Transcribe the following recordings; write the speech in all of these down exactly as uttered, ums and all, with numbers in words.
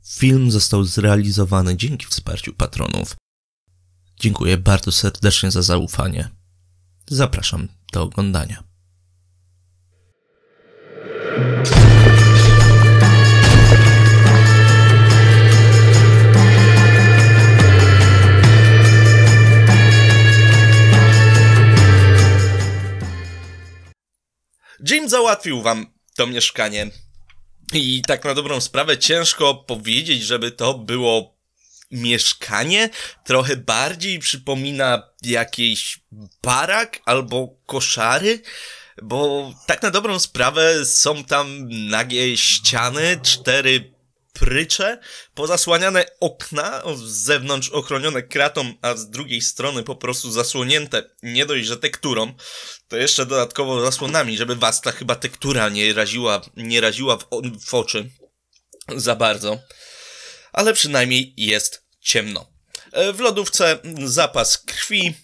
Film został zrealizowany dzięki wsparciu patronów. Dziękuję bardzo serdecznie za zaufanie. Zapraszam do oglądania. Jim załatwił wam to mieszkanie i tak na dobrą sprawę ciężko powiedzieć, żeby to było mieszkanie. Trochę bardziej przypomina jakiś barak albo koszary, bo tak na dobrą sprawę są tam nagie ściany, cztery prycze, pozasłaniane okna, z zewnątrz ochronione kratą, a z drugiej strony po prostu zasłonięte nie dość, że tekturą, to jeszcze dodatkowo zasłonami, żeby was ta chyba tektura nie raziła, nie raziła w, w oczy za bardzo. Ale przynajmniej jest ciemno. W lodówce zapas krwi,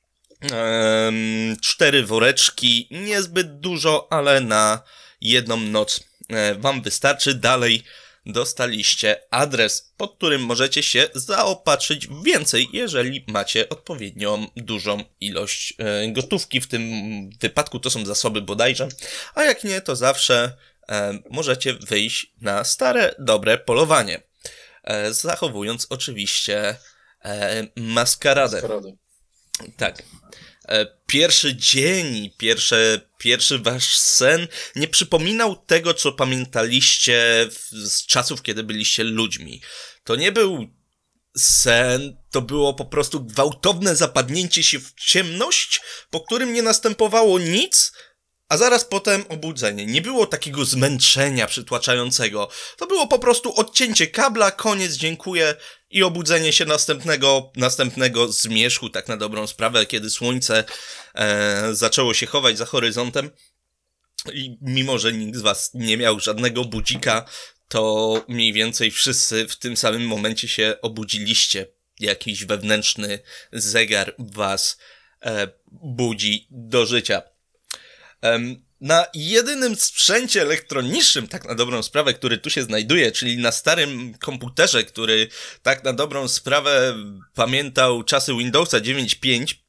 cztery woreczki, niezbyt dużo, ale na jedną noc wam wystarczy. Dalej dostaliście adres, pod którym możecie się zaopatrzyć w więcej, jeżeli macie odpowiednią dużą ilość e, gotówki. W tym wypadku to są zasoby bodajże, a jak nie, to zawsze e, możecie wyjść na stare, dobre polowanie. E, zachowując oczywiście e, maskaradę. Maskaradę. Tak. Pierwszy dzień, pierwsze, pierwszy wasz sen nie przypominał tego, co pamiętaliście z czasów, kiedy byliście ludźmi. To nie był sen, to było po prostu gwałtowne zapadnięcie się w ciemność, po którym nie następowało nic, a zaraz potem obudzenie. Nie było takiego zmęczenia przytłaczającego. To było po prostu odcięcie kabla, koniec, dziękuję i obudzenie się następnego, następnego zmierzchu, tak na dobrą sprawę, kiedy słońce e, zaczęło się chować za horyzontem. I mimo, że nikt z was nie miał żadnego budzika, to mniej więcej wszyscy w tym samym momencie się obudziliście. Jakiś wewnętrzny zegar was e, budzi do życia. Na jedynym sprzęcie elektronicznym, tak na dobrą sprawę, który tu się znajduje, czyli na starym komputerze, który tak na dobrą sprawę pamiętał czasy Windowsa dziewięć pięć,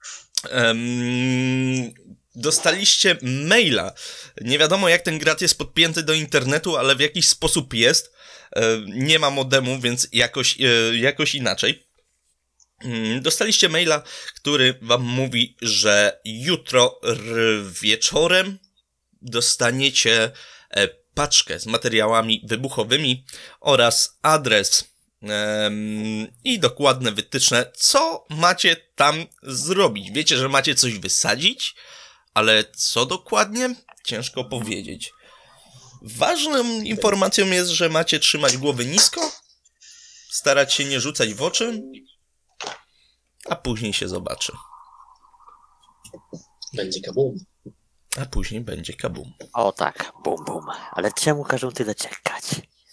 um, dostaliście maila. Nie wiadomo, jak ten grat jest podpięty do internetu, ale w jakiś sposób jest. Nie ma modemu, więc jakoś, jakoś inaczej. Dostaliście maila, który wam mówi, że jutro wieczorem dostaniecie paczkę z materiałami wybuchowymi oraz adres um, i dokładne wytyczne, co macie tam zrobić. Wiecie, że macie coś wysadzić, ale co dokładnie? Ciężko powiedzieć. Ważną informacją jest, że macie trzymać głowy nisko, starać się nie rzucać w oczy, a później się zobaczy. Będzie kabum. A później będzie kabum. O tak, bum bum. Ale czemu każą tyle czekać?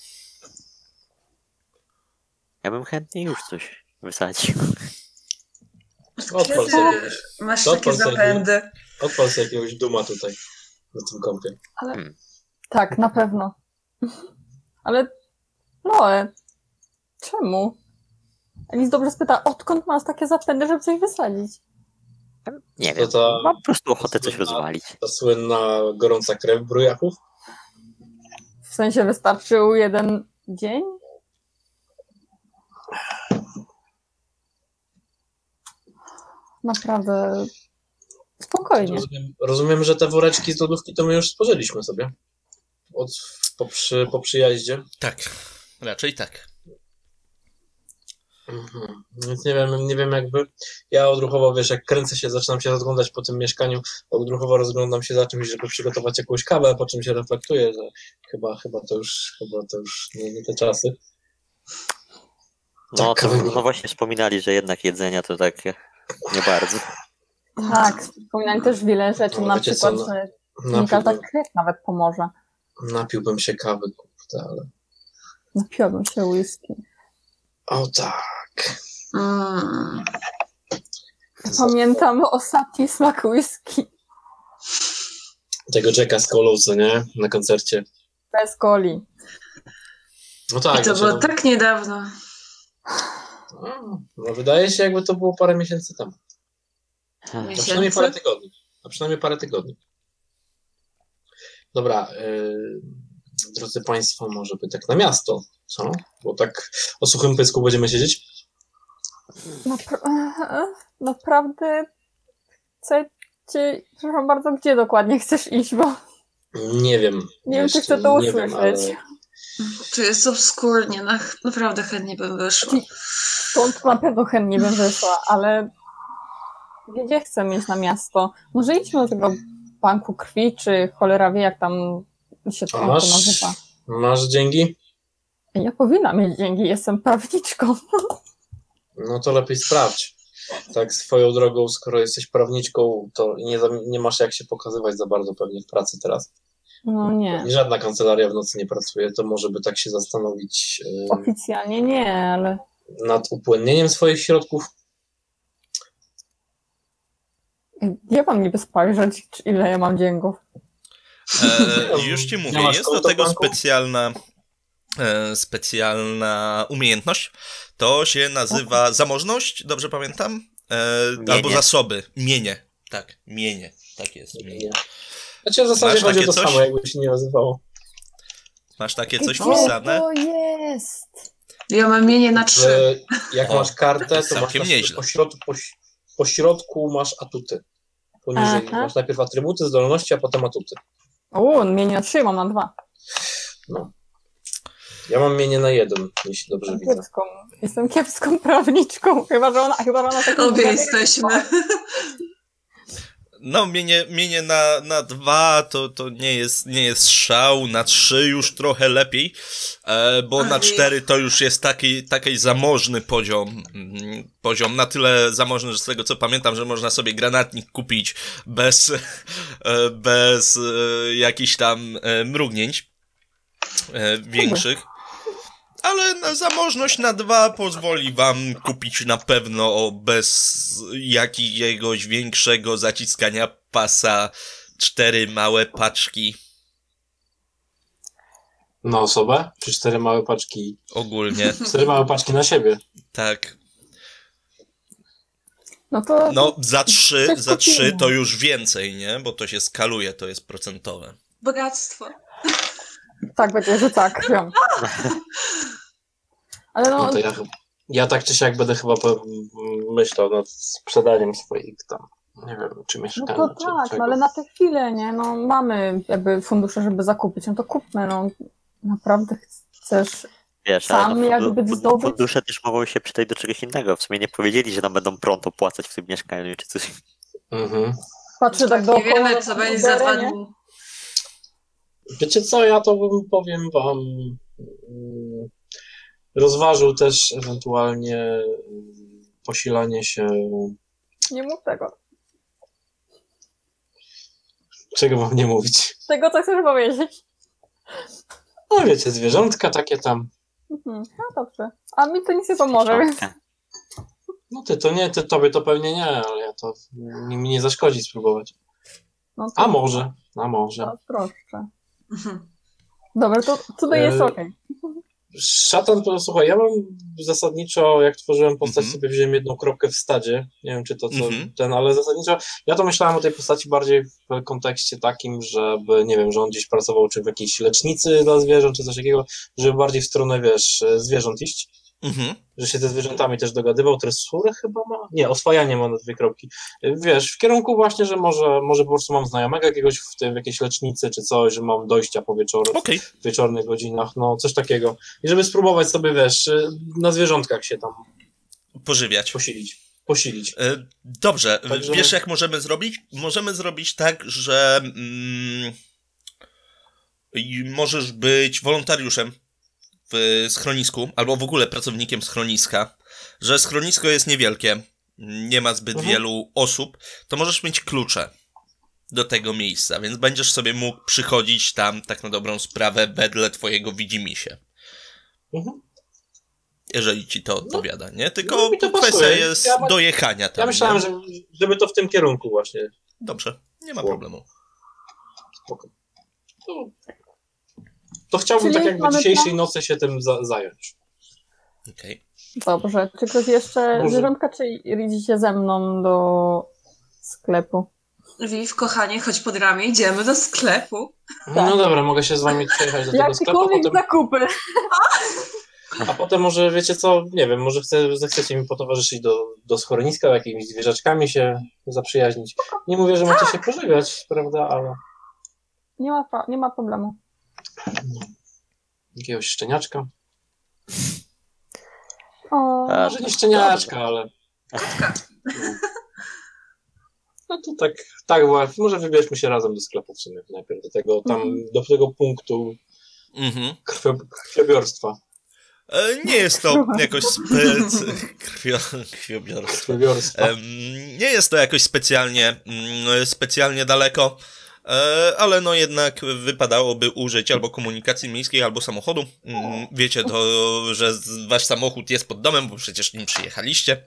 Ja bym chętnie już coś wysadził. Odpal sobie jakiegoś, masz takie zapędy. Odpal sobie jakiegoś duma tutaj na tym kąpie. Ale... Hmm. Tak, na pewno. Ale Noe, czemu? Elis dobrze spyta, odkąd masz takie zapędy, żeby coś wysadzić? Nie wiem, ta, mam po prostu ochotę coś słynna, rozwalić. Ta słynna gorąca krew brujachów? W sensie wystarczył jeden dzień? Naprawdę spokojnie. Rozumiem, rozumiem, że te woreczki z lodówki to my już spożyliśmy sobie Od, po, przy, po przyjaździe. Tak, raczej tak. Mhm. Więc nie wiem, nie wiem jakby, ja odruchowo, wiesz, jak kręcę się, zaczynam się rozglądać po tym mieszkaniu, odruchowo rozglądam się za czymś, żeby przygotować jakąś kawę, po czym się reflektuję, że chyba, chyba to już, chyba to już nie, nie te czasy. No, tak, to, no właśnie wspominali, że jednak jedzenia to tak nie bardzo. Tak, wspominali też wiele rzeczy, no, na wiecie przykład, co, że napiłbym, nie każda krew nawet pomoże. Napiłbym się kawy, kurde, ale... Napiłabym się whisky. O tak. Mm. Pamiętam ostatni smak whisky. Tego Jacka z kolą, co nie? Na koncercie. Bez coli. No tak. I to znaczy, było no, tak niedawno. no, no wydaje się, jakby to było parę miesięcy temu. No przynajmniej parę Miesięcy? tygodni. No przynajmniej parę tygodni. Dobra, yy, drodzy Państwo, może by tak na miasto, co? Bo tak o suchym pysku będziemy siedzieć. Napra- naprawdę chcecie... Przepraszam bardzo, gdzie dokładnie chcesz iść, bo Nie wiem. nie wiem, czy jeszcze, chcę to nie wiem, usłyszeć. ale Tu jest obskurnie, na, naprawdę chętnie bym wyszła. Stąd na pewno chętnie bym wyszła, ale gdzie chcę mieć na miasto? Może idźmy do tego banku krwi, czy cholera wie, jak tam się to, A jak to masz, nazywa. masz dzięki? Ja powinnam mieć dzięki, jestem prawniczką. No to lepiej sprawdź. Tak swoją drogą, skoro jesteś prawniczką, to nie, za- nie masz jak się pokazywać za bardzo pewnie w pracy teraz. No nie, I żadna kancelaria w nocy nie pracuje, to może by tak się zastanowić yy, oficjalnie nie, ale nad upłynnieniem swoich środków. gdzie mam niby spojrzeć, czy ile ja mam dzięków? E, już ci Nie mówię, masz jest do konta w tego banku? specjalna, e, specjalna umiejętność. To się nazywa zamożność, dobrze pamiętam? E, Mienie. albo zasoby. Mienie. Tak, mienie. Tak jest, mienie. Znaczy w zasadzie Masz chodzi o takie to coś? samo, jakby się nie nazywało. Masz takie coś Gdzie wpisane? to jest? Ja mam mienie na trzy. Że jak O, masz kartę, to jest to masz całkiem na, nieźle. po, środku, po, po środku masz atuty. Poniżej Aha. masz najpierw atrybuty, zdolności, a potem atuty. O, mienie na trzy, mam na dwa. No. Ja mam mienie na jeden, jeśli dobrze widzę. Kiepską. Jestem kiepską prawniczką, chyba że ona, chyba, że ona taką Obie jesteśmy. No, mienie, mienie na, na dwa to, to nie, jest, nie jest szał, na trzy już trochę lepiej, e, bo na Oj. cztery to już jest taki, taki zamożny poziom. Mm, Poziom na tyle zamożny, że z tego co pamiętam, że można sobie granatnik kupić bez, e, bez e, jakichś tam e, mrugnięć e, większych. Ale na zamożność na dwa pozwoli wam kupić na pewno bez jakiegoś większego zaciskania pasa cztery małe paczki Na osobę? Czy cztery małe paczki? ogólnie. Cztery małe paczki na siebie. Tak. No to No za trzy, Coś za trzy kupiłem. to już więcej, nie? Bo to się skaluje, to jest procentowe. Bogactwo. tak będzie, że tak. Wiem. Ale No no, to ja, ja tak czy siak będę chyba po, myślał nad sprzedaniem swoich tam, nie wiem, czy no mieszkania, to czy tak, czego. no ale na tę chwilę, nie? No mamy jakby fundusze, żeby zakupić, no to kupmy, no. Naprawdę chcesz... Wiesz, Sam ale no, jakby fundu- zdobyć? fundusze też mogą się przydać do czegoś innego. W sumie nie powiedzieli, że nam będą prąd opłacać w tym mieszkaniu czy coś. Mhm. Patrzę tak Nie dookoła. wiemy, na co ten będzie za dwa uderenie. dni. Wiecie co, ja to bym, powiem wam, mm, rozważył też ewentualnie mm, posilanie się, Nie mów tego. czego wam nie mówić. Tego, co chcesz powiedzieć. No wiecie, zwierzątka takie tam, Mhm. No dobrze. A mi to nic nie pomoże, więc... Czątkę. no ty to nie, ty tobie to pewnie nie, ale ja to, mi mi nie zaszkodzi spróbować. No to A może, a może. to proszę. Mhm. Dobra, to tutaj jest E, okej. Szatan, to słuchaj, ja mam zasadniczo, jak tworzyłem postać, Mhm. sobie wziąłem jedną kropkę w stadzie. Nie wiem, czy to co Mhm. ten, ale zasadniczo ja to myślałem o tej postaci bardziej w kontekście takim, żeby, nie wiem, że on gdzieś pracował, czy w jakiejś lecznicy dla zwierząt, czy coś takiego, żeby bardziej w stronę, wiesz, zwierząt iść. Mhm. Że się ze zwierzętami też dogadywał, tresurę chyba ma? Nie, oswajanie ma na dwie kropki. Wiesz, w kierunku właśnie, że może, może po prostu mam znajomego jakiegoś w, tym, w jakiejś lecznicy czy coś, że mam dojścia po wieczor, Okej. w wieczornych godzinach, no coś takiego. I żeby spróbować sobie, wiesz, na zwierzątkach się tam Pożywiać. posilić. Posilić. E, Dobrze, Także- wiesz jak możemy zrobić? Możemy zrobić tak, że mm, i możesz być wolontariuszem w schronisku, albo w ogóle pracownikiem schroniska, że schronisko jest niewielkie, nie ma zbyt Mhm. wielu osób, to możesz mieć klucze do tego miejsca, więc będziesz sobie mógł przychodzić tam tak na dobrą sprawę wedle twojego widzimisię. Mhm. Jeżeli ci to odpowiada, nie? no Tylko mi to kwestia pasuje. jest Ja ma- dojechania tam. Ja myślałem, nie? że, żeby to w tym kierunku właśnie. Dobrze, nie ma Było. problemu. Spoko. No. To chciałbym Czyli tak jakby mamy dzisiejszej plan? nocy się tym za zająć. Okej. Dobrze. Czy ktoś jeszcze... Może- Zwierzątka, czy idziecie ze mną do sklepu? Wiw, kochanie, chodź pod ramię, idziemy do sklepu. No dobra, mogę się z wami przejechać do tego sklepu, Jakiekolwiek potem, zakupy. a potem może, wiecie co, nie wiem, może chce, zechcecie mi potowarzyszyć do, do schroniska, jakimiś zwierzaczkami się zaprzyjaźnić. Nie mówię, że macie się pożegnać, prawda, ale Nie ma, nie ma problemu. jakiegoś szczeniaczka. O, A, Może nie szczeniaczka, ale... No to tak, tak właśnie, może wybierzmy się razem do sklepu w sumie, najpierw do tego, tam, do tego punktu Mhm. krwio, krwiobiorstwa. E, Nie jest to jakoś spec... Krwio... krwiobiorstwo. krwiobiorstwa. Em, Nie jest to jakoś specjalnie, mm, specjalnie daleko, e, ale no jednak wypadałoby użyć albo komunikacji miejskiej, albo samochodu. Mm, Wiecie to, że z- wasz samochód jest pod domem, bo przecież nim przyjechaliście.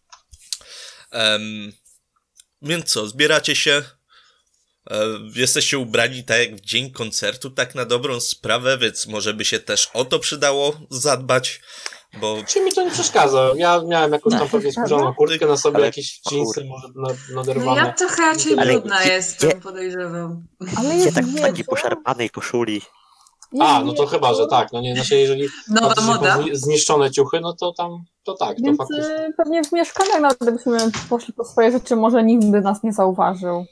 Em, Więc co, zbieracie się, e, jesteście ubrani tak jak w dzień koncertu, tak na dobrą sprawę, więc może by się też o to przydało zadbać, bo Czy mi to nie przeszkadza? Ja miałem jakąś tam pewnie skórzaną kurtkę na sobie, Ale- jakieś jeansy może na- No naderwane. ja trochę raczej Ale brudna gdzie- jestem, gdzie- podejrzewam. ale Gdzie jest tak w takiej wieczór. poszarpanej koszuli? jest A, no to chyba, że wieczór, tak, no nie, znaczy jeżeli Nowa faktycznie moda. zni- zniszczone ciuchy, no to tam, to tak, to Więc faktycznie. y, pewnie w mieszkaniach nawet gdybyśmy poszli po swoje rzeczy, może nikt by nas nie zauważył.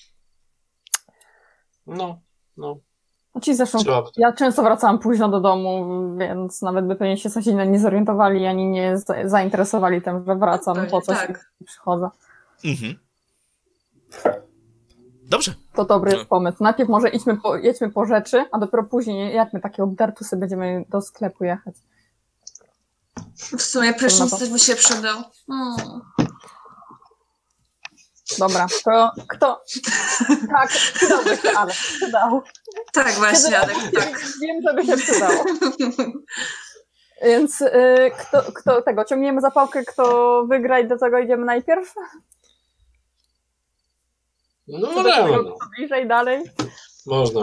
No, no, Znaczy zresztą trzeba by to. ja często wracałam późno do domu, więc nawet by pewnie się sąsiedzi nie zorientowali, ani nie za- zainteresowali tym, że wracam Pewnie po coś tak. i przychodzę. Mhm. Dobrze. To dobry No. jest pomysł. Najpierw może idźmy po, jedźmy po rzeczy, a dopiero później, jak my takie obdartusy będziemy do sklepu jechać. W sumie prysznic to- też by się przydał. Mm. Dobra, to kto? Tak, przydałby się, ale przydał. Tak właśnie, ale tak. Wiem, żeby się przydało. Więc y, kto, kto tego, ciągniemy zapałkę, kto wygra i do tego idziemy najpierw? No Czy do możemy, tego, no. kto bliżej, dalej? Można.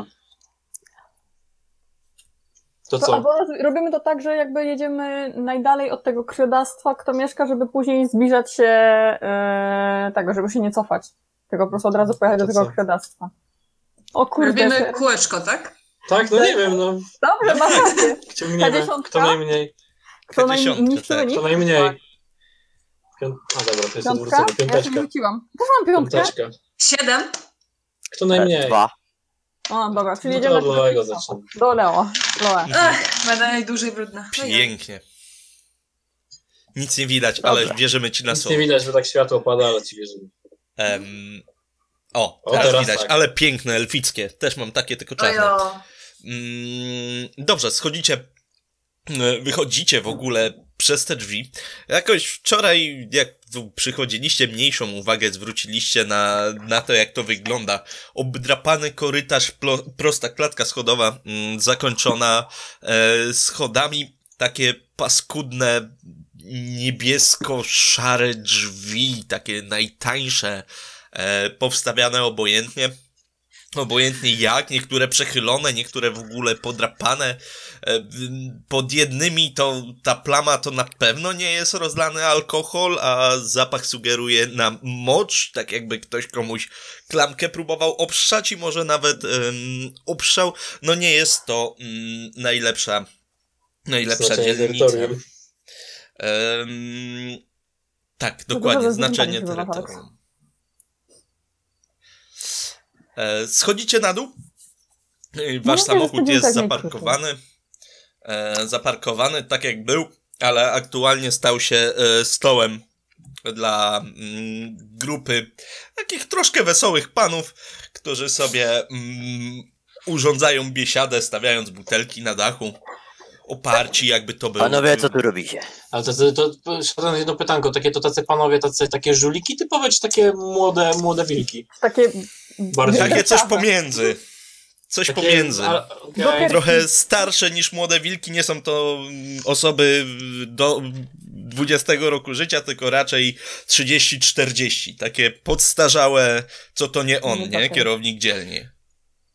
To To, co? albo robimy to tak, że jakby jedziemy najdalej od tego krwiodawstwa, kto mieszka, żeby później zbliżać się e, tego, żeby się nie cofać. Tylko po prostu od razu pojechać To do tego co? krwiodawstwa. O kurde. Robimy kółeczko, tak? Tak, no nie wiem, no. Dobrze, masz rację. Ta Ciągniemy, dziesiątka? kto najmniej. Kto najmniej dziesiątkę, niższy tak. wynik? Kto najmniej. Pią... A dobra, to jest Piątka? odwrócone. Ja się Piąteczka. rzuciłam. Też mam piątkę. Piąteczka. Siedem? Kto najmniej? Dwa. O, dobra, czyli No jedziemy to do Leo zacznę. do Leo. Loe. Ach, będę najdłużej brudna. Pięknie. Nic nie widać, ale Dobrze. wierzymy ci na Nic słowo. nie widać, że tak światło pada, ale ci wierzymy. Em, o, O, teraz, teraz widać, tak. ale piękne, elfickie. Też mam takie, tylko czarne. Ojo. Mm, dobrze, schodzicie, e, wychodzicie w ogóle przez te drzwi. Jakoś wczoraj, jak tu przychodziliście, mniejszą uwagę zwróciliście na, na to, jak to wygląda. Obdrapany korytarz, plo, prosta klatka schodowa, mm, zakończona e, schodami, takie paskudne, niebiesko-szare drzwi, takie najtańsze, e, powstawiane obojętnie. Obojętnie jak, niektóre przechylone, niektóre w ogóle podrapane. E, Pod jednymi to ta plama to na pewno nie jest rozlany alkohol, a zapach sugeruje nam mocz, tak jakby ktoś komuś klamkę próbował obszczać i może nawet um, obszczał. No nie jest to um, najlepsza, najlepsza Znaczenie dzielnica. terytorium. Um, tak, To dokładnie, dużo znaczenie zaznaczeń chyba terytorium. E, Schodzicie na dół. E, Wasz No, samochód jest jest tak zaparkowany. E, zaparkowany tak jak był, ale aktualnie stał się e, stołem dla mm, grupy takich troszkę wesołych panów, którzy sobie mm, urządzają biesiadę, stawiając butelki na dachu. Oparci, jakby to był. Panowie, co tu robicie? Ale to, to, to szanowne jedno pytanko, takie to tacy panowie, tacy, takie żuliki typowe, czy takie młode, młode wilki? Takie... Bardziej. Takie coś Ciekawe. pomiędzy. Coś Takie, pomiędzy. a, okej. Trochę starsze niż młode wilki, nie są to mm, osoby do dwudziestego roku życia, tylko raczej trzydzieści czterdzieści. Takie podstarzałe, co to nie on, No nie? takie. Kierownik dzielnie.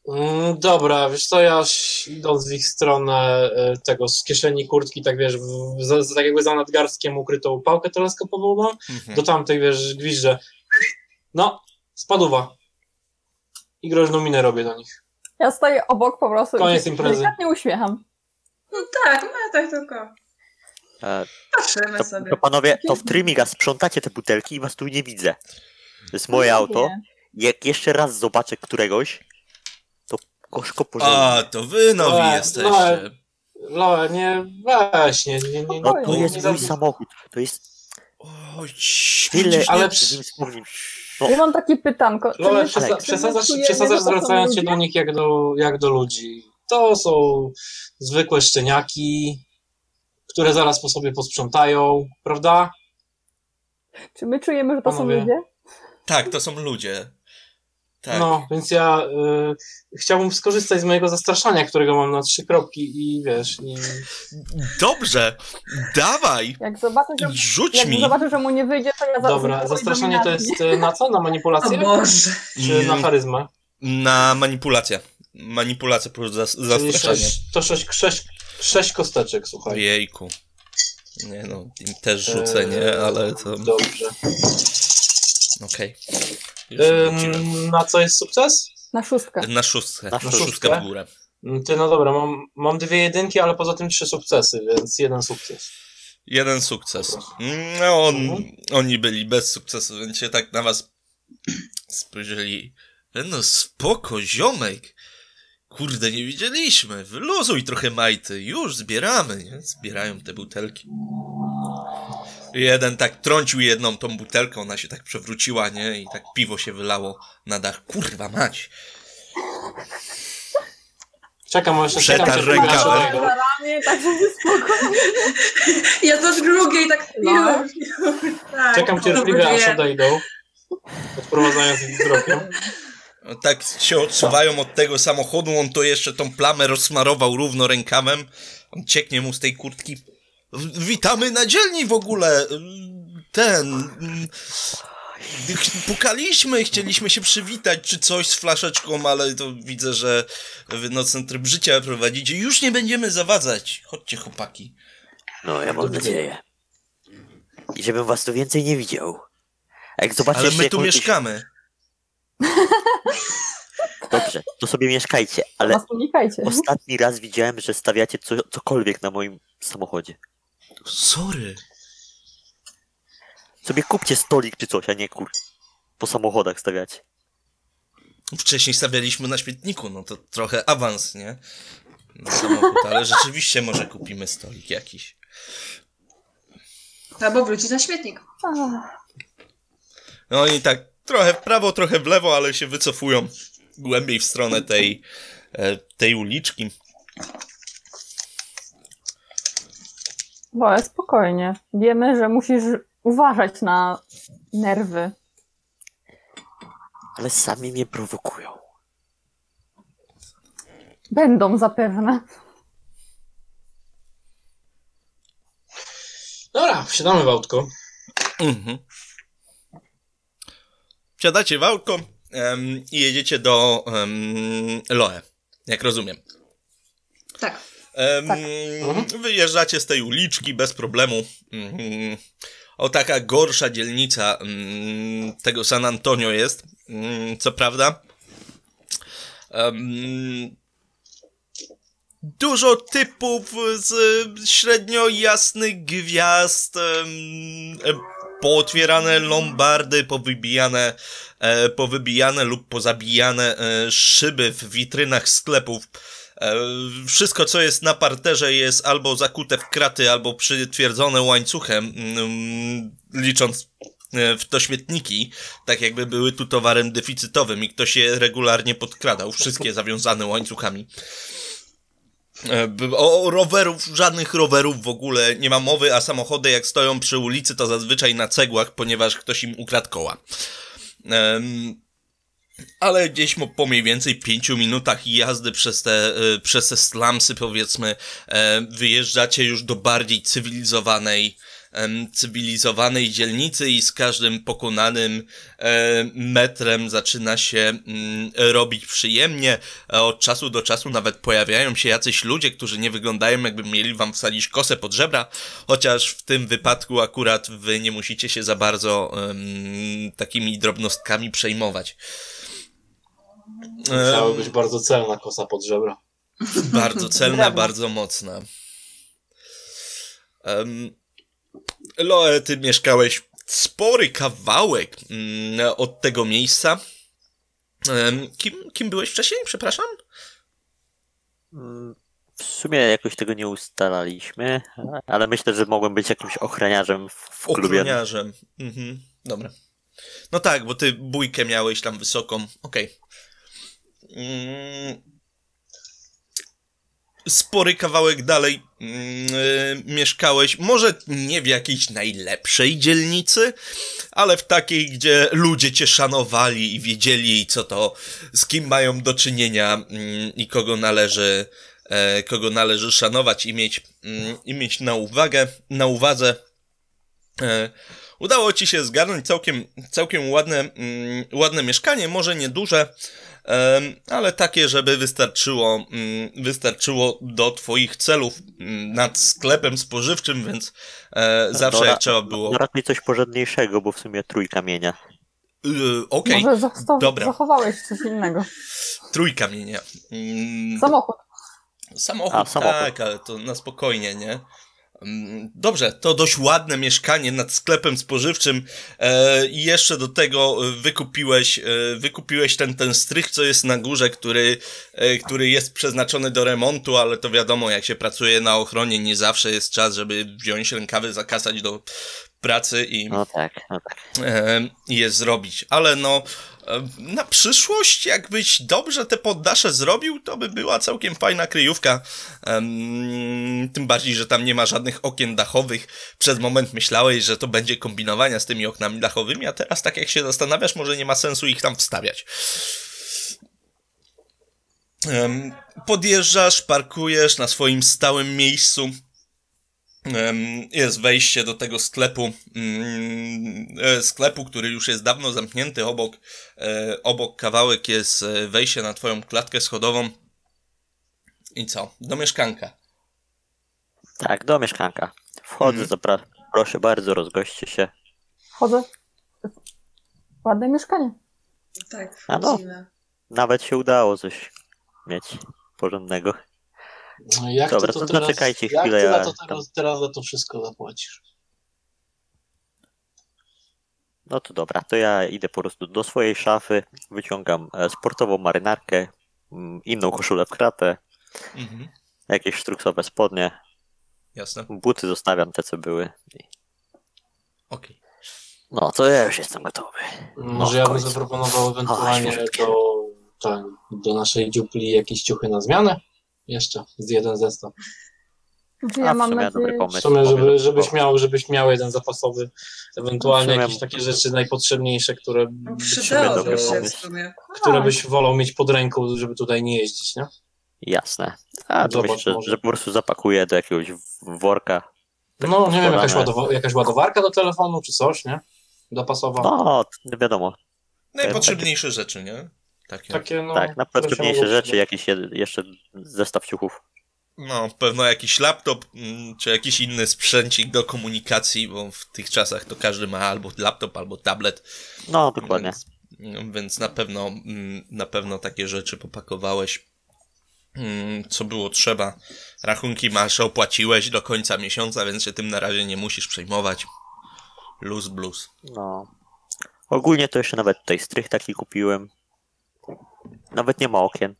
Mm, dobra, wiesz co, ja ś- idąc w ich stronę y, tego z kieszeni kurtki, tak wiesz, w, w, za, tak jakby za nadgarstkiem ukrytą pałkę teleskopową mam, Mhm. do tamtej wiesz, gwizdżę. No, spaduwa. I groźną minę robię do nich. Ja stoję obok po prostu Koniec i się imprezy. delikatnie uśmiecham. No tak, no ja tak tylko E, patrzymy to, sobie. to panowie, to w Trymiga sprzątacie te butelki i was tu nie widzę. To jest moje auto. Jak jeszcze raz zobaczę któregoś, to gorzko pożałuję. A, to wy nowi Loe, jesteście. Loe. Loe, nie, weź, nie, nie, nie. No Oj, to nie, jest nie mój za- samochód. To jest Oj, tyle, widzisz, ale nie- przy- z nim wspomnień. No, Ja mam takie pytanko. Czy Loe, my, przesa- Ale- czy my przesadzasz, czujemy, przesadzasz że to są zwracając się ludzie? do nich jak do, jak do ludzi. To są zwykłe szczeniaki, które zaraz po sobie posprzątają, prawda? Czy my czujemy, że to są Panowie. ludzie? Tak, to są ludzie. Tak. No, więc ja y, chciałbym skorzystać z mojego zastraszania, którego mam na trzy kropki i wiesz, i... Dobrze, dawaj, Jak zobaczę, że, rzuć jak mi. zobaczę, że mu nie wyjdzie, to ja za- Dobra, za- zastraszanie to dominację. jest y, na co? Na O manipulację? Boże. Czy na Mm, charyzmę? Na manipulację. Manipulację plus zas- Czyli zastraszanie. sześć, to sześć, sześć, sześć kosteczek, słuchaj. Ojejku. Nie no, im też rzucę, nie? Eee, Ale to... Dobrze. Okej. Już rzuciłem. Ym, na co jest sukces? Na szóstkę. Na szóstkę. Na Na szóstkę szóstkę? w górę. Mm, Ty, no dobra, mam, mam dwie jedynki, ale poza tym trzy sukcesy, więc jeden sukces. Jeden sukces. No, on, Mhm. oni byli bez sukcesu, więc się tak na was spojrzeli. No spoko, ziomek. Kurde, nie widzieliśmy. Wyluzuj trochę majty. Już zbieramy, nie? Zbierają te butelki. Jeden tak trącił jedną tą butelkę, ona się tak przewróciła, nie? I tak piwo się wylało na dach. Kurwa mać. Czekam, jeszcze Przetarł czekam, cierpliwie, aż rękawem. odejdą. Za ramię, tak żeby spokojnie. Ja to drugiej tak No. już, już, tak. Czekam cierpliwie, Dobra, aż wie. odejdą, odprowadzając ich wzrokiem. Tak się odsuwają od tego samochodu, on to jeszcze tą plamę rozsmarował równo rękawem. On cieknie mu z tej kurtki. W- Witamy na dzielni w ogóle. Ten... mm, ch- Pukaliśmy, chcieliśmy się przywitać, czy coś z flaszeczką, ale to widzę, że wy nocny tryb życia prowadzicie. Już nie będziemy zawadzać. Chodźcie, chłopaki. no ja mam nadzieję. I żebym was tu więcej nie widział. A jak zobaczycie Ale my tu jakąś- mieszkamy. Dobrze, to sobie mieszkajcie, ale Nas unikajcie. ostatni raz widziałem, że stawiacie co, cokolwiek na moim samochodzie. Sorry. Sobie kupcie stolik czy coś, a nie kur... po samochodach stawiacie. Wcześniej stawialiśmy na śmietniku, no to trochę awans, nie? Na samochód, ale rzeczywiście może kupimy stolik jakiś. Albo wrócić na śmietnik. Ach, No oni tak trochę w prawo, trochę w lewo, ale się wycofują głębiej w stronę tej, e, tej uliczki. bo spokojnie. Wiemy, że musisz uważać na nerwy. Ale sami mnie prowokują. Będą zapewne. Dobra, wsiadamy w autko. Mhm. Wsiadacie w autko em, i jedziecie do em, Loe, jak rozumiem. Tak. Em, Tak. Mhm. Wyjeżdżacie z tej uliczki bez problemu. Mm, O, taka gorsza dzielnica mm, tego San Antonio jest, mm, co prawda. Em, Dużo typów z średnio jasnych gwiazd, em, e, pootwierane lombardy, powybijane, e, powybijane lub pozabijane e, szyby w witrynach sklepów. E, Wszystko, co jest na parterze, jest albo zakute w kraty, albo przytwierdzone łańcuchem, mm, licząc e, w to śmietniki, tak jakby były tu towarem deficytowym i ktoś je regularnie podkradał, wszystkie zawiązane łańcuchami. E, b- O, o rowerów, żadnych rowerów w ogóle nie ma mowy, a samochody jak stoją przy ulicy to zazwyczaj na cegłach, ponieważ ktoś im ukradł koła. Em, Ale gdzieś mo- po mniej więcej pięciu minutach jazdy przez te, e, przez te slumsy, powiedzmy, e, wyjeżdżacie już do bardziej cywilizowanej, em, cywilizowanej dzielnicy i z każdym pokonanym e, metrem zaczyna się mm, robić przyjemnie. E, od czasu do czasu nawet pojawiają się jacyś ludzie, którzy nie wyglądają, jakby mieli wam wsadzić kosę pod żebra, chociaż w tym wypadku akurat wy nie musicie się za bardzo em, takimi drobnostkami przejmować. Musiały być bardzo celna kosa pod żebra. Bardzo celna, bardzo mocna. Um, Loe, ty mieszkałeś spory kawałek mm, od tego miejsca. Um, kim, kim byłeś wcześniej, przepraszam? Mm, W sumie jakoś tego nie ustalaliśmy, ale myślę, że mogłem być jakimś ochroniarzem w, w klubie. Ochroniarzem. Mhm, dobra. No tak, bo ty bójkę miałeś tam wysoką. Okej. Okay. Mm, spory kawałek dalej yy, mieszkałeś, może nie w jakiejś najlepszej dzielnicy, ale w takiej, gdzie ludzie cię szanowali i wiedzieli, co to, z kim mają do czynienia yy, i kogo należy, yy, kogo należy szanować i mieć, yy, i mieć na uwagę, na uwadze. Yy, udało ci się zgarnąć całkiem, całkiem ładne, yy, ładne mieszkanie, może nieduże, ale takie, żeby wystarczyło, wystarczyło do twoich celów nad sklepem spożywczym, więc zawsze no, jak trzeba było... No raczej coś porządniejszego, bo w sumie trójkamienia. Yy, Okej, okay. Może zachow- dobra. zachowałeś coś innego. Trójkamienia. Mm, Samochód. Samochód, A, samochód, tak, ale to na spokojnie, nie? Dobrze, to dość ładne mieszkanie nad sklepem spożywczym e, i jeszcze do tego wykupiłeś, e, wykupiłeś ten, ten strych, co jest na górze, który, e, który jest przeznaczony do remontu, ale to wiadomo, jak się pracuje na ochronie, nie zawsze jest czas, żeby wziąć rękawy, zakasać do pracy i no tak, no tak. E, je zrobić. Ale no, e, na przyszłość, jakbyś dobrze te poddasze zrobił, to by była całkiem fajna kryjówka. E, tym bardziej, że tam nie ma żadnych okien dachowych. Przez moment myślałeś, że to będzie kombinowania z tymi oknami dachowymi, a teraz tak jak się zastanawiasz, może nie ma sensu ich tam wstawiać. E, podjeżdżasz, parkujesz na swoim stałym miejscu. Jest wejście do tego sklepu, sklepu, który już jest dawno zamknięty. Obok, obok kawałek jest wejście na twoją klatkę schodową. I co? Do mieszkanka. Tak, do mieszkanka. Wchodzę, mm. zapra- proszę bardzo, rozgoście się. Wchodzę. Ładne mieszkanie. Tak, A no, nawet się udało coś mieć porządnego. No jak Dobra, ty to, to teraz, zaczekajcie jak chwilę. ty na Ja... to teraz, teraz za to wszystko zapłacisz? No to dobra, to ja idę po prostu do swojej szafy, wyciągam sportową marynarkę, inną koszulę w kratę, Mhm. jakieś sztruksowe spodnie. Jasne. Buty zostawiam te, co były. Okej. Okay. No, to ja już jestem gotowy. Może no, ja bym zaproponował ewentualnie o, do, tak, do naszej dziupli jakieś ciuchy na zmianę. Jeszcze z jeden zestaw. Ja A, w mam sumie nadzieję... dobry pomysł. W sumie, żeby, Pomysł. żebyś miał, żebyś miał jeden zapasowy, ewentualnie W sumie- jakieś takie rzeczy najpotrzebniejsze, które, No, sumie przydałoby dobry się w pomysł. sumie. które byś wolał mieć pod ręką, żeby tutaj nie jeździć, nie? Jasne. A to Zobacz, myślę, że, może. że po prostu zapakuję do jakiegoś worka. Tak No, nie wiem, jakaś, poskładane. ładowa- jakaś ładowarka do telefonu, czy coś, nie? Dopasowa. No, nie wiadomo. Najpotrzebniejsze rzeczy, nie? Takie. Takie, no, Tak, na które się potrzebniejsze mogą rzeczy, przydać. jakiś jed- jeszcze zestaw ciuchów. No, pewno jakiś laptop, mm, czy jakiś inny sprzęcik do komunikacji, bo w tych czasach to każdy ma albo laptop, albo tablet. No, dokładnie. Więc, więc na pewno, mm, na pewno takie rzeczy popakowałeś, mm, co było trzeba. Rachunki masz, opłaciłeś do końca miesiąca, więc się tym na razie nie musisz przejmować. Luz blues. No. Ogólnie to jeszcze nawet tutaj strych taki kupiłem. Nawet nie ma okien.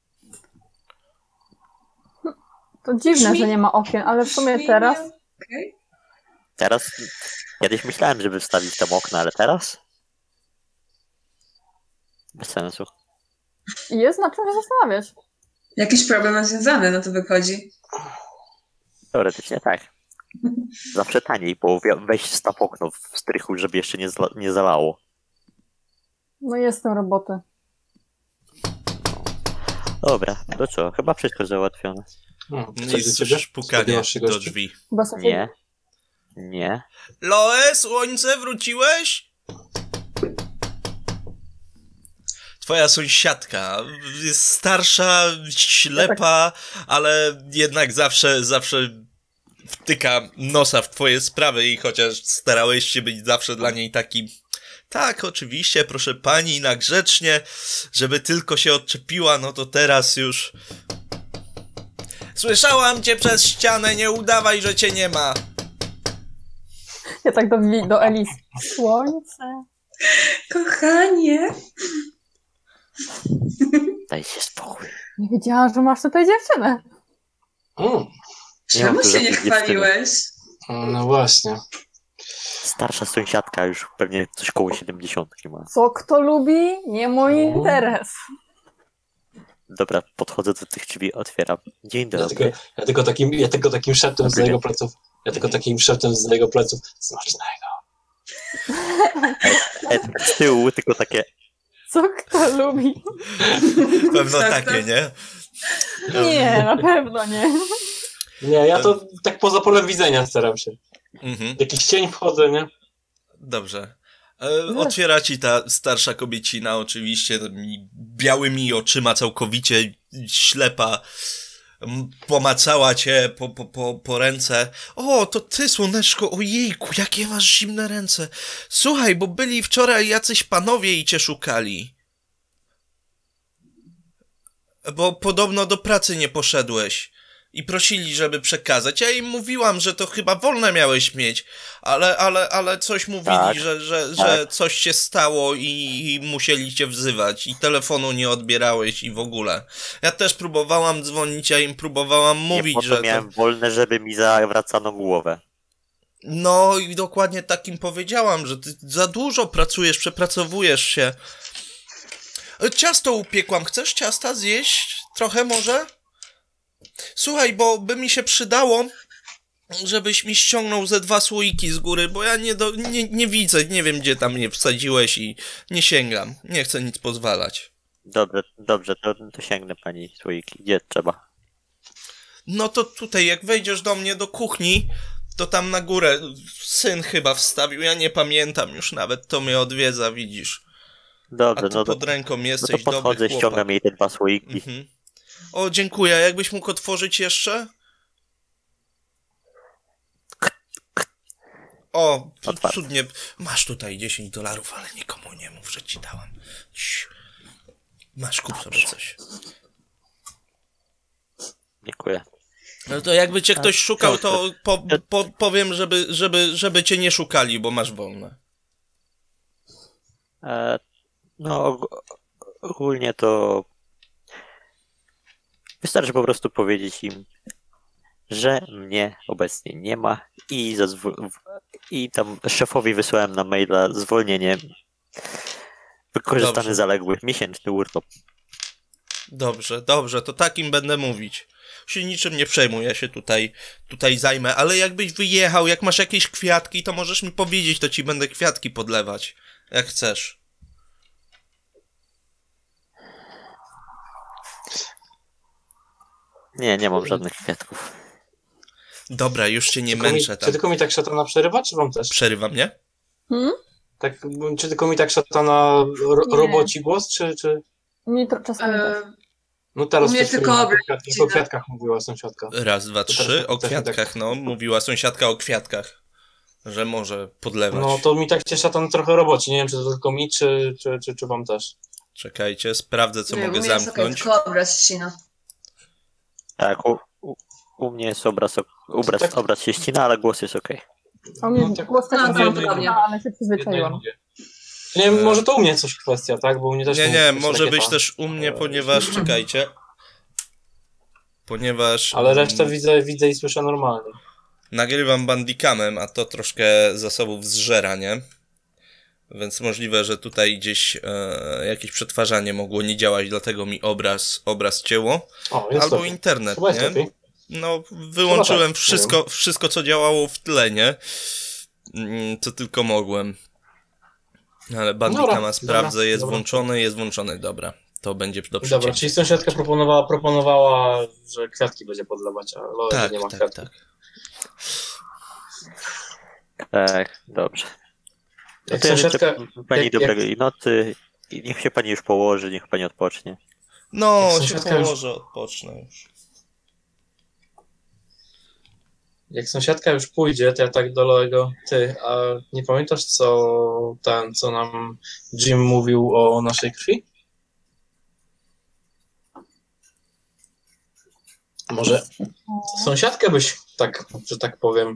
To dziwne, Brzmi- że nie ma okien, ale w sumie Brzmi teraz... nie- Okej. Teraz, kiedyś myślałem, żeby wstawić tam okna, ale teraz? Bez sensu. Jest na czym się zastanawiać. Jakiś problem rozwiązany, no to wychodzi. Teoretycznie tak. Zawsze taniej, bo wi- weź staw okno w strychu, żeby jeszcze nie, zla- nie zalało. No jest tym roboty. Dobra, to co? Chyba wszystko załatwione. No, No coś i do ciebie? pukanie Spodziewasz się do gości? drzwi. Chyba sobie... Nie. Nie. Loe, słońce, wróciłeś? Twoja sąsiadka jest starsza, ślepa, ale jednak zawsze, zawsze wtyka nosa w twoje sprawy i chociaż starałeś się być zawsze dla niej taki... Tak, oczywiście, proszę pani, na grzecznie, żeby tylko się odczepiła, no to teraz już... Słyszałam cię przez ścianę, nie udawaj, że cię nie ma. Ja tak do, do Elis. Słońce. Kochanie. Daj się spokój. Nie wiedziałam, że masz tutaj dziewczynę. Mm, Nie mam Czemu tu się nie żadnej dziewczyny. chwaliłeś? no właśnie. Starsza sąsiadka już pewnie coś koło siedemdziesiątki ma. Co kto lubi, nie mój interes. Dobra, podchodzę do tych drzwi, otwieram. Dzień Ja dobry. tylko, ja tylko takim, ja tylko takim szeptem z Dobry jego dzień. pleców, ja tylko takim szeptem z jego pleców, smacznego. E, z tyłu tylko takie, Co kto lubi? Pewno Tak, takie, tak. nie? Nie, na pewno nie. Nie, ja to tak poza polem widzenia staram się. Mhm. Jakiś cień wchodzę, nie? Dobrze. E, otwiera ci ta starsza kobiecina, oczywiście, tymi białymi oczyma, całkowicie ślepa. M, Pomacała cię po, po, po, po ręce. O, to ty, słoneczko, ojejku, jakie masz zimne ręce. Słuchaj, bo byli wczoraj jacyś panowie i cię szukali. Bo podobno do pracy nie poszedłeś. I prosili, żeby przekazać. Ja im mówiłam, że to chyba wolne miałeś mieć, ale, ale, ale coś mówili, Tak, że, że, tak. że coś się stało i, i musieli cię wzywać i telefonu nie odbierałeś i w ogóle. Ja też próbowałam dzwonić, ja im próbowałam nie mówić, po to że to... miałem wolne, żeby mi zawracano głowę. No i dokładnie takim powiedziałam, że ty za dużo pracujesz, przepracowujesz się. E, Ciasto upiekłam, chcesz ciasta zjeść? Trochę może? Słuchaj, bo by mi się przydało, żebyś mi ściągnął ze dwa słoiki z góry, bo ja nie, do, nie, nie widzę, nie wiem gdzie tam je wsadziłeś i nie sięgam. Nie chcę nic pozwalać. Dobrze, dobrze, to, to sięgnę pani słoiki. Gdzie trzeba? No to tutaj, jak wejdziesz do mnie do kuchni, to tam na górę syn chyba wstawił, ja nie pamiętam już nawet, to mnie odwiedza, widzisz. A Dobrze, tu no to, pod ręką no to jesteś, podchodzę, dobry chłopak. ściągam jej te dwa słoiki. Mhm. O, dziękuję, jakbyś mógł otworzyć jeszcze? O, Otwarte. cudnie. Masz tutaj dziesięć dolarów, ale nikomu nie mów, że ci dałam. Cii. Masz, kup sobie coś. Dziękuję. No to jakby cię ktoś szukał, to po, Ja- po, powiem, żeby, żeby, żeby cię nie szukali, bo masz wolne. E, no, og- ogólnie to wystarczy po prostu powiedzieć im, że mnie obecnie nie ma i, zazwo- w- i tam szefowi wysłałem na maila zwolnienie. Wykorzystany Dobrze. zaległy miesięczny urlop. Dobrze, dobrze, to takim będę mówić. Się niczym nie przejmuj, ja się tutaj, tutaj zajmę, ale jakbyś wyjechał, jak masz jakieś kwiatki, to możesz mi powiedzieć, to ci będę kwiatki podlewać, jak chcesz. Nie, nie mam żadnych kwiatków. Dobra, już cię nie Tylko mi, męczę czy tam. tylko mi tak szatana przerywa, czy wam też? Przerywa mnie? Hmm? Tak, czy tylko mi tak szatana ro, Nie. roboci głos, czy... czy... Mi to czasami też. E, No teraz U mnie też tylko mówiła, obraz o kwiatkach, wcina. o kwiatkach mówiła sąsiadka. Raz, dwa, To trzy, też- o też mi tak- kwiatkach, no, mówiła sąsiadka o kwiatkach, że może podlewać. No to mi tak się szatan trochę roboci, nie wiem czy to tylko mi, czy, czy, czy, czy wam też. Czekajcie, sprawdzę, co nie, mogę u mnie jest okej, zamknąć. tylko obraz ścina. Tak, u, u, u mnie jest obraz, ok- obraz, Tak. obraz się ścina, ale głos jest okej. O mnie No tak- głos też no, czasami no, podobnie, no. ale się Jedno i przyzwyczaiłam. drugie. Nie wiem, może to u mnie coś kwestia, tak? Bo u mnie też Nie, mówi nie, coś może rakieta. być też u mnie, E, ponieważ, czekajcie, ponieważ Ale resztę mm, widzę, widzę i słyszę normalnie. nagrywam bandicamem, a to troszkę zasobów zżera, nie? Więc możliwe, że tutaj gdzieś e, jakieś przetwarzanie mogło nie działać, dlatego mi obraz, obraz cięło. O, jest Albo lepiej. internet, Chyba jest nie? lepiej. No, wyłączyłem Chyba tak, wszystko, wszystko, co działało w tle, nie? Mm, Co tylko mogłem. Ale bandicama Dobra, sprawdzę, dobra, jest dobra. włączony, jest włączony, dobra. To będzie do Dobra, przecięcia. czyli sąsiadka proponowała, proponowała, że kwiatki będzie podlewać, ale Tak, nie ma tak, kwiatków. tak. Tak, dobrze. No Jak to ja życzę sąsiadka, pani jak- dobrej nocy i niech się pani już położy, niech pani odpocznie. No, Jak się sąsiadka już- położę, odpocznę już. jak sąsiadka już pójdzie, to ja tak do Loego, ty, a nie pamiętasz, co ten, co nam Jim mówił o naszej krwi? Może sąsiadkę byś, tak, że tak powiem,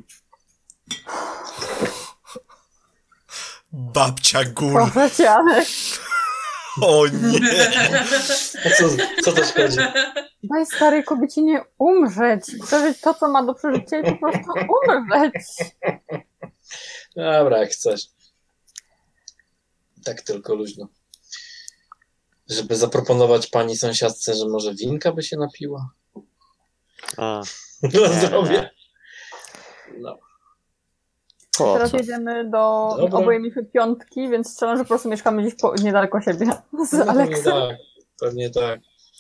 Babcia gór. Proszę cię, ale O nie. a co, co to szkodzi? daj starej kobiecinie umrzeć. Przeżyć to, co ma do przeżycia i po prostu umrzeć. Dobra, jak chcesz. Tak tylko luźno. Żeby zaproponować pani sąsiadce, że może winka by się napiła? A, Na Nie, zdrowie. nie. No. po Teraz co? jedziemy do... Dobra. Oboje mieliśmy piątki, więc strzelam, że po prostu mieszkamy gdzieś po, niedaleko siebie z No, pewnie Aleksem. tak. Pewnie tak.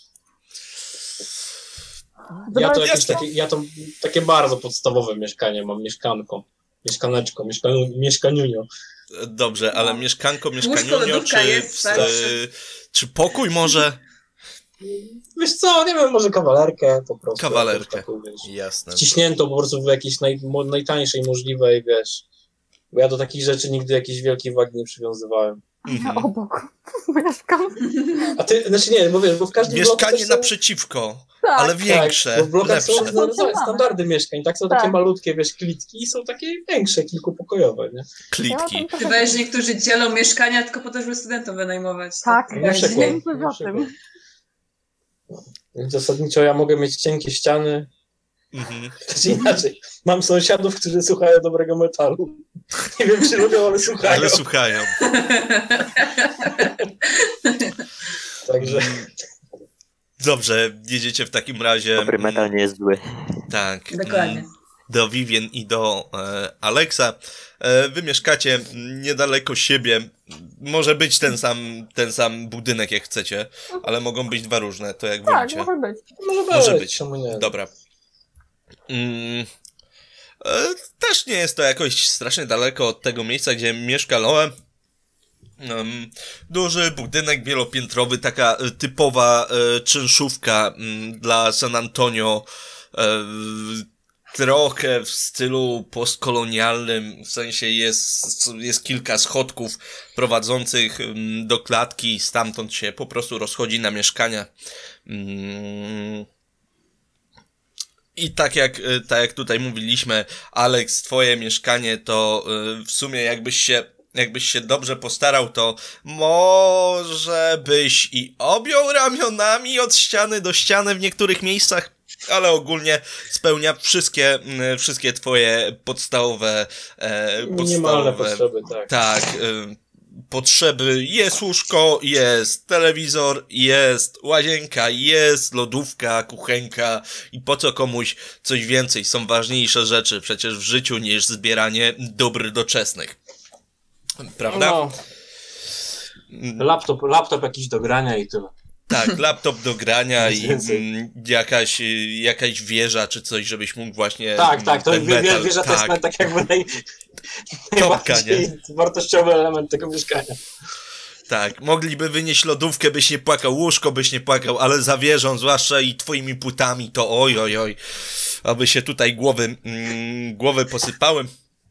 Ja Dobra, to jakieś Jasne. takie, ja to takie bardzo podstawowe mieszkanie mam, mieszkanko. Mieszkaneczko, mieszkaniu, mieszkaniunio. Dobrze, ale mieszkanko, Łóżko, mieszkaniunio, lodówka czy, jest, w- tak? y, czy pokój może? Wiesz co, nie wiem, może kawalerkę po prostu. Kawalerkę. Taką, wiesz, Jasne. wciśnięto po prostu w jakiejś naj, mo- najtańszej możliwej, wiesz. Bo ja do takich rzeczy nigdy jakiejś wielkiej wagi nie przywiązywałem. Mhm. obok mieszkam. A ty, znaczy nie, bo wiesz, bo w każdym bloku Mieszkanie też są- naprzeciwko, Tak, ale większe, Tak, bo w blokach są lepsze. różne rodzaje, standardy mieszkań, tak? Są takie Tak. malutkie, wiesz, klitki i są takie większe, kilkupokojowe, nie? Klitki. Chyba, że niektórzy dzielą mieszkania tylko po to, żeby studentom wynajmować. Tak, Na Razie. przykład. dziękuję Na za tym. przykład. Więc zasadniczo ja mogę mieć cienkie ściany, Mhm. też inaczej. Mam sąsiadów, którzy słuchają dobrego metalu. Nie wiem, czy lubią, ale słuchają. Ale słuchają. Także Dobrze, jedziecie w takim razie. Dobry mm, metal nie jest zły. Tak. Dokładnie. mm, Do Vivien i do e, Alexa. E, wy mieszkacie niedaleko siebie. Może być ten sam, ten sam budynek, jak chcecie, ale mogą być dwa różne, to jak Tak, wolicie. może być. może, Może być, być. czemu nie? Dobra. Mm, e, też nie jest to jakoś strasznie daleko od tego miejsca, gdzie mieszka Loe. Um, duży budynek wielopiętrowy, taka e, typowa e, czynszówka m, dla San Antonio. E, trochę w stylu postkolonialnym, w sensie jest, jest kilka schodków prowadzących mm, do klatki, stamtąd się po prostu rozchodzi na mieszkania. Mm. I tak jak, y, tak jak tutaj mówiliśmy, Alex, twoje mieszkanie to y, w sumie jakbyś się, jakbyś się dobrze postarał, to może byś i objął ramionami od ściany do ściany w niektórych miejscach, ale ogólnie spełnia wszystkie, y, wszystkie twoje podstawowe, e, Minimalne podstawowe, potrzeby, tak. tak, y, potrzeby. Jest łóżko, jest telewizor, jest łazienka, jest lodówka, kuchenka i po co komuś coś więcej? Są ważniejsze rzeczy przecież w życiu niż zbieranie dóbr doczesnych. Prawda? No, laptop, laptop jakiś do grania i tyle. Tak, laptop do grania Nic i więcej. mm, jakaś, y, jakaś wieża czy coś, żebyś mógł właśnie Tak, tak, to ten wie, wie, metal, wieża to jest tak, tak jakby naj, Topka, najbardziej wartościowy element tego mieszkania. tak. Mogliby wynieść lodówkę, byś nie płakał, łóżko byś nie płakał, ale za wieżą, zwłaszcza i twoimi płytami, to oj, oj, oj, aby się tutaj głowy, mm, głowy posypały.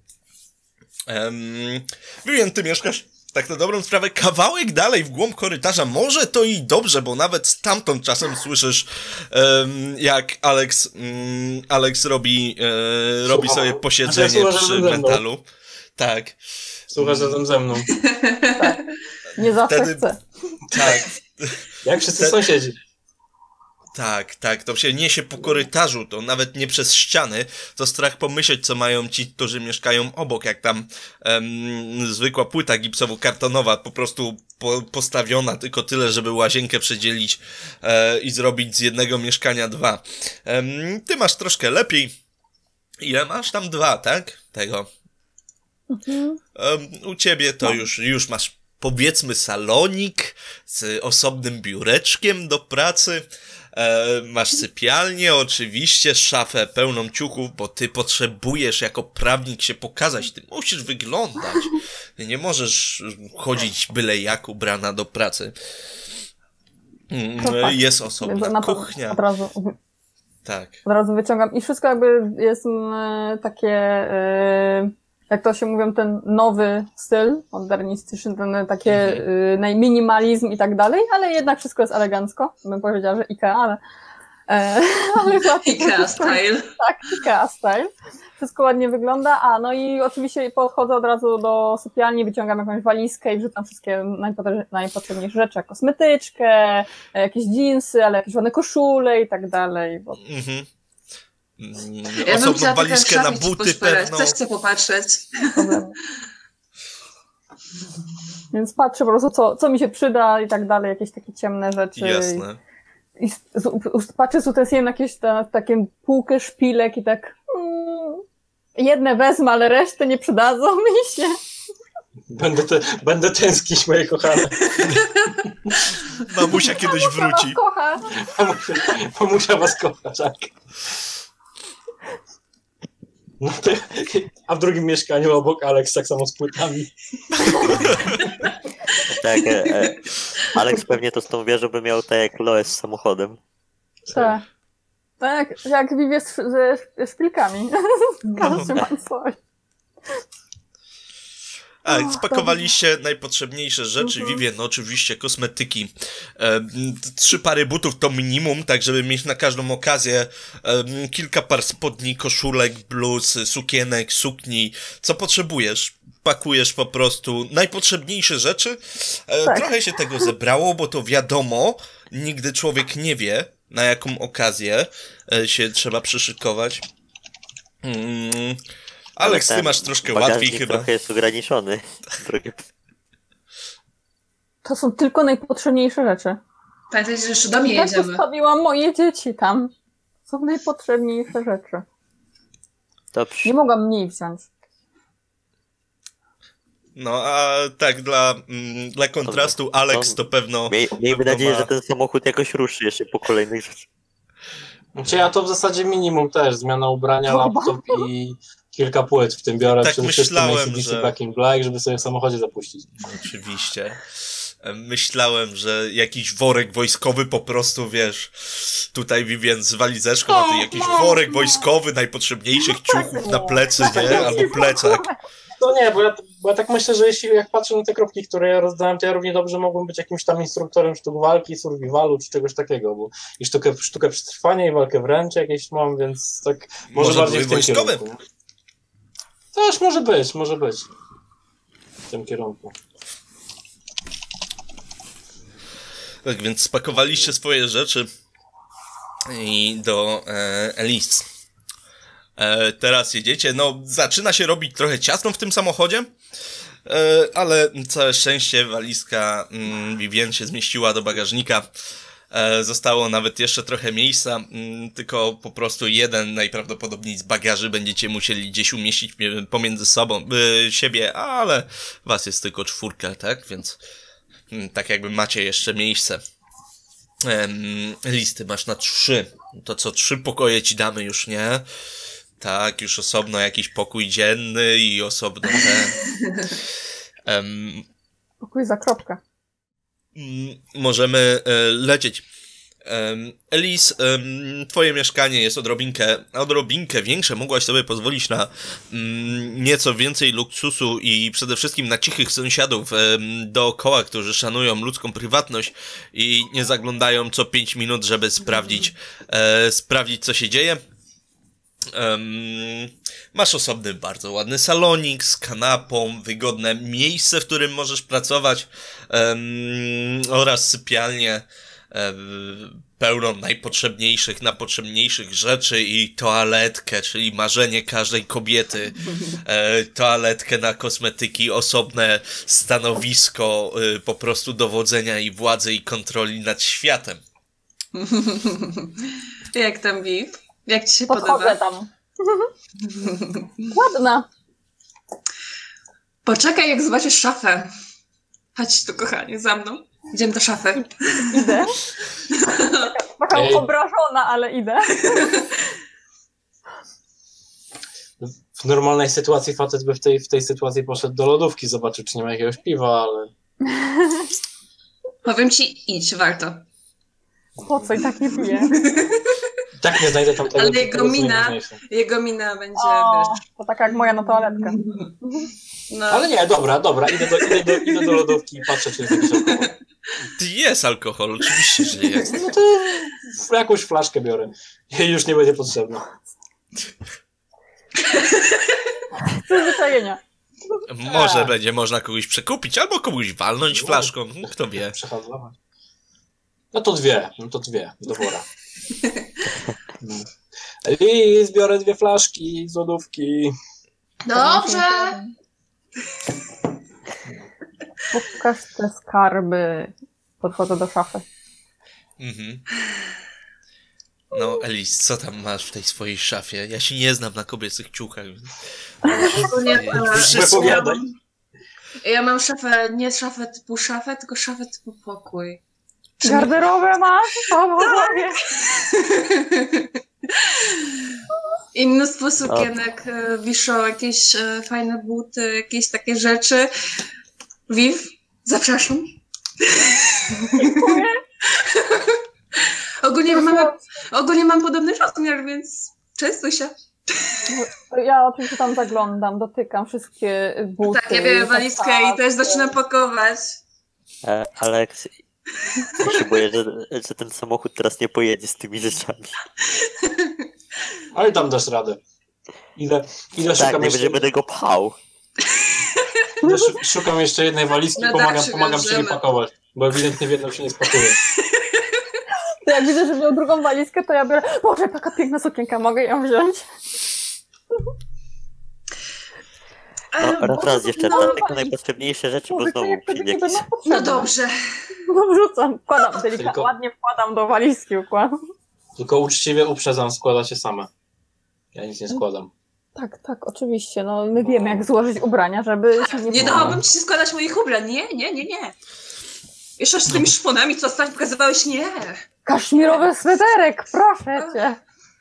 Um, Vivien, ty mieszkasz tak na dobrą sprawę kawałek dalej w głąb korytarza. Może to i dobrze, bo nawet stamtąd czasem słyszysz, um, jak Alex, um, Alex robi, e, robi Słucham. sobie posiedzenie Znaczy, ja słucham przy ze mną. metalu. Tak, Słuchasz razem ze mną. Nie zawsze Wtedy- chcę. tak. Jak wszyscy Te- sąsiedzi. Tak, tak, to się niesie po korytarzu, to nawet nie przez ściany, to strach pomyśleć, co mają ci, którzy mieszkają obok, jak tam em, zwykła płyta gipsowo-kartonowa, po prostu po, postawiona, tylko tyle, żeby łazienkę przedzielić e, i zrobić z jednego mieszkania dwa. Em, ty masz troszkę lepiej. Ile masz? Tam dwa, tak? Tego. Mhm. Em, u ciebie to już, już masz powiedzmy salonik z osobnym biureczkiem do pracy. E, masz sypialnię, oczywiście, szafę pełną ciuchów, bo ty potrzebujesz jako prawnik się pokazać, ty musisz wyglądać. Ty nie możesz chodzić byle jak ubrana do pracy. Mm, jest osobna kuchnia. Od razu, tak. Od razu wyciągam i wszystko jakby jest mm, takie, yy, jak to się mówią, ten nowy styl modernistyczny, ten takie Mhm. yy, najminimalizm i tak dalej, ale jednak wszystko jest elegancko. Bym powiedziała, że Ikea, ale... E, ale Ikea style. Tak, Ikea style. Wszystko ładnie wygląda. A, no i oczywiście podchodzę od razu do sypialni, wyciągam jakąś walizkę i wrzucam wszystkie najpotrzebniejsze, najpotrzebniejsze rzeczy, jak kosmetyczkę, jakieś dżinsy, ale jakieś ładne koszule i tak dalej. Bo... Mhm. Mm, Ja bym osobną chciała trochę walizkę na szafy ci buty poszperać. pewną. Też chcę popatrzeć. Problem. Więc patrzę po prostu, co, co mi się przyda i tak dalej, jakieś takie ciemne rzeczy. Jasne. I, i z, z, patrzę z utensiliami na jakieś ta, takie półkę szpilek i tak mm, jedne wezmę, ale resztę nie przydadzą mi się. Będę, te, będę tęsknić, moje kochane. Mamusia kiedyś wróci. Was kocha. Mamusia, mamusia was kocha, tak. No to, a w drugim mieszkaniu obok Alex tak samo z płytami. Tak, e, e, Alex pewnie to z tą wieżą by miał tak jak Loes z samochodem. Tak. Tak, jak Vivi z, ze ze szpilkami. Każdy ma coś. A, O, spakowaliście najpotrzebniejsze rzeczy, Mhm. Vivien, no oczywiście kosmetyki. E, trzy pary butów to minimum, tak żeby mieć na każdą okazję e, kilka par spodni, koszulek, bluz, sukienek, sukni. Co potrzebujesz? Pakujesz po prostu najpotrzebniejsze rzeczy. E, Tak. Trochę się tego zebrało, bo to wiadomo, nigdy człowiek nie wie, na jaką okazję e, się trzeba przyszykować. Mm. Aleks, ty ten masz troszkę bagażnik łatwiej chyba. trochę jest ograniczony. Trochę... To są tylko najpotrzebniejsze rzeczy. Pamiętajcie, że jeszcze do mnie I tak jedziemy. zostawiłam moje dzieci tam. Są najpotrzebniejsze rzeczy. Dobrze. Nie mogłam mniej wziąć. No, a tak dla, mm, dla kontrastu Alex to pewno... Miej, miejmy pewno nadzieję, ma- że ten samochód jakoś ruszy jeszcze po kolejnych rzeczach. Znaczy ja to w zasadzie minimum też, zmiana ubrania, Chyba. laptop i kilka płyt w tym biorę. Tak Przede wszystkim myślałem, A C D C że- Back in Black, żeby sobie w samochodzie zapuścić. Oczywiście. Myślałem, że jakiś worek wojskowy po prostu, wiesz, tutaj Vivien z walizeczką, a ty jakiś worek wojskowy najpotrzebniejszych ciuchów na plecy, nie? Albo plecak. No nie, bo ja, bo ja tak myślę, że jeśli jak patrzę na te kropki, które ja rozdałem, to ja równie dobrze mogłem być jakimś tam instruktorem sztuk walki, survivalu czy czegoś takiego, bo i sztukę, sztukę przetrwania i walkę wręcz jakieś mam, więc tak może, Może bardziej były w tym wojskowe? kierunku. Też może być, może być w tym kierunku. Tak więc spakowaliście swoje rzeczy i do e, Elise. E, teraz jedziecie, no zaczyna się robić trochę ciasno w tym samochodzie, e, ale całe szczęście walizka mm, Vivien się zmieściła do bagażnika. E, zostało nawet jeszcze trochę miejsca, mm, tylko po prostu jeden najprawdopodobniej z bagaży będziecie musieli gdzieś umieścić mie- pomiędzy sobą, e, siebie, ale was jest tylko czwórka, tak? Więc mm, tak jakby macie jeszcze miejsce. Em, listy masz na trzy. To co, trzy pokoje ci damy już, nie? Tak, już osobno jakiś pokój dzienny i osobno ten. Em, Pokój za kropkę. mm, możemy e, lecieć. Em, Elise, em, twoje mieszkanie jest odrobinkę, odrobinkę większe. Mogłaś sobie pozwolić na mm, nieco więcej luksusu i przede wszystkim na cichych sąsiadów em, dookoła, którzy szanują ludzką prywatność i nie zaglądają co pięć minut, żeby sprawdzić, e, sprawdzić co się dzieje. Um, masz osobny, bardzo ładny salonik z kanapą, wygodne miejsce, w którym możesz pracować um, oraz sypialnię um, pełną najpotrzebniejszych, najpotrzebniejszych rzeczy i toaletkę, czyli marzenie każdej kobiety. E, toaletkę na kosmetyki, osobne stanowisko e, po prostu dowodzenia i władzy i kontroli nad światem. Jak tam, Viv? Jak ci się Podchodzę podoba? tam. Ładna. Poczekaj, jak zobaczysz szafę. Chodź tu, kochanie, za mną. Idziemy do szafy. Idę. Taka Ej. obrażona, ale idę. W normalnej sytuacji facet by w tej, w tej sytuacji poszedł do lodówki, zobaczył, czy nie ma jakiegoś piwa, ale... Powiem ci, idź, warto. Po co i tak nie piję? I tak nie znajdę tam tego, Ale jego tego, co mina- najważniejsze. Jego mina będzie, O, wiesz... to tak jak moja na toaletkę. No, Ale nie, dobra, dobra, idę do, idę do, idę do lodówki i patrzę, czy jest jakiś alkohol. Jest alkohol, oczywiście, że jest. No to jakąś flaszkę biorę. Jej już nie będzie potrzebna. Przyzwyczajenia. Może Tak. będzie można kogoś przekupić, albo komuś walnąć flaszką, kto wie. Przehandlować. No to dwie, no to dwie, do wora. No. I zbiorę dwie flaszki z lodówki. dobrze! Pokaż te skarby. Podchodzę do szafy. Mhm. No, Elis, co tam masz w tej swojej szafie? Ja się nie znam na kobiecych ciuchach. Ogólnie, e, Wszystko. Wypowiadaj. Ja mam szafę, nie szafę typu szafę, tylko szafę typu pokój. Garderobę masz? O Boże. I mnóstwo sukienek, e, wiszą jakieś e, fajne buty, jakieś takie rzeczy. Viv, zapraszam. Dziękuję. Ogólnie, mamy, ogólnie mam podobny rozmiar, więc częstuj się. Ja oczywiście tam zaglądam, dotykam wszystkie buty. Tak, ja biorę walizkę i też zaczynam pakować. E, Aleks, ja się boję, że, że ten samochód teraz nie pojedzie z tymi rzeczami. Ale tam dasz radę. Idę, idę Tak, szukam, nie jeszcze, będzie będę go pchał. idę szu- szukam jeszcze jednej walizki, No tak, pomagam, się pomagam przy niej wiążemy. pakować. Bo ewidentnie w jedną się nie spakuje. To jak widzę, że wziął drugą walizkę, to ja biorę. Boże, taka piękna sukienka, mogę ją wziąć? No, raz, raz dziewczęta, no, tylko no, najpotrzebniejsze rzeczy, bo Boże, znowu jak to przyjdzie nie jakiś... będą potrzebne. No dobrze. No wrzucam, wkładam, delikatnie, Tylko- ładnie wkładam do walizki, układam. Tylko uczciwie uprzedzam, składacie same. Ja nic nie składam. Tak, tak, oczywiście, no my wiemy jak złożyć ubrania, żeby się nie... Nie dałabym ci się składać moich ubrań. Nie, nie, nie, nie. Jeszcze z tymi szponami, co ostatnio pokazywałeś, nie. Kaszmirowy sweterek, proszę cię.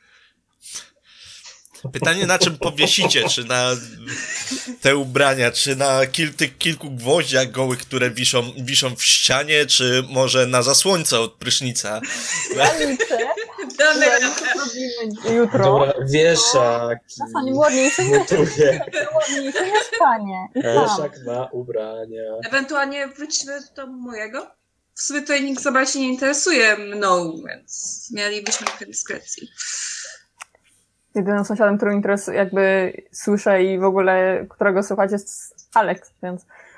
Pytanie, na czym powiesicie? Czy na te ubrania, czy na kil, tych kilku gwoździach gołych, które wiszą, wiszą w ścianie, czy może na zasłońce od prysznica? Ja liczę, Damy że radę. zrobimy jutro. Dobra, wieszak. Czasami ładniejsze nie Gotuję. ładniejsze mieszkanie. I tam. Wieszak na ubrania. Ewentualnie wróćmy do mojego. W sumie tutaj nikt za bardzo nie interesuje mną, więc mielibyśmy trochę dyskrecji. Jedynym sąsiadem, który interesuje, jakby słyszę i w ogóle którego słychać jest Alex, więc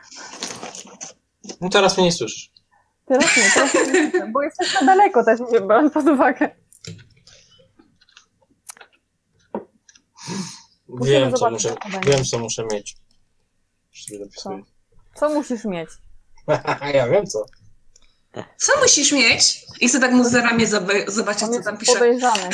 No teraz mnie nie słyszysz. teraz nie, teraz nie słyszę, bo jesteśmy daleko też, nie brać pod uwagę. Musimy Wiem co, zobaczyć, muszę, jak to będzie. wiem, co muszę mieć. Już sobie dopisuję. Co musisz mieć? Ja wiem co. Co musisz mieć? I chcę tak mu za ramię zob- zobaczyć, On co jest tam pisze. podejrzany.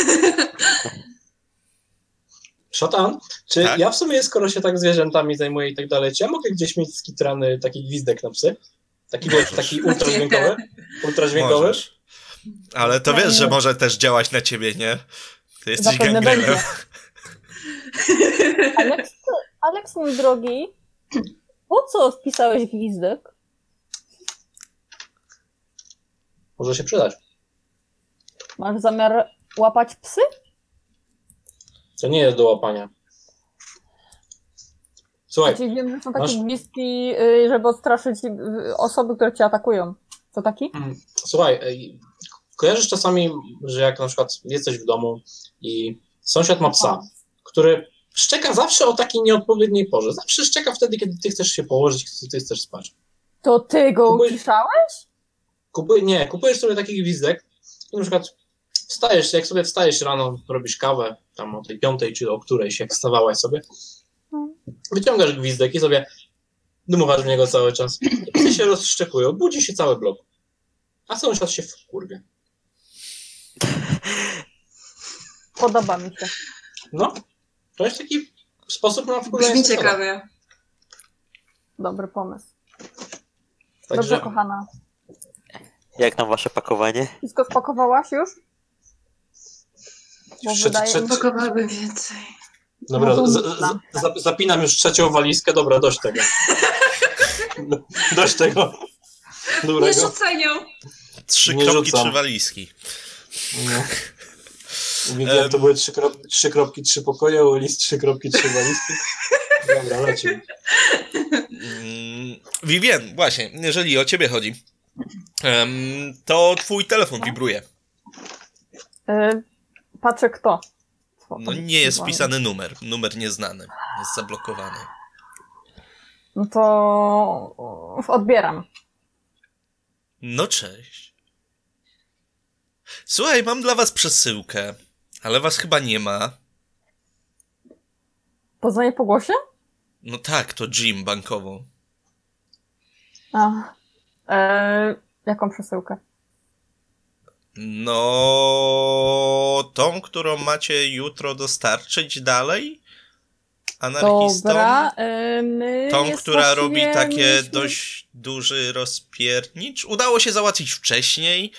Szatan, czy Tak? ja w sumie, skoro się tak zwierzętami zajmuję i tak dalej, czy ja mogę gdzieś mieć skitrany taki gwizdek na psy? Taki, wiesz, taki ultradźwiękowy? Ultradźwiękowy? Możesz. Ale to wiesz, że może też działać na ciebie, nie? Ty jesteś Zapewne gangrenem. będzie. Aleks, Aleks, mój drogi, po co wpisałeś gwizdek? Może się przydać. Masz zamiar łapać psy? To nie jest do łapania. Słuchaj, Czyli wiem, że są takie masz- gwizdki, y, żeby odstraszyć y, osoby, które cię atakują. Co taki? mm, słuchaj, ej, kojarzysz czasami, że jak na przykład jesteś w domu i sąsiad ma psa, który szczeka zawsze o takiej nieodpowiedniej porze. Zawsze szczeka wtedy, kiedy ty chcesz się położyć, kiedy ty chcesz spać. To ty go Kupuj- uciszałeś? Kupuj, nie, kupujesz sobie taki gwizdek i na przykład wstajesz, jak sobie wstajesz rano, robisz kawę, tam o tej piątej czy o którejś, jak wstawałaś sobie, wyciągasz gwizdek i sobie dmuchasz w niego cały czas. I psy się rozszczekują, budzi się cały blok. A sąsiad się wkurwie. Podoba mi się. No, to jest taki sposób na wkurzenie Brzmi sąsiada. ciekawie. Dobry pomysł. Dobrze, Także kochana. Jak tam wasze pakowanie? Wszystko spakowałaś już? Bo Trze- wydaje trze- mi się, Pakowałabym więcej. dobra, No to z, umyślam. z, za- zapinam już trzecią walizkę. Dobra, dość tego. Dość tego. Nie Dobrego. rzucaj nią! Trzy Nie kropki, rzucam. trzy walizki. No. Mówiłem, Em. to były trzy, krop, trzy kropki, trzy pokoje, u Elis trzy kropki, trzy walizki. Dobra, lecimy. Mm, Vivien, właśnie, jeżeli o ciebie chodzi, em, to twój telefon wibruje. y, patrzę kto. Co No tam nie jest dzwoni. wpisany numer. Numer nieznany. Jest zablokowany. No to odbieram. No cześć. Słuchaj, mam dla was przesyłkę, ale was chyba nie ma. Poznanie po głosie? No tak, to Jim bankowo. A. E, jaką przesyłkę? No, tą, którą macie jutro dostarczyć dalej? Anarchistom? Dobra, e, my Tą, jest która robi właściwie takie mieliśmy- dość duży rozpiernicz? Udało się załatwić wcześniej.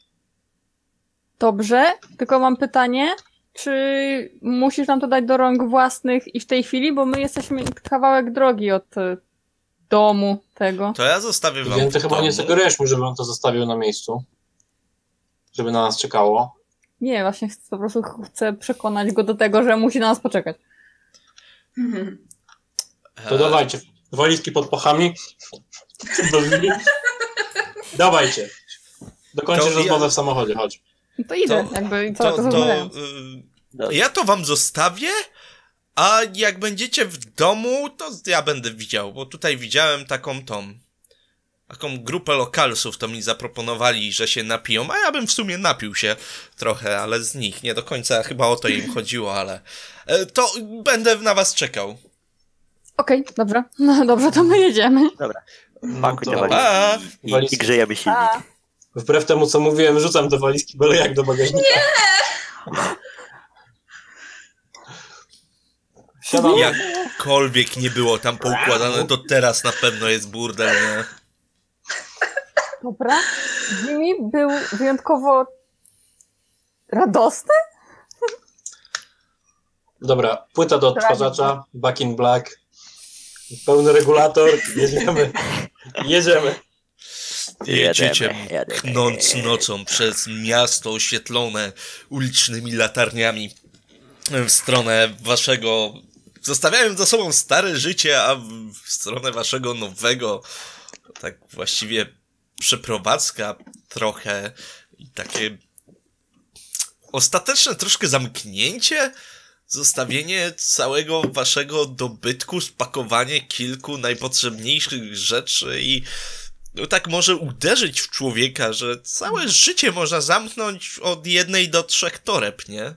Dobrze, tylko mam pytanie. Czy musisz nam to dać do rąk własnych i w tej chwili? Bo my jesteśmy kawałek drogi od e, domu tego. To ja zostawię wam Więc ty w chyba domu. nie sugerujesz mu, żeby on to zostawił na miejscu. Żeby na nas czekało. Nie, właśnie chcę, po prostu chcę przekonać go do tego, że musi na nas poczekać. Mhm. To E, dawajcie. Walizki pod pachami. Do drzwi. Dawajcie. Dokończysz To ja- rozmowę w samochodzie, chodź. No to idę, To- jakby i co, To, to, to, rozmawiając. y, Dobrze. ja to wam zostawię, a jak będziecie w domu, to ja będę widział, bo tutaj widziałem taką tą, taką grupę lokalsów, to mi zaproponowali, że się napiją, a ja bym w sumie napił się trochę, ale z nich, nie do końca chyba o to im chodziło, ale e, to będę na was czekał. Okej, dobrze. No dobrze, to my jedziemy. Pakuj No te to- walizki i, i, Walizki. i grzejemy silnik. A, Wbrew temu, co mówiłem, rzucam do walizki byle jak do bagażnika. Siadam. Jakkolwiek nie było tam poukładane, to teraz na pewno jest burdel, nie? dobra. Jimmy był wyjątkowo radosny? Dobra, płyta do odtwarzacza, Back in Black, pełny regulator, jedziemy. Jedziemy. Jedziecie, Jedziemy, jedziemy. knąc nocą przez miasto oświetlone ulicznymi latarniami w stronę waszego, zostawiając za sobą stare życie, a w stronę waszego nowego, tak właściwie przeprowadzka trochę i takie ostateczne troszkę zamknięcie, zostawienie całego waszego dobytku, spakowanie kilku najpotrzebniejszych rzeczy i no tak może uderzyć w człowieka, że całe życie można zamknąć od jednej do trzech toreb, nie?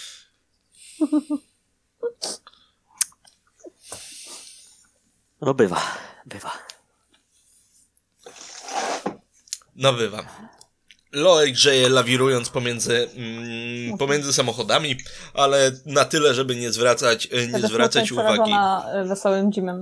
No bywa, bywa. No bywam. Loek grzeje lawirując pomiędzy, mm, pomiędzy samochodami, ale na tyle, żeby nie zwracać, e, nie Będę zwracać smutna i uwagi. przerażona, e, wesołym Jimem.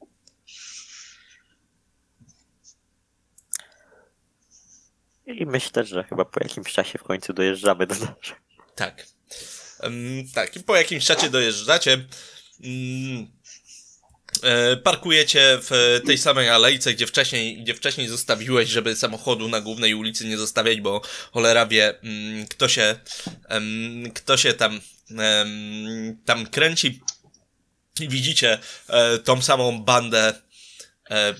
I myślę, że chyba po jakimś czasie w końcu dojeżdżamy do nas. Tak. Em, tak, i po jakimś czasie dojeżdżacie. Mm, e, parkujecie w tej samej alejce, gdzie wcześniej, gdzie wcześniej zostawiłeś, żeby samochodu na głównej ulicy nie zostawiać, bo cholera wie, mm, kto się, em, kto się tam, em, tam kręci. I widzicie e, tą samą bandę e,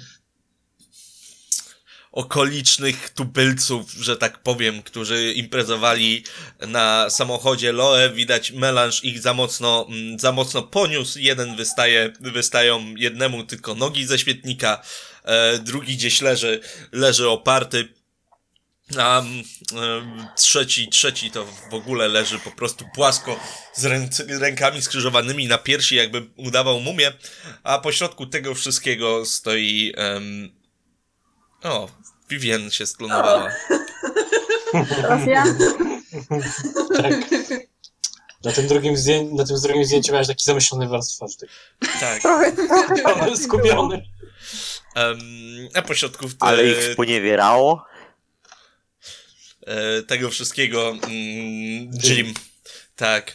okolicznych tubylców, że tak powiem, którzy imprezowali na samochodzie Loe. Widać, melanż ich za mocno, mm, za mocno poniósł. Jeden wystaje, wystają jednemu tylko nogi ze świetnika, e, drugi gdzieś leży, leży oparty, a e, trzeci, trzeci to w ogóle leży po prostu płasko z ręc, rękami skrzyżowanymi na piersi, jakby udawał mumię, a pośrodku tego wszystkiego stoi em, o, Vivien się sklonowała. Teraz ja? Tak. Na tym drugim, zdję- na tym drugim zdjęciu miałeś taki zamyślony wyraz twarzy. Tak. Trochę, trochę. Skupiony, skupiony. Um, a pośrodku te, Ale ich sponiewierało? e, tego wszystkiego mm, Jim. Tak.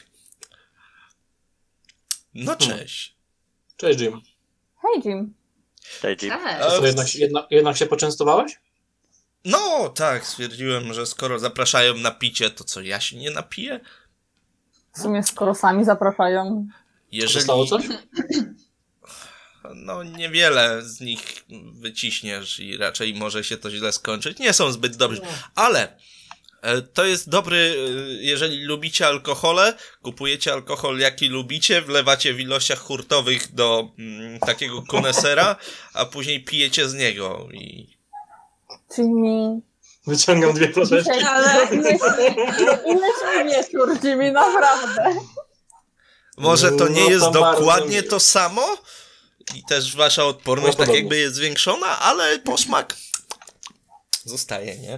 No cześć. Cześć, Jim. Hej, Jim. Cześć, Jim. Cześć. Co, jednak, jednak, jednak się poczęstowałeś? No tak, stwierdziłem, że skoro zapraszają na picie, to co, ja się nie napiję? W sumie skoro sami zapraszają. Jeżeli... Zostało coś? No niewiele z nich wyciśniesz i raczej może się to źle skończyć. Nie są zbyt dobrzy, ale e, to jest dobry, e, jeżeli lubicie alkohole, kupujecie alkohol jaki lubicie, wlewacie w ilościach hurtowych do mm, takiego konesera, a później pijecie z niego i... Jimmy. Wyciągam dwie flaszeczki. Dzisiaj, ale inny wieczór, Jimmy, naprawdę. Może to nie No, jest to dokładnie bardzo- to samo i też wasza odporność No, tak podobnie. jakby jest zwiększona, ale posmak zostaje, nie?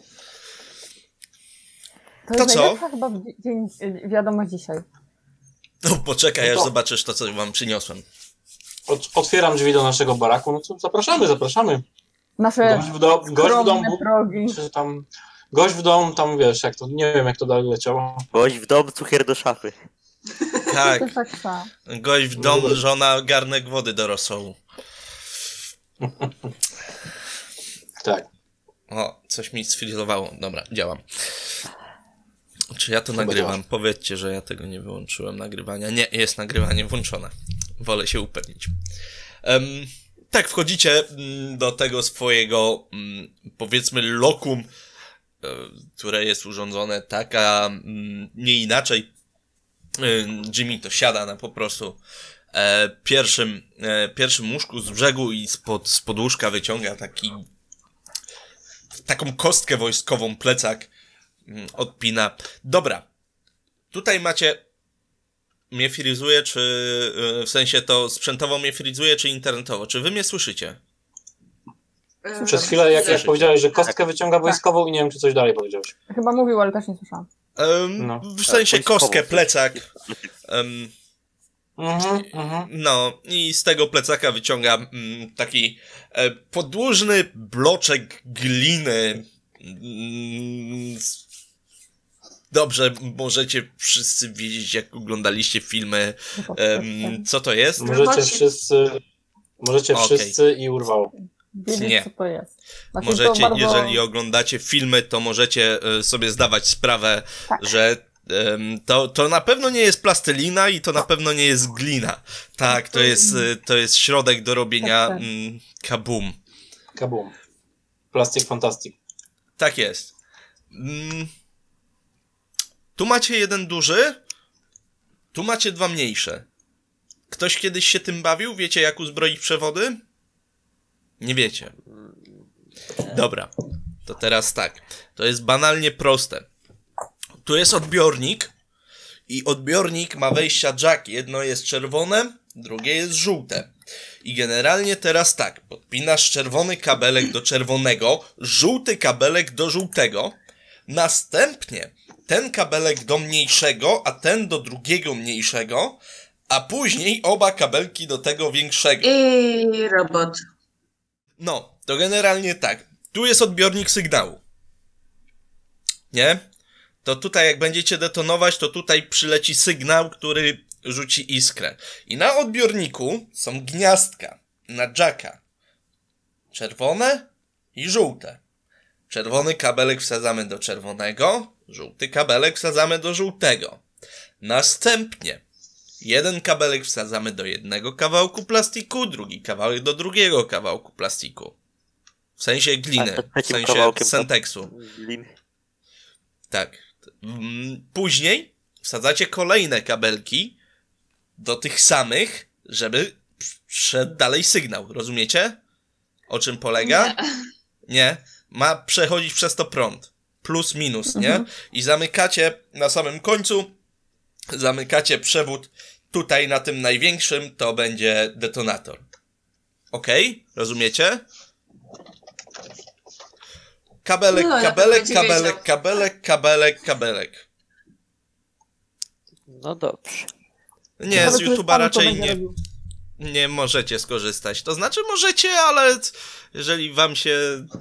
To, To jest co? najlepsza chyba w dzień, wiadomość dzisiaj. No poczekaj, No aż to- zobaczysz to, co wam przyniosłem. Ot- Otwieram drzwi do naszego baraku, no to zapraszamy, zapraszamy. Nasze Gość w, do, gość w skromne domu, progi. czy tam... Gość w domu, tam wiesz, jak to, nie wiem jak to dalej leciało. Gość w dom, cukier do szafy. Tak, To tak samo. gość w dom, żona garnek wody do rosołu. Tak. O, coś mi sfrizowało. Dobra, działam. Czy ja to Chyba nagrywam? działa. Powiedzcie, że ja tego nie wyłączyłem nagrywania. Nie, jest nagrywanie włączone. Wolę się upewnić. Em, tak, wchodzicie mm, do tego swojego, mm, powiedzmy, lokum, e, które jest urządzone tak, a mm, nie inaczej. E, Jimmy to siada na po prostu e, pierwszym, e, pierwszym łóżku z brzegu i spod, spod łóżka wyciąga taki taką kostkę wojskową, plecak, mm, odpina. Dobra, tutaj macie, mnie frizuje, czy y, w sensie to sprzętowo mnie frizuje, czy internetowo? Czy wy mnie słyszycie? E, Przez chwilę, jak, jak Słyszycie. powiedziałeś, że kostkę wyciąga wojskową i nie wiem, czy coś dalej powiedziałeś. Chyba mówił, ale też nie słyszałam. Um, No. w sensie wojskowo. kostkę, plecak. Um, Mhm, mhm. no, i z tego plecaka wyciąga mm, taki e, podłużny bloczek gliny. Mm, s- Dobrze, możecie wszyscy wiedzieć, jak oglądaliście filmy, em, co to jest. Możecie Zobaczcie. wszyscy, możecie Okej. wszyscy i urwało. Wiedzieć, Nie. co to jest. Znaczy, Możecie, to bardzo... jeżeli oglądacie filmy, to możecie e, sobie zdawać sprawę, Tak. że em, to, to na pewno nie jest plastelina i to na pewno nie jest glina. Tak, to jest, e, to jest środek do robienia Tak, tak. mm, kabum. Kabum. Plastic Fantastic. Tak jest. Mm. Tu macie jeden duży, tu macie dwa mniejsze. Ktoś kiedyś się tym bawił? Wiecie, jak uzbroić przewody? Nie wiecie. Dobra, to teraz tak. To jest banalnie proste. Tu jest odbiornik i odbiornik ma wejścia jack. Jedno jest czerwone, drugie jest żółte. I generalnie teraz tak, podpinasz czerwony kabelek do czerwonego, żółty kabelek do żółtego, następnie ten kabelek do mniejszego, a ten do drugiego mniejszego, a później oba kabelki do tego większego. I robot. No, to generalnie tak. Tu jest odbiornik sygnału. Nie? To tutaj jak będziecie detonować, to tutaj przyleci sygnał, który rzuci iskrę. I na odbiorniku są gniazdka na jacka. Czerwone i żółte. Czerwony kabelek wsadzamy do czerwonego, żółty kabelek wsadzamy do żółtego. Następnie jeden kabelek wsadzamy do jednego kawałku plastiku, drugi kawałek do drugiego kawałku plastiku. W sensie gliny, A w trzecim sensie kawałkiem to- senteksu. Lin. Tak. Mm, Później wsadzacie kolejne kabelki do tych samych, żeby szedł dalej sygnał. Rozumiecie? O czym polega? Nie. Nie. Ma przechodzić przez to prąd. Plus, minus, nie? Mhm. I zamykacie na samym końcu, zamykacie przewód tutaj na tym największym, to będzie detonator. Okej? Rozumiecie? Kabelek, No, ja to kabelek, będzie kabelek, wiedział. kabelek, kabelek, kabelek. No dobrze. Nie, z Nawet YouTube'a pan to raczej będzie nie. robił. nie możecie skorzystać. To znaczy możecie, ale jeżeli wam się,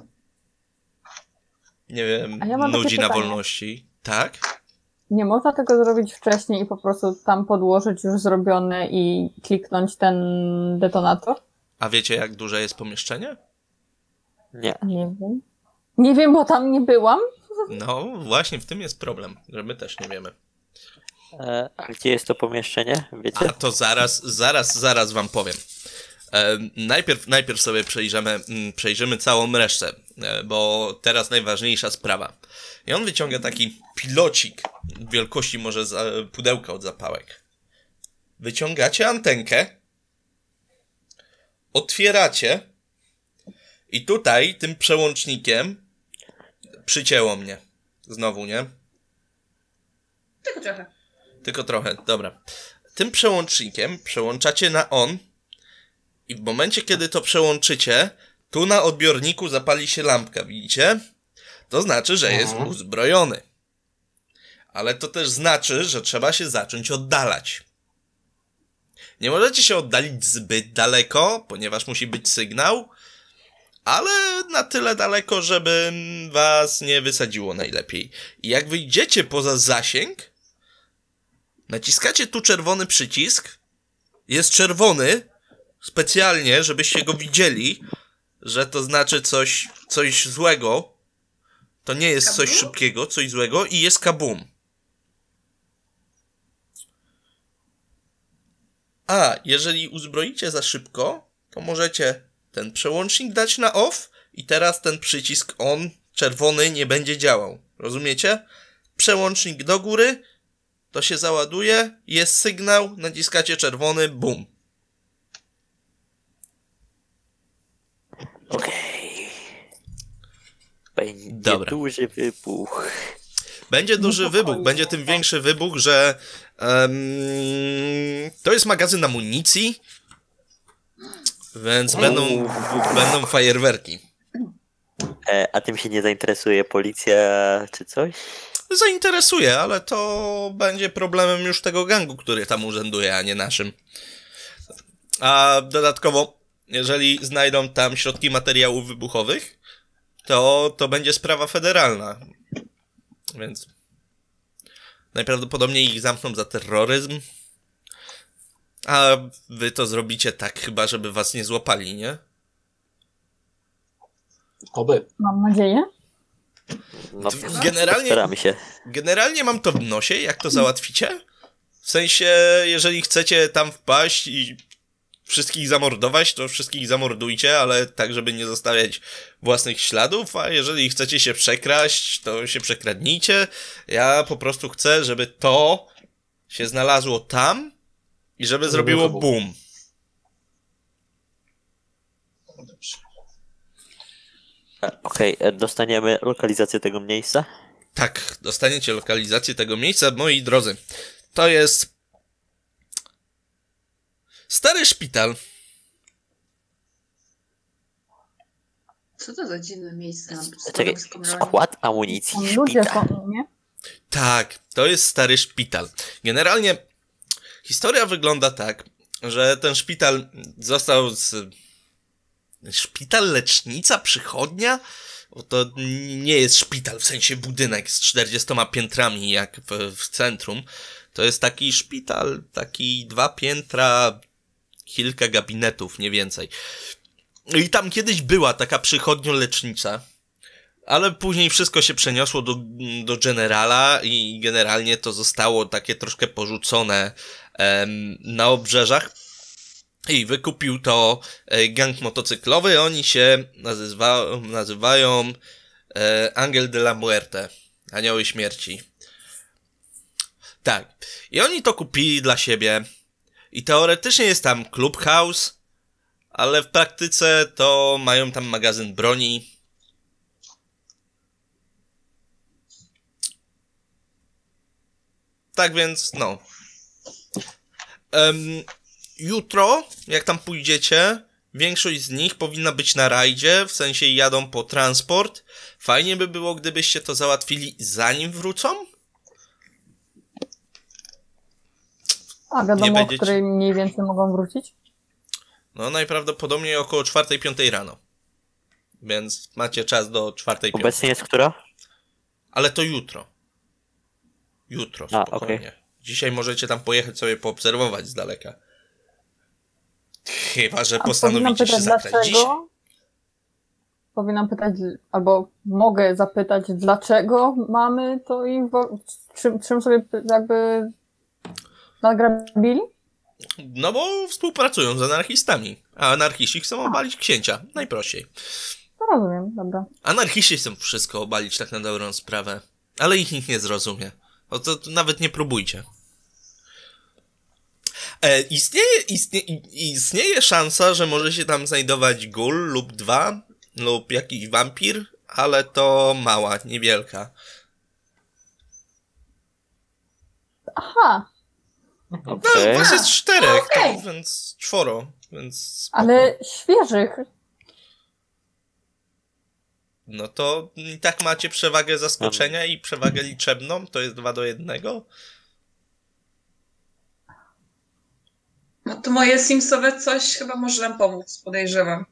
nie wiem, A ja mam takie nudzi na pytanie. wolności. Tak? Nie można tego zrobić wcześniej i po prostu tam podłożyć już zrobione i kliknąć ten detonator? A wiecie, jak duże jest pomieszczenie? Nie. Nie wiem. Nie wiem, bo tam nie byłam. No, właśnie w tym jest problem, że my też nie wiemy. E, a gdzie jest to pomieszczenie? Wiecie? A to zaraz, zaraz, zaraz wam powiem. E, najpierw, najpierw sobie przejrzymy, mm, przejrzymy całą resztę, e, bo teraz najważniejsza sprawa. I on wyciąga taki pilocik wielkości może za, pudełka od zapałek. Wyciągacie antenkę, otwieracie i tutaj tym przełącznikiem przycięło mnie. Znowu, nie? Tylko trochę. Tylko trochę, dobra. Tym przełącznikiem przełączacie na on i w momencie, kiedy to przełączycie, tu na odbiorniku zapali się lampka, widzicie? To znaczy, że jest Mhm. uzbrojony. Ale to też znaczy, że trzeba się zacząć oddalać. Nie możecie się oddalić zbyt daleko, ponieważ musi być sygnał, ale na tyle daleko, żeby was nie wysadziło najlepiej. I jak wyjdziecie poza zasięg, naciskacie tu czerwony przycisk. Jest czerwony specjalnie, żebyście go widzieli, że to znaczy coś, coś złego. To nie jest coś Kabum? szybkiego, coś złego i jest kabum. A, jeżeli uzbroicie za szybko, to możecie ten przełącznik dać na off i teraz ten przycisk on, czerwony, nie będzie działał. Rozumiecie? Przełącznik do góry, to się załaduje, jest sygnał, naciskacie czerwony, bum. Okej. Będzie Dobra. duży wybuch. Będzie duży wybuch, będzie tym większy wybuch, że em, to jest magazyn amunicji, więc będą, będą fajerwerki. E, a tym się nie zainteresuje policja czy coś? Zainteresuje, ale to będzie problemem już tego gangu, który tam urzęduje, a nie naszym. A dodatkowo, jeżeli znajdą tam środki materiałów wybuchowych, to to będzie sprawa federalna. Więc najprawdopodobniej ich zamkną za terroryzm. A wy to zrobicie tak chyba, żeby was nie złapali, nie? Oby. Mam nadzieję. No, Generalnie- staramy się. Generalnie mam to w nosie, jak to załatwicie. W sensie, jeżeli chcecie tam wpaść i wszystkich zamordować, to wszystkich zamordujcie, ale tak, żeby nie zostawiać własnych śladów, a jeżeli chcecie się przekraść, to się przekradnijcie. Ja po prostu chcę, żeby to się znalazło tam i żeby zrobiło wybuch. boom. Dobrze. E, Okej, e, dostaniemy lokalizację tego miejsca. Tak, dostaniecie lokalizację tego miejsca, moi drodzy. To jest stary szpital. Co to za dziwne miejsce? Czekaj, skład amunicji, Tam ludzie szpital. są, nie? Tak, to jest stary szpital. Generalnie historia wygląda tak, że ten szpital został z... Szpital, lecznica, przychodnia? Bo to nie jest szpital, w sensie budynek z czterdziestoma piętrami jak w, w centrum. To jest taki szpital, taki dwa piętra, kilka gabinetów, nie więcej. I tam kiedyś była taka przychodnio-lecznicza, ale później wszystko się przeniosło do, do Generala i generalnie to zostało takie troszkę porzucone em, na obrzeżach. I wykupił to e, gang motocyklowy, oni się nazywa, nazywają e, Angel de la Muerte, Anioły Śmierci. Tak. I oni to kupili dla siebie. I teoretycznie jest tam clubhouse, ale w praktyce to mają tam magazyn broni. Tak więc, no. Um, jutro, jak tam pójdziecie, większość z nich powinna być na rajdzie, w sensie jadą po transport. Fajnie by było, gdybyście to załatwili zanim wrócą. A wiadomo, będziecie- o której mniej więcej mogą wrócić? No najprawdopodobniej około czwartej, piątej rano. Więc macie czas do czwartej, piątej. Obecnie jest która? Ale to jutro. Jutro, A, spokojnie. okej. Dzisiaj możecie tam pojechać sobie poobserwować z daleka. Chyba, że A postanowicie powinnam się pytać zagrać dziś. dlaczego? Powinnam pytać, albo mogę zapytać, dlaczego mamy to i wo- czym, czym sobie jakby nagrabili? No bo współpracują z anarchistami. A anarchiści chcą obalić księcia. Najprościej. To rozumiem, dobra. Anarchiści chcą wszystko obalić tak na dobrą sprawę. Ale ich nikt nie zrozumie. O to, to nawet nie próbujcie. E, istnieje, istnie, istnieje szansa, że może się tam znajdować gul lub dwa, lub jakiś wampir, ale to mała, niewielka. Aha, No, Okej. was jest czterech, okej. to, więc czworo, więc spoko. ale świeżych. No to i tak macie przewagę zaskoczenia i przewagę liczebną, to jest dwa do jednego. No to moje Simsowe coś chyba może nam pomóc, podejrzewam.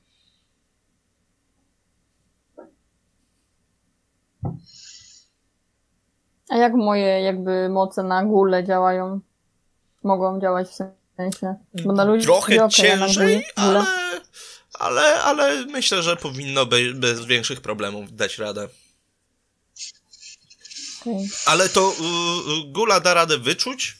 A jak moje jakby moce na gule działają? Mogą działać w sensie? Bo na ludzi Trochę okej, a na ciężej, gule- ale, ale, ale myślę, że powinno be, bez większych problemów dać radę. Okej. Ale to y, y, gula da radę wyczuć?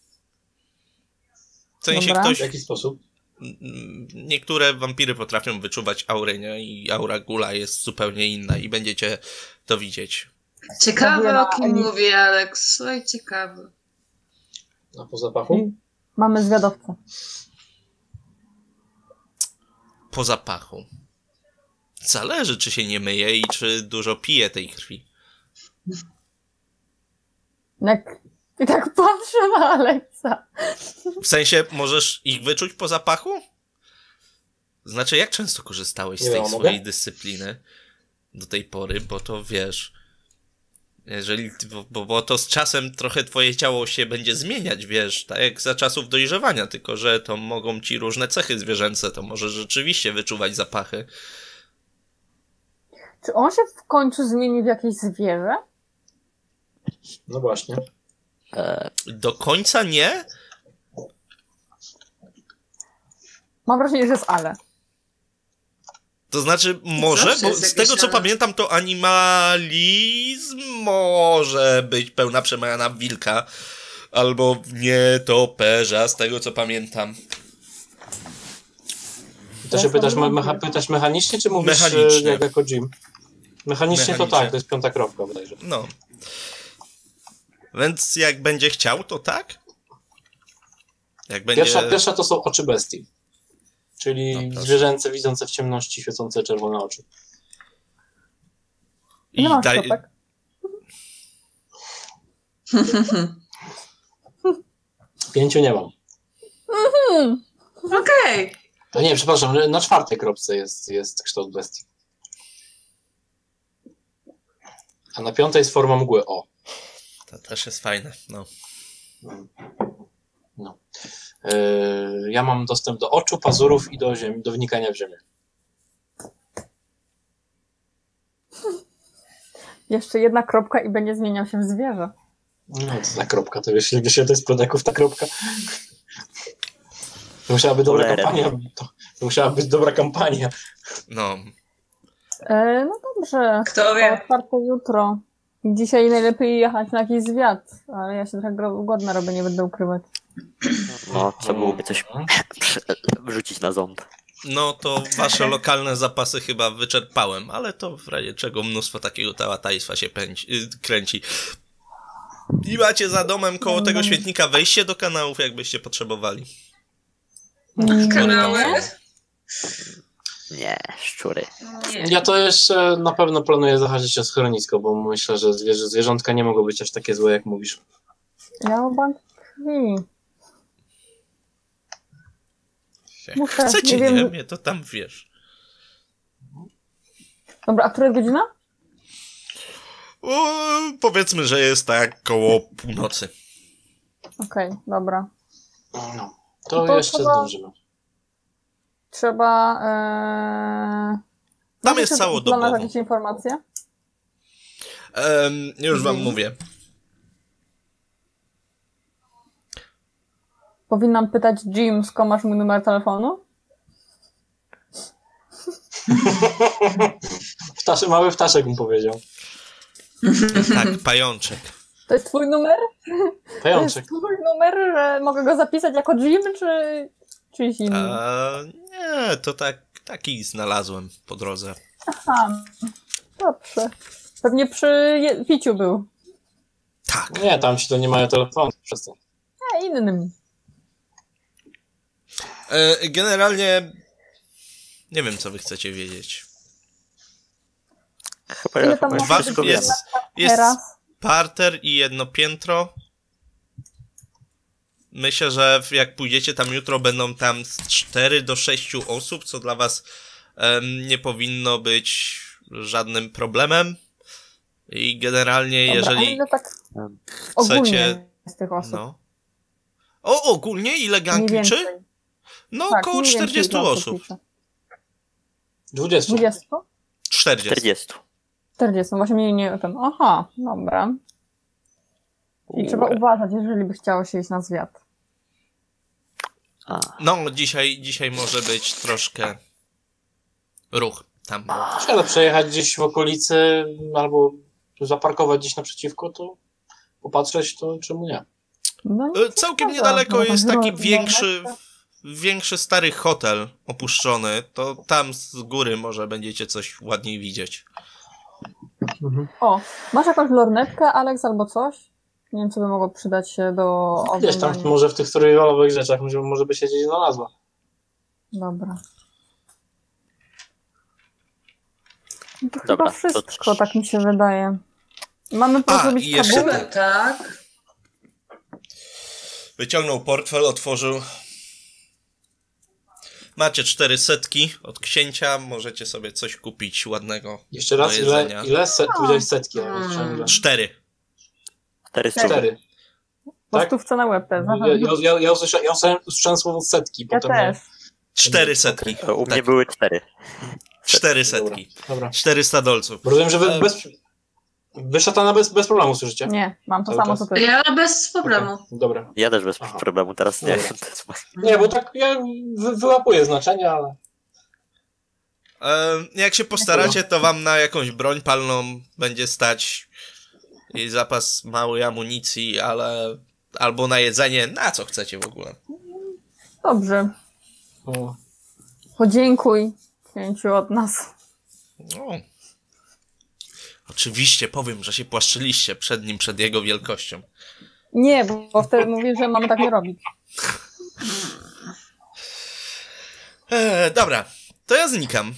W sensie Dobra. ktoś... W jaki sposób? Mm, Niektóre wampiry potrafią wyczuwać aurę, nie? I aura gula jest zupełnie inna i będziecie to widzieć. Ciekawe, o kim Ani- mówi Alex. Oj, ciekawe. A po zapachu? Mamy zwiadowcę. Po zapachu. Zależy, czy się nie myje i czy dużo pije tej krwi. Jak... I tak patrzę na Alexa. W sensie, możesz ich wyczuć po zapachu? Znaczy, jak często korzystałeś z Nie tej wiem, a swojej mogę? dyscypliny do tej pory, bo to wiesz... Jeżeli, bo, bo, bo to z czasem trochę twoje ciało się będzie zmieniać, wiesz, tak jak za czasów dojrzewania, tylko że to mogą ci różne cechy zwierzęce, to możesz rzeczywiście wyczuwać zapachy. Czy on się w końcu zmieni w jakieś zwierzę? No właśnie. E, Do końca nie? Mam wrażenie, że jest ale. To znaczy, może, Zawsze bo jest z jakieś tego co ale. pamiętam, to animalizm może być pełna przemiana w wilka. Albo w nietoperza, z tego co pamiętam. To się pytasz, me mecha pytasz mechanicznie, czy mówisz Mechanicznie. e, jak jako Jim? Mechanicznie to Mechanicznie. tak, to jest piąta kropka bodajże. No. Więc jak będzie chciał, to tak? Jak będzie... Pierwsza, pierwsza to są oczy bestii. Czyli No, proszę. zwierzęce widzące w ciemności, świecące czerwone oczy. Nie I masz daj... kropek. Pięciu nie mam. Okej. A nie, przepraszam, na czwartej kropce jest, jest kształt bestii. A na piątej jest forma mgły. O. To też jest fajne, no. No. Yy, ja mam dostęp do oczu, pazurów i do ziemi, do wnikania w ziemię. Jeszcze jedna kropka i będzie zmieniał się w zwierzę. No, to ta kropka, to wiesz, gdzie się to jest prodeków, ta kropka. To musiała być dobra Cholerem. kampania. To, to musiała być dobra kampania. No. E, no dobrze. Kto To wie? otwarte jutro. Dzisiaj najlepiej jechać na jakiś zwiat, ale ja się trochę gro- głodna robię, nie będę ukrywać. no, trzeba byłoby coś wrzucić na ząb. No to wasze lokalne zapasy chyba wyczerpałem, ale to w razie czego mnóstwo takiego tałatajstwa się pędzi, yy, kręci. I macie za domem koło tego świetnika wejście do kanałów, jakbyście potrzebowali. Mm. Kanały? Nie, szczury. Nie. Ja to jeszcze na pewno planuję zahaczyć o schronisko, bo myślę, że zwierzę, zwierzątka nie mogą być aż takie złe, jak mówisz. Ja mam bank krwi. Jak Muszę, chcecie, nie nie, wiem. mnie to tam wiesz. Dobra, a która jest godzina? O, powiedzmy, że jest tak koło północy. Okej, dobra. No, to, To jeszcze chyba- zdążymy. Czy trzeba... E... Tam jest całodobowo. Dla nas jakieś informacje? Um, już wam Mhm. mówię. Powinnam pytać Jim, skąd masz mój numer telefonu? Ptaszy, mały ptaszek mu powiedział. Tak, pajączek. To jest twój numer? To Pajączek. jest twój numer, że mogę go zapisać jako Jim, czy czyjś inny? A, nie, to tak, taki znalazłem po drodze. Aha, dobrze. Pewnie przy je- piciu był. Tak. Nie, tam ci to nie mają telefonu. Przez to. A, innym. E, generalnie nie wiem, co wy chcecie wiedzieć. Chyba, Ile tam chyba może Dwa, być wszystko jest, wiem. jest Teraz? parter i jedno piętro. Myślę, że jak pójdziecie tam jutro, będą tam z cztery do sześciu osób, co dla was em, nie powinno być żadnym problemem. I generalnie, Dobra, a jeżeli ile tak Em, ogólnie chcecie... z tych osób? No. O, ogólnie ile gang Mniej liczy? więcej. No, Tak, około mniej więcej czterdziestu ile osób. liczy? dwudziestu. dwadzieścia? czterdziestu. czterdzieści. czterdzieści, właśnie mniej nie ten. Aha, dobra. I trzeba Ue. uważać, jeżeli by chciało się iść na zwiat. A, No, dzisiaj, dzisiaj może być troszkę ruch tam. Ale przejechać gdzieś w okolicy albo zaparkować gdzieś naprzeciwko, to popatrzeć, to czemu nie? No, E, Całkiem Dobra, niedaleko no, jest tak, taki no, większy, większy stary hotel opuszczony. To tam z góry może będziecie coś ładniej widzieć. O, masz jakąś lornetkę, Alex, albo coś? Nie wiem, co by mogło przydać się do Gdzieś tam oglądania. może w tych survivalowych rzeczach może, może by się gdzieś znalazła. Dobra. No to Dobra, chyba to- wszystko, tak mi się wydaje. Mamy A, zrobić i jeszcze tabu? tak. Tak. Wyciągnął portfel, otworzył. Macie cztery setki od księcia, możecie sobie coś kupić ładnego Jeszcze raz, do ile, jedzenia. ile set, powiedziałeś setki, ale Mm. ciągle. Cztery. cztery stówy. Cztery. Po tak? stówce na łeb też. Ja, ja, ja, ja, usłyszałem, ja usłyszałem, usłyszałem słowo setki. Ja potem też. Cztery setki. U mnie Tak, były cztery. cztery Dobra, setki. dobra. czterysta dolców. Bo rozumiem, że wy, E, bez, wy szatana bez, bez problemu słyszycie? Nie, mam to Cały samo czas. co ty. Ja bez problemu. Okej, dobra. Ja też bez Aha. problemu, teraz nie Dobra. wiem. To jest... Nie, bo tak ja wy, wyłapuję znaczenia, ale... E, jak się postaracie, to wam na jakąś broń palną będzie stać i zapas małej amunicji, ale albo na jedzenie, na co chcecie w ogóle. Dobrze. O. Podziękuj księciu od nas. No. Oczywiście powiem, że się płaszczyliście przed nim, przed jego wielkością. Nie, bo, bo wtedy mówię, że mamy tak nie robić. E, dobra, to ja znikam.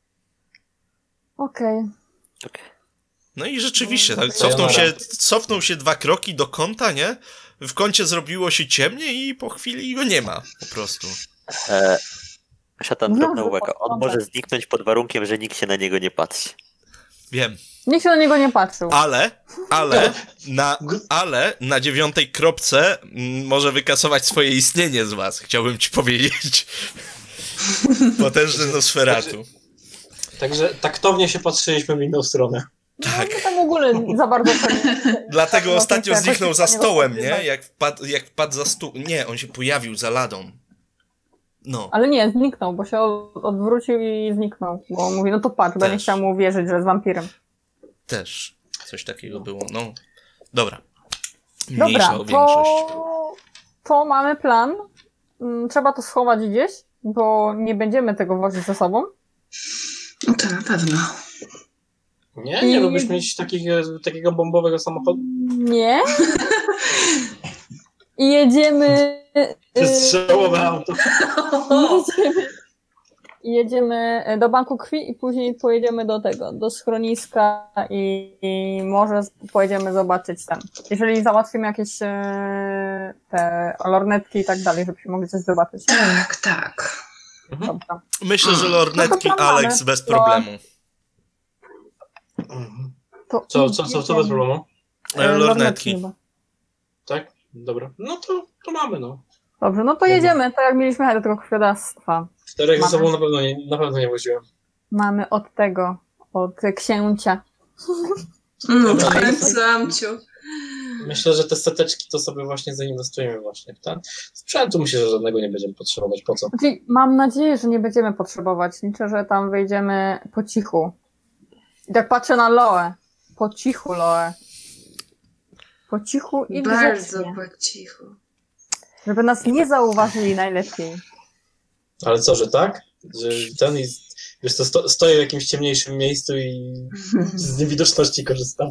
Okej. Okej. No i rzeczywiście, tak, To ja cofnął na się, rad. cofnął się dwa kroki do kąta, nie? W kącie zrobiło się ciemniej i po chwili go nie ma, po prostu. E, Szatan, No, drobna że uwaga. On podgląda. może zniknąć pod warunkiem, że nikt się na niego nie patrzy. Wiem. Nikt się na niego nie patrzył. Ale, ale, na, ale na dziewiątej kropce mm, może wykasować swoje istnienie z was, chciałbym ci powiedzieć. Potężny Nosferatu. Także taktownie się patrzyliśmy w inną stronę. Tak. No, tam w ogóle za bardzo... Dlatego Tak, ostatnio jakoś zniknął za nie stołem, nie? rozpoznać. Jak wpadł, jak wpadł za stół. Nie, on się pojawił za ladą. No, Ale nie, zniknął, bo się od- odwrócił i zniknął. Bo mówi, no to patrz, bo ja nie Też. chciałam mu uwierzyć, że jest wampirem. też coś takiego było. No, dobra. Mniejsza Dobra, o większość. to... to mamy plan. Mm, Trzeba to schować gdzieś, bo nie będziemy tego wozić ze sobą. No to na pewno. Nie? Nie I- lubisz mieć takich, takiego bombowego samochodu? Nie. I jedziemy... To jest y, strzałowe auto. Jedziemy, jedziemy do banku krwi i później pojedziemy do tego, do schroniska i, i może pojedziemy zobaczyć tam. Jeżeli załatwimy jakieś e, te lornetki i tak dalej, żebyśmy mogli coś zobaczyć. Tak, tak. Dobra. Myślę, że lornetki No to mamy. Alex bez problemu. Mhm. To Co, co, co, co bez problemu? E, lornetki. chyba. Tak? Dobra. No to, to mamy, no. Dobrze, no to jedziemy, tak jak mieliśmy jechać do tego krwiodawstwa. Czterech ze Mamy. sobą na pewno nie, na pewno nie woziłem. Mamy od tego, od księcia. No, Dobra. w końcu, Amciu. Myślę, że te seteczki to sobie właśnie zainwestujemy właśnie w ten. Sprzętu myślę, że żadnego nie będziemy potrzebować. Po co? Znaczy, mam nadzieję, że nie będziemy potrzebować. Liczę, że tam wejdziemy po cichu. I tak patrzę na Loę. Po cichu, Loę. Po cichu i Bardzo grzecznie. po cichu. Żeby nas nie zauważyli najlepiej. Ale co, że tak? Że ten i wiesz co, sto, stoję w jakimś ciemniejszym miejscu i z niewidoczności korzystam.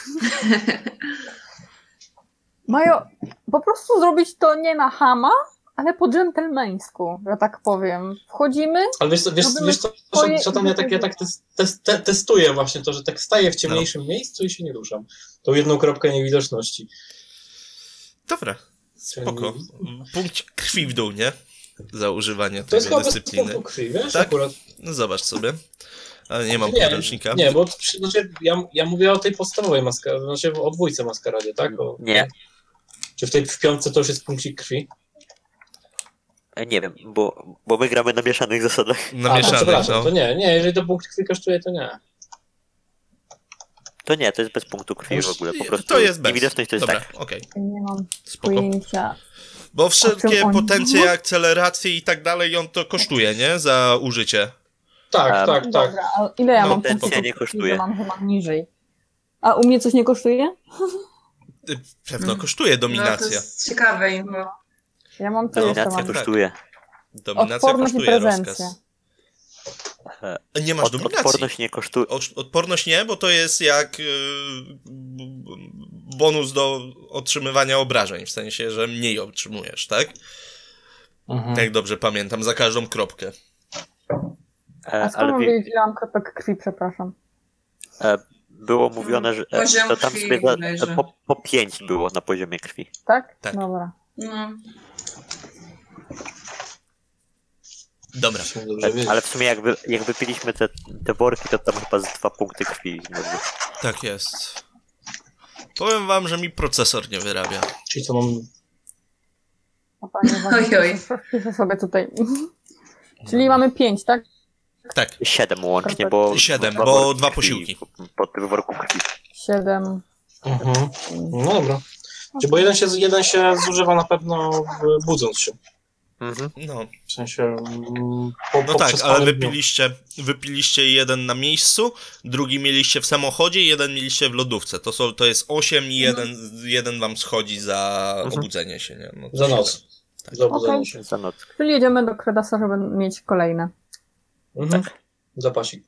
Mają po prostu zrobić to nie na chama, ale po dżentelmeńsku, że tak powiem. Wchodzimy, Ale wiesz co, wiesz, Robimy wiesz co, swoje że tam ja tak, ja tak tes, tes, te, testuję właśnie to, że tak staję w ciemniejszym miejscu i się nie ruszam. Tą jedną kropkę niewidoczności. Dobra, spoko. Punkt krwi w dół, nie? Za używanie To jest tej chyba bez dyscypliny. punktu krwi, wiesz, Tak? akurat. No zobacz sobie. Ale nie mam Nie, podręcznika. Nie, bo przy- znaczy, ja, ja mówię o tej podstawowej maskaradzie, znaczy o dwójce maskaradzie, tak? O, Nie. Czy w tej w piątce to już jest punkcik krwi? E, Nie wiem, bo, bo my gramy na mieszanych zasadach. Na A, to mieszanych, przepraszam, no. to nie, nie, jeżeli to punkt krwi kosztuje, to nie. To nie, to jest bez punktu krwi w ogóle. Po prostu To jest bez. niewidoczność to jest Dobra, tak. okej. nie mam Spoko. pojęcia. Bo O wszelkie czym oni potencje, mówią? akceleracje i tak dalej, on to kosztuje, nie? Za użycie. Tak, Um, tak, tak. Dobra, a ile ja No, mam potencja punktów nie krwi, kosztuje. że mam chyba niżej. A u mnie coś nie kosztuje? Y, Pewno kosztuje No to dominacja. jest ciekawe info. Ja mam to jeszcze Dominacja mam. kosztuje. Dominacja Odporność i kosztuje prezencja. rozkaz. E, Nie masz Od, dominacji. odporność nie kosztuje. O- Odporność nie, bo to jest jak yy, b- bonus do otrzymywania obrażeń, w sensie, że mniej otrzymujesz, tak? Mhm. Jak dobrze pamiętam, za każdą kropkę. A E, skąd ale mam wie, wiedzieć, ile mam kropek krwi, przepraszam. e, było mówione, że e, Poziom to tam krwi sobie za, bodajże. po, po pięć było na poziomie krwi. Tak? Tak. Dobra. No. Dobra. Musimy dobrze wiedzieć. Ale w sumie jakby, jak wypiliśmy te, te worki, to tam chyba z dwa punkty krwi. Jakby. Tak jest. Powiem wam, że mi procesor nie wyrabia. Czyli co mam... A panie, Oj, oj. piszę sobie tutaj. Czyli mamy pięć, tak? Tak, Siedem łącznie, bo... Siedem, dwa bo worki dwa krwi posiłki. Po, po tym worku krwi. Siedem. Mhm. No dobra. Czy bo jeden się, jeden się zużywa na pewno w- budząc się. Mhm. no. W sensie... mm, Po, No po tak, ale przespanym dniu. wypiliście, wypiliście jeden na miejscu, drugi mieliście w samochodzie, jeden mieliście w lodówce. To, są, to jest osiem i jeden, jeden wam schodzi za Mhm. obudzenie się, nie? No to Za siedem. noc. Za obudzenie Okej. się. Za noc. Czyli jedziemy do Kredasa, żeby mieć kolejne. Mhm. Zapasik.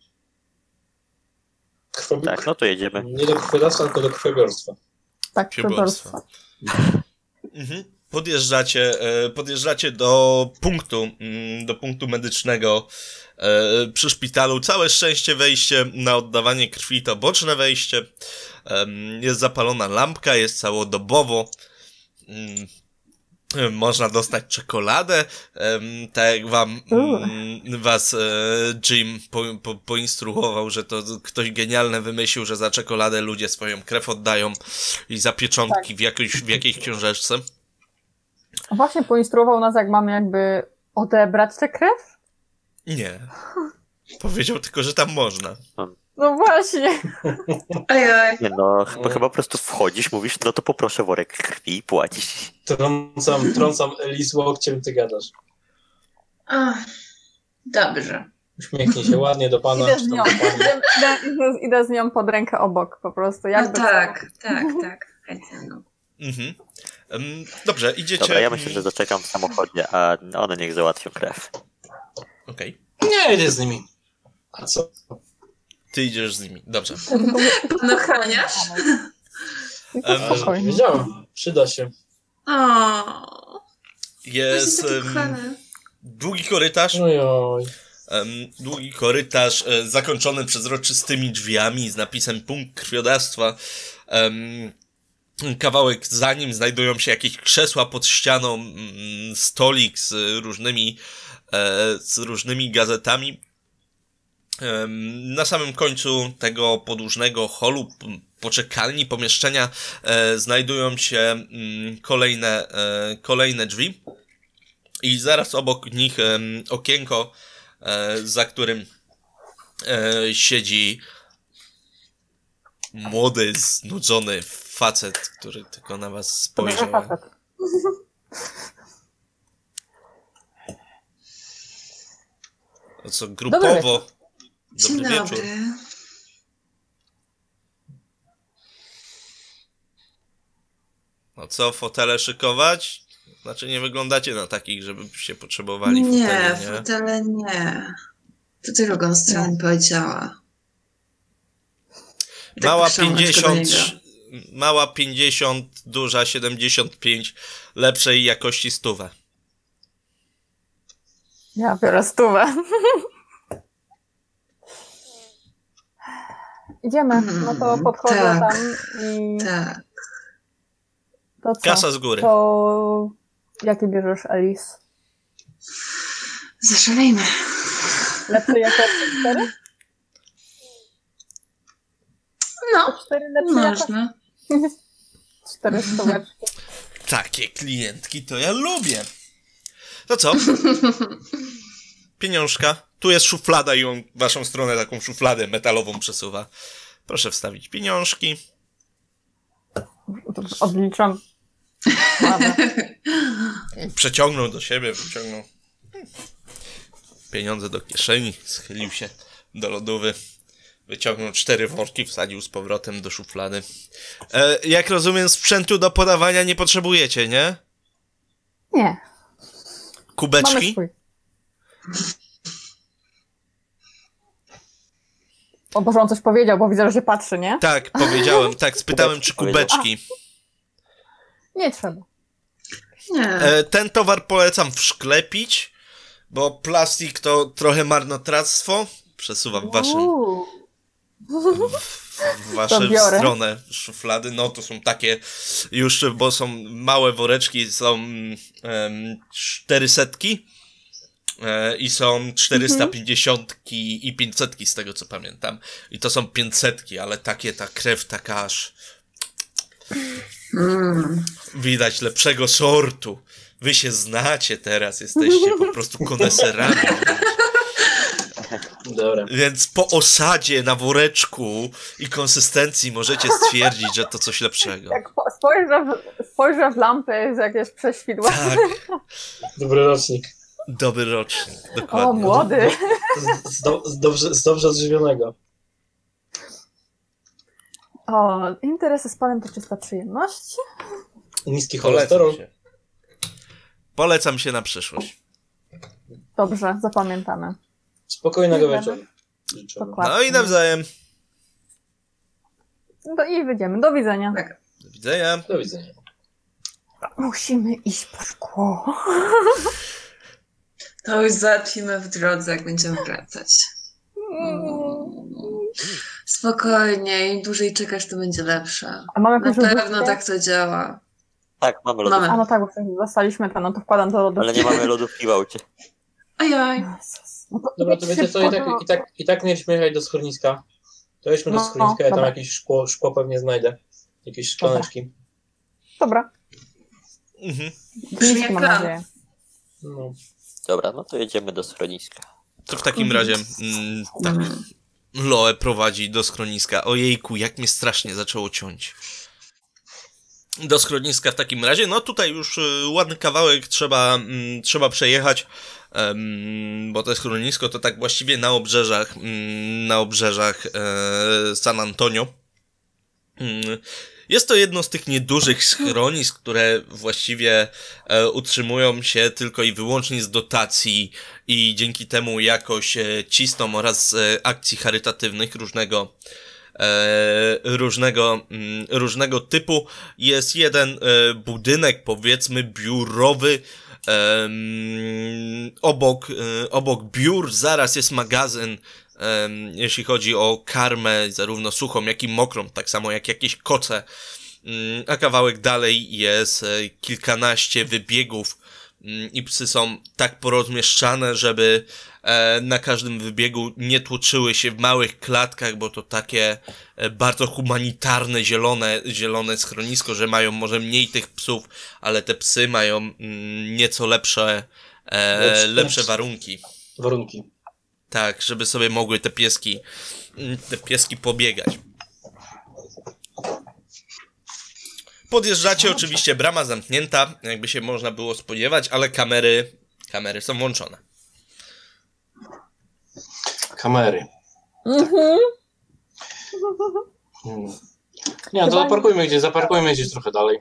Krwobi... Tak, no to jedziemy. Nie do krwiodawstwa, tylko do krwiobiorstwa. Tak, Krwiodawstwa. krwiodawstwa. Mhm. Podjeżdżacie, e, podjeżdżacie do punktu, mm, do punktu medycznego e, przy szpitalu. Całe szczęście wejście na oddawanie krwi to boczne wejście. Em, Jest zapalona lampka, jest całodobowo. Mm, Można dostać czekoladę, em, tak jak wam mm, was e, Jim po, po, poinstruował, że to ktoś genialny wymyślił, że za czekoladę ludzie swoją krew oddają i za pieczątki w, jakiejś, w jakiejś książeczce. Właśnie poinstruował nas, jak mamy jakby odebrać tę krew? Nie. Powiedział tylko, że tam można. No właśnie. Ojoj. Nie no, chyba, chyba po prostu wchodzisz, mówisz, no to poproszę worek krwi i płacisz. Trącam, trącam Elis łokciem, ty gadasz. Ach, dobrze. Uśmiechnij się ładnie do pana. Idę czy z tam nią. do pani. Idę, idę, idę z nią pod rękę obok po prostu. No Jakby tak, tak, tak. Chętnie, no. Mhm. Em, Dobrze, idziecie... Dobra, ja myślę, że zaczekam w samochodzie, a one niech załatwią krew. Okej. Nie, idę z nimi. A co? Ty idziesz z nimi. Dobrze. Pan ochroniarz? Em, A, Spokojnie. wiedziałem. Przyda się. O, Jest taki em, kochany. długi korytarz. Ojoj. Em, Długi korytarz e, zakończony przezroczystymi drzwiami z napisem punkt krwiodawstwa. Em, Kawałek za nim znajdują się jakieś krzesła pod ścianą, mm, stolik z różnymi, e, z różnymi gazetami. Em, Na samym końcu tego podłużnego holu, p- poczekalni, pomieszczenia e, znajdują się mm, kolejne, e, kolejne drzwi. I zaraz obok nich em, okienko e, za którym e, siedzi młody, znudzony facet, który tylko na was spojrzał. No co, grupowo? Dzień Dobry wieczór. dobry. No co, fotele szykować? Znaczy nie wyglądacie na takich, żeby się potrzebowali foteli, Nie, nie? fotele nie. To ty drugą stronę powiedziała. I tak Mała patrzyłam na niego. pięćdziesiąt, mała pięćdziesiąt, duża siedemdziesiąt pięć, lepszej jakości stówę. Ja biorę stówę. Idziemy, no to podchodzę tak, tam i Tak. to co? Kasa z góry. To jakie bierzesz, Alice? Zaszalejmy. Lepsze jakości cztery? No, Cztery lepsze jakości? można. Cztery stóweczki. Takie klientki to ja lubię. To co? Pieniążka. Tu jest szuflada i on w waszą stronę taką szufladę metalową przesuwa. Proszę wstawić pieniążki. Odliczam. Przeciągnął do siebie, wyciągnął pieniądze do kieszeni, schylił się do lodówy, wyciągnął cztery worki, wsadził z powrotem do szuflady. E, jak rozumiem, sprzętu do podawania nie potrzebujecie, nie? Nie. Mamy Kubeczki? swój. O Boże, on coś powiedział, bo widzę, że się patrzy, nie? Tak, powiedziałem, tak, spytałem, czy kubeczki. Nie trzeba. Nie. E, ten towar polecam wszklepić, bo plastik to trochę marnotrawstwo. Przesuwam w waszym, Uuu. w waszą To biorę. stronę szuflady. No to są takie już, bo są małe woreczki, są um, cztery setki e, i są czterysta pięćdziesiątki i pięćsetki z tego co pamiętam. I to są pięćsetki, ale takie ta krew taka aż Mm. widać lepszego sortu. Wy się znacie teraz, jesteście po prostu koneserami. Dobra. Więc po osadzie na woreczku i konsystencji możecie stwierdzić, że to coś lepszego. Jak po- spojrzę w, spojrzę w lampę, jest jakieś prześwidło. Tak, Dobry rocznik. dobry rocznik, O, dokładnie. młody. Z, z, do, z, dobrze, z dobrze odżywionego. O, interesy z panem to czysta przyjemność. Niski Polecam cholesterol. się. Polecam się na przyszłość. Dobrze, zapamiętamy. Spokojnego Dziękujemy. wieczoru. Życzę. Dokładnie. No i nawzajem. Do, I wyjdziemy. Do widzenia. Tak. Do widzenia. Do widzenia. Musimy iść po szkło. To już załatwimy w drodze, jak będziemy wracać. Spokojnie, im dłużej czekasz, to będzie lepsze. A mamy Na jakąś pewno lodówkę? tak to działa. Tak, mamy lodówkę, A Mamy. no tak, bo wtedy dostaliśmy to, no to wkładam do lodówki. ale nie mamy lodówki w aucie. Ajaj. Jezus. No to Dobra, to wiecie co, i tak, szybko, i tak, i tak mieliśmy jechać do schroniska. To jedźmy do No, schroniska, ja tam dobra. jakieś szkło, szkło pewnie znajdę. Jakieś szklaneczki. Dobra, Mhm. Brzmi nic jak mam plan. nadzieję. No. Dobra, no to jedziemy do schroniska. To w takim razie mm, tak, Mm. Loe prowadzi do schroniska. Ojejku, jak mnie strasznie zaczęło ciąć. Do schroniska w takim razie, no tutaj już y, ładny kawałek trzeba, mm, trzeba przejechać, em, bo to schronisko to tak właściwie na obrzeżach, mm, na obrzeżach e, San Antonio. Mm, Jest to jedno z tych niedużych schronisk, które właściwie e, utrzymują się tylko i wyłącznie z dotacji i dzięki temu jakoś e, cisną oraz e, akcji charytatywnych różnego e, różnego, mm, różnego typu. Jest jeden e, budynek, powiedzmy, biurowy. Em, obok, e, obok biur zaraz jest magazyn, em, jeśli chodzi o karmę, zarówno suchą, jak i mokrą, tak samo jak jakieś koce. Mm, A kawałek dalej jest e, kilkanaście wybiegów mm, i psy są tak porozmieszczane, żeby e, na każdym wybiegu nie tłoczyły się w małych klatkach, bo to takie e, bardzo humanitarne, zielone, zielone schronisko, że mają może mniej tych psów, ale te psy mają mm, nieco lepsze, e, Lepsze. lepsze warunki. Warunki. Tak, żeby sobie mogły te pieski, te pieski pobiegać. Podjeżdżacie, oczywiście brama zamknięta, jakby się można było spodziewać, ale kamery, kamery są włączone. Kamery. Mhm. Hmm. Nie, no to zaparkujmy gdzieś, zaparkujmy gdzieś trochę dalej.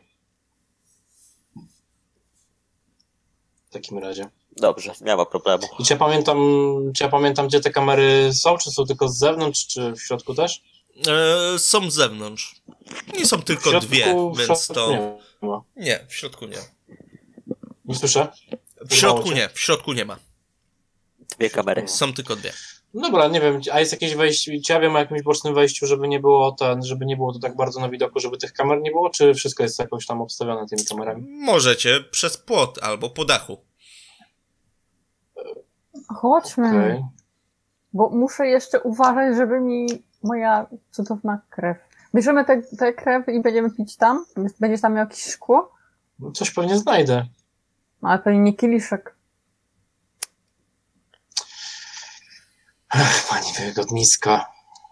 W takim razie. Dobrze, nie ma problemu. I czy ja pamiętam, czy ja pamiętam, gdzie te kamery są? Czy są tylko z zewnątrz, czy w środku też? E, są z zewnątrz. Nie są tylko W środku, dwie, w więc środku to... nie ma. Nie, w środku nie. Nie słyszę? W środku nie, w środku nie ma. Dwie kamery. Są tylko dwie. Dobra, nie wiem, a jest jakieś wejście, czy ja wiem o jakimś bocznym wejściu, żeby nie było ten, żeby nie było to tak bardzo na widoku, żeby tych kamer nie było, czy wszystko jest jakoś tam obstawione tymi kamerami? Możecie przez płot albo po dachu. Chodźmy, Okej. bo muszę jeszcze uważać, żeby mi moja cudowna krew. Bierzemy tę krew i będziemy pić tam? Będziesz tam miał jakieś szkło? No, coś pewnie znajdę. Ale pewnie nie kieliszek. Ech, pani wygodniska.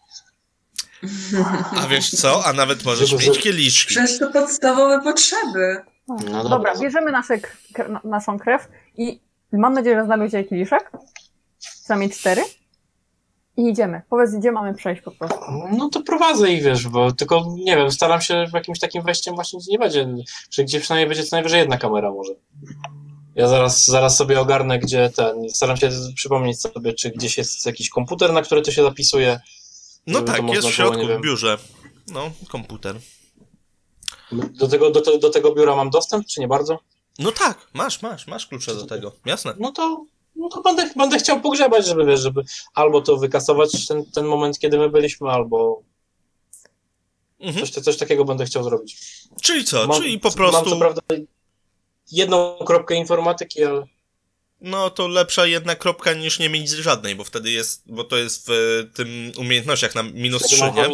A wiesz co? A nawet możesz Żeby mieć z- kieliszki. Przecież to podstawowe potrzeby. No, No dobra, dobra. bierzemy nasze, k- k- na- naszą krew i mam nadzieję, że znajdziecie kieliszek. Przynajmniej cztery. I idziemy. Powiedz, gdzie mamy przejść po prostu. No to prowadzę ich, wiesz, bo tylko, nie wiem, staram się w jakimś takim wejściem właśnie nie będzie, że gdzie przynajmniej będzie co najwyżej jedna kamera może. Ja zaraz, zaraz sobie ogarnę, gdzie ten, staram się przypomnieć sobie, czy gdzieś jest jakiś komputer, na który to się zapisuje. No żeby to tak, można jest w było, środku, nie w wiem. biurze. No, komputer. Do tego, do, te, do tego biura mam dostęp, czy nie bardzo? No tak, masz, masz, masz klucze do tego. Jasne. No to, no to będę, będę chciał pogrzebać, żeby, wiesz, żeby albo to wykasować ten, ten moment, kiedy my byliśmy, albo Mhm. coś, coś takiego będę chciał zrobić. Czyli co? Mam- Czyli po Mam prostu... co prawda jedną kropkę informatyki, ale... No to lepsza jedna kropka niż nie mieć żadnej, bo wtedy jest, bo to jest w e, tym umiejętnościach na minus trzy, nie?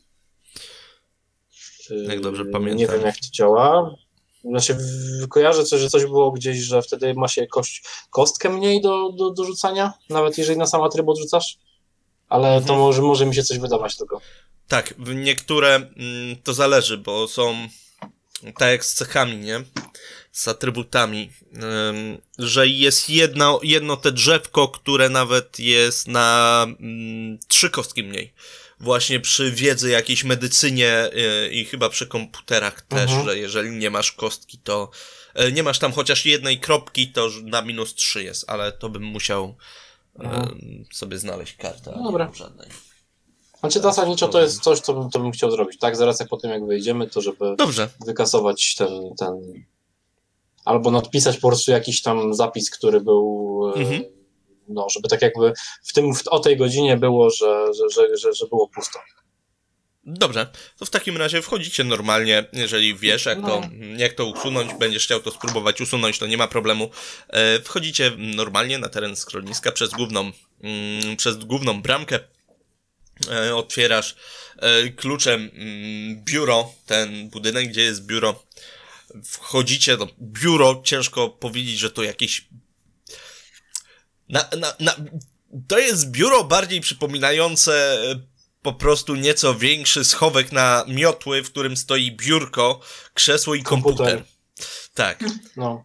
Jak dobrze pamiętam. Nie wiem, jak to działa. Znaczy, w- kojarzę coś, że coś było gdzieś, że wtedy ma się kość, kostkę mniej do, do, do rzucania, nawet jeżeli na sam atrybut rzucasz. Ale to Mhm. może, może mi się coś wydawać tylko. Tak, w niektóre mm, to zależy, bo są tak jak z cechami, nie? Z atrybutami, ym, że jest jedno, jedno te drzewko, które nawet jest na mm, trzy kostki mniej. Właśnie przy wiedzy jakiejś medycynie y, i chyba przy komputerach też, Mhm. że jeżeli nie masz kostki, to y, nie masz tam chociaż jednej kropki, to już na minus trzy jest, ale to bym musiał Mhm. ym, sobie znaleźć kartę. a nie Dobra. mam żadnej. Znaczy, zasadniczo to jest coś, co bym, to bym chciał zrobić, tak? Zaraz jak po tym, jak wyjdziemy, to żeby Dobrze. wykasować ten, ten... Albo nadpisać po prostu jakiś tam zapis, który był... e, Mhm. No, żeby tak jakby w tym, w, o tej godzinie było, że, że, że, że, że było pusto. Dobrze, to w takim razie wchodzicie normalnie, jeżeli wiesz, jak to, jak to usunąć, będziesz chciał to spróbować usunąć, to nie ma problemu. E, wchodzicie normalnie na teren schroniska przez główną, mm, przez główną bramkę. E, otwierasz e, kluczem mm, biuro, ten budynek, gdzie jest biuro. Wchodzicie do biuro, ciężko powiedzieć, że to jakieś... Na, na, na... To jest biuro bardziej przypominające e, po prostu nieco większy schowek na miotły, w którym stoi biurko, krzesło i komputer. Komputer. Tak. No.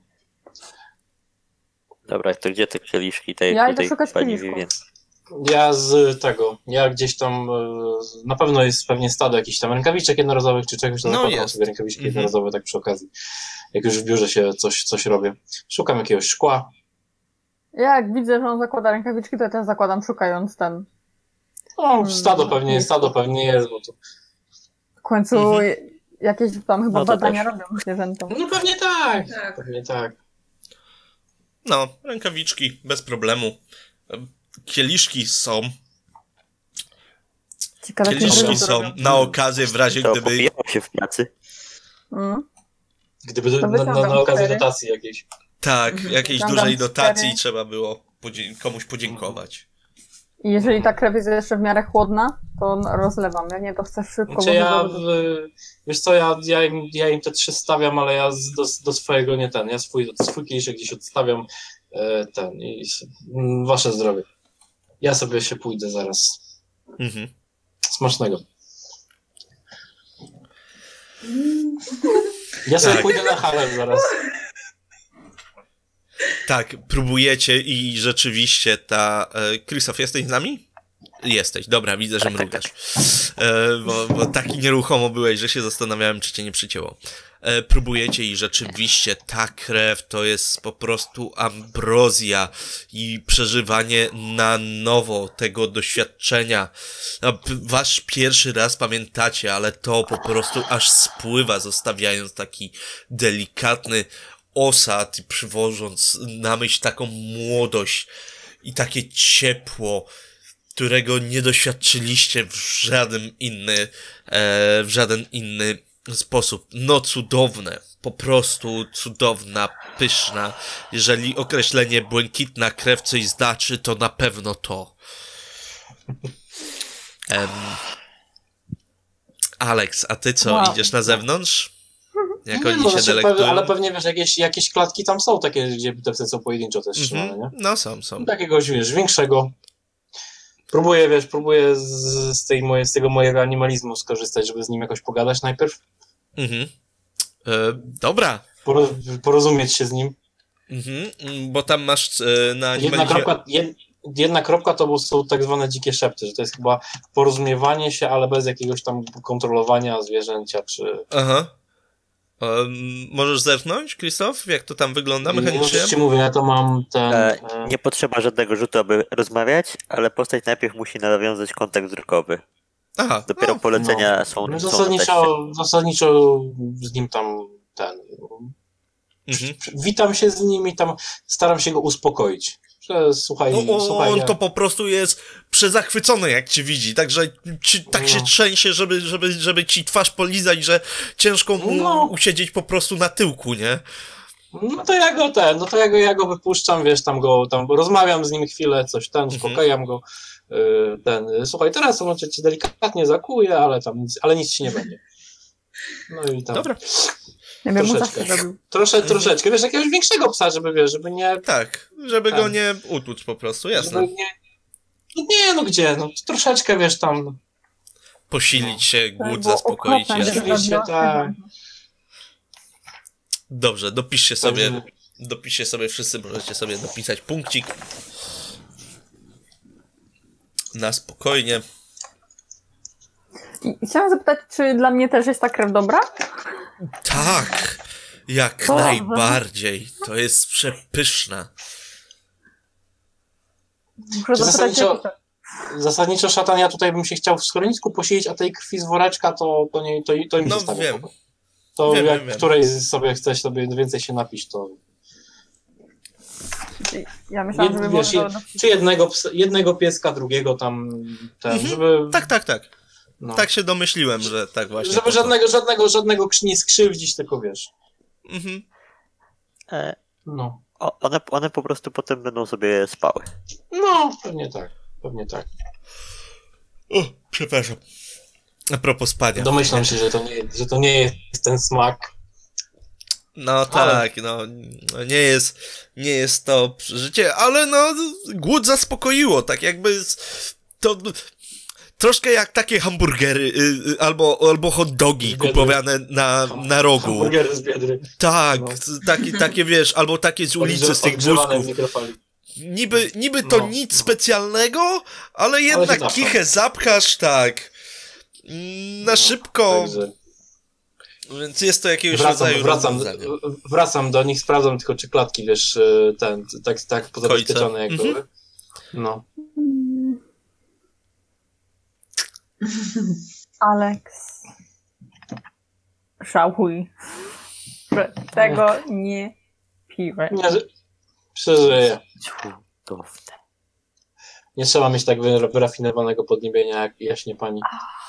Dobra, to gdzie te kieliszki tej Ja idę tutaj szukać pani kieliszków. Vivien? Ja z tego, ja gdzieś tam, e, na pewno jest pewnie stado jakichś tam rękawiczek jednorazowych, czy czegoś, to No zakładam jest. sobie rękawiczki Mhm. jednorazowe tak przy okazji. Jak już w biurze się coś, coś robię. Szukam jakiegoś szkła. Ja jak widzę, że on zakłada rękawiczki, to ja też zakładam, szukając ten. No, stado Hmm, pewnie, nie stado pewnie jest, bo to... W końcu Mhm. jakieś tam chyba No to badania też. robią zwierzętom. No pewnie tak, Tak. pewnie tak. No, rękawiczki, bez problemu. E, Kieliszki są. Ciekawe, czym Kieliszki oni to są robią. na okazję w razie To gdyby... pobijało się w pracy. Mm. Gdyby To na, na, wyciągam na okazję cztery. dotacji jakiejś. Tak, Mhm. jakiejś Wyciągam dużej dotacji cztery. trzeba było podzie- komuś podziękować. I jeżeli ta krew jest jeszcze w miarę chłodna, to rozlewam. Jak nie, to chcę szybko. Znaczy bo ja, dużo- w- wiesz co, ja, ja, im, ja im te trzy stawiam, ale ja z, do, do swojego nie ten, ja swój, swój kieliszek gdzieś odstawiam, e, ten i s- m, wasze zdrowie. Ja sobie się pójdę zaraz. Mhm. Smacznego. Ja sobie Tak. pójdę na halę zaraz. Tak, próbujecie i rzeczywiście ta... E, Krzysztof, jesteś z nami? Jesteś, dobra, widzę, że mrugasz. E, bo, bo taki nieruchomo byłeś, że się zastanawiałem, czy cię nie przycięło. E, próbujecie i rzeczywiście ta krew to jest po prostu ambrozja i przeżywanie na nowo tego doświadczenia. No, p- wasz pierwszy raz pamiętacie, ale to po prostu aż spływa, zostawiając taki delikatny osad i przywożąc na myśl taką młodość i takie ciepło, którego nie doświadczyliście w żaden inny, e, w żaden inny sposób. No cudowne, po prostu cudowna, pyszna. Jeżeli określenie błękitna krew coś znaczy, to na pewno to. Em, Alex, a ty co, Wow. idziesz na zewnątrz? Jak Nie, oni no, się znaczy, delektują? pewnie, ale pewnie wiesz, jakieś, jakieś klatki tam są takie, gdzie te wtedy są pojedynczo też trzymane, Mhm. nie? No są, są. Takiegoś, wiesz, większego. Próbuję, wiesz, próbuję z, z, tej moje, z tego mojego animalizmu skorzystać, żeby z nim jakoś pogadać najpierw. Mhm. E, dobra. Poroz, porozumieć się z nim. Mhm. mm, Bo tam masz e, na Jedna animalizie... kropka, jed, jedna kropka to są tak zwane dzikie szepty, że to jest chyba porozumiewanie się, ale bez jakiegoś tam kontrolowania zwierzęcia, czy... Aha. Um, możesz zerknąć, Krzysztof? Jak to tam wygląda mechanicznie? Już ci mówię, ja to mam ten... E, e, nie potrzeba żadnego rzutu, aby rozmawiać, ale postać najpierw musi nawiązać kontakt wzrokowy. Aha. Dopiero No. polecenia są, No, są na teście. zasadniczo, zasadniczo z nim tam ten... Mhm. Witam się z nim i tam staram się go uspokoić. Że słuchaj, No, o, słuchaj... on ja- to po prostu jest przezachwycony, jak cię widzi, także ci, tak się No. trzęsie, żeby, żeby, żeby ci twarz polizać, że ciężko mu No. usiedzieć po prostu na tyłku, nie? No to ja go ten, no to ja go, ja go wypuszczam, wiesz, tam go, tam rozmawiam z nim chwilę, coś ten, Mhm. uspokajam go, yy, ten, słuchaj, teraz może cię delikatnie zakuję, ale tam nic, ale nic ci nie będzie. No i tam. Dobra. Nie wiem, mu Troszeczkę. zawsze robił. Trosze, troszeczkę, wiesz, jakiegoś większego psa, żeby, wiesz, żeby nie, Tak, żeby Tak. go nie utłuc po prostu, jasne. żeby nie, no nie, no gdzie, no troszeczkę, wiesz, tam, Posilić się, głód Tak, było zaspokoić, okropne, jasne. Oczywiście, że to tak. Dobrze, dopiszcie sobie, Także- dopiszcie sobie, wszyscy możecie sobie dopisać punkcik. Na spokojnie. I chciałam zapytać, czy dla mnie też jest ta krew dobra? Tak, jak Boże. najbardziej. To jest przepyszna. Muszę Czy zapytać, zasadniczo- jak to- Zasadniczo, szatan, ja tutaj bym się chciał w schronisku posiedzieć, a tej krwi z woreczka to, to, nie, to, to im No zostawię. wiem. To Wiem, jak wiem, wiem. której sobie chcesz sobie więcej się napić, to Ja myślałam, Jed, żeby wiesz, było jed, do... czy jednego, psa, jednego pieska, drugiego tam, ten, Mhm. żeby, Tak, tak, tak. no, Tak się domyśliłem, że tak właśnie. żeby to są. żadnego, żadnego, żadnego krz- nie skrzywdzić, tylko wiesz, Mhm. E, no, o- one, one po prostu potem będą sobie spały. no, pewnie tak, pewnie tak. O, przepraszam. A propos spania. Domyślam się, że to nie, że to nie jest ten smak. No Ale- tak, no no nie jest, nie jest to przeżycie, ale no głód zaspokoiło, tak jakby z- to troszkę jak takie hamburgery y, y, albo, albo hot dogi Z Biedry. kupowane na, na rogu. Hamburgery z Biedry. Tak, No. takie, takie wiesz, albo takie z ulicy, z tych Odgrzewane w wózków. mikrofali. Niby, niby to No, nic no. specjalnego, ale jednak zapchasz. kichę zapchasz, tak. Mm, Na No, szybko, Także więc jest to jakiegoś wracam, rodzaju wracam, rozwiązanie. wracam do nich, sprawdzam tylko, czy klatki, wiesz, y, ten, tak, tak pozabezpieczone jak Mhm. były. No. Alex. Żałuj, że tego nie piłem. Nie, że- przeżyję. Cudowne. Nie trzeba mieć tak wy- wyrafinowanego podniebienia, jak jaśnie pani.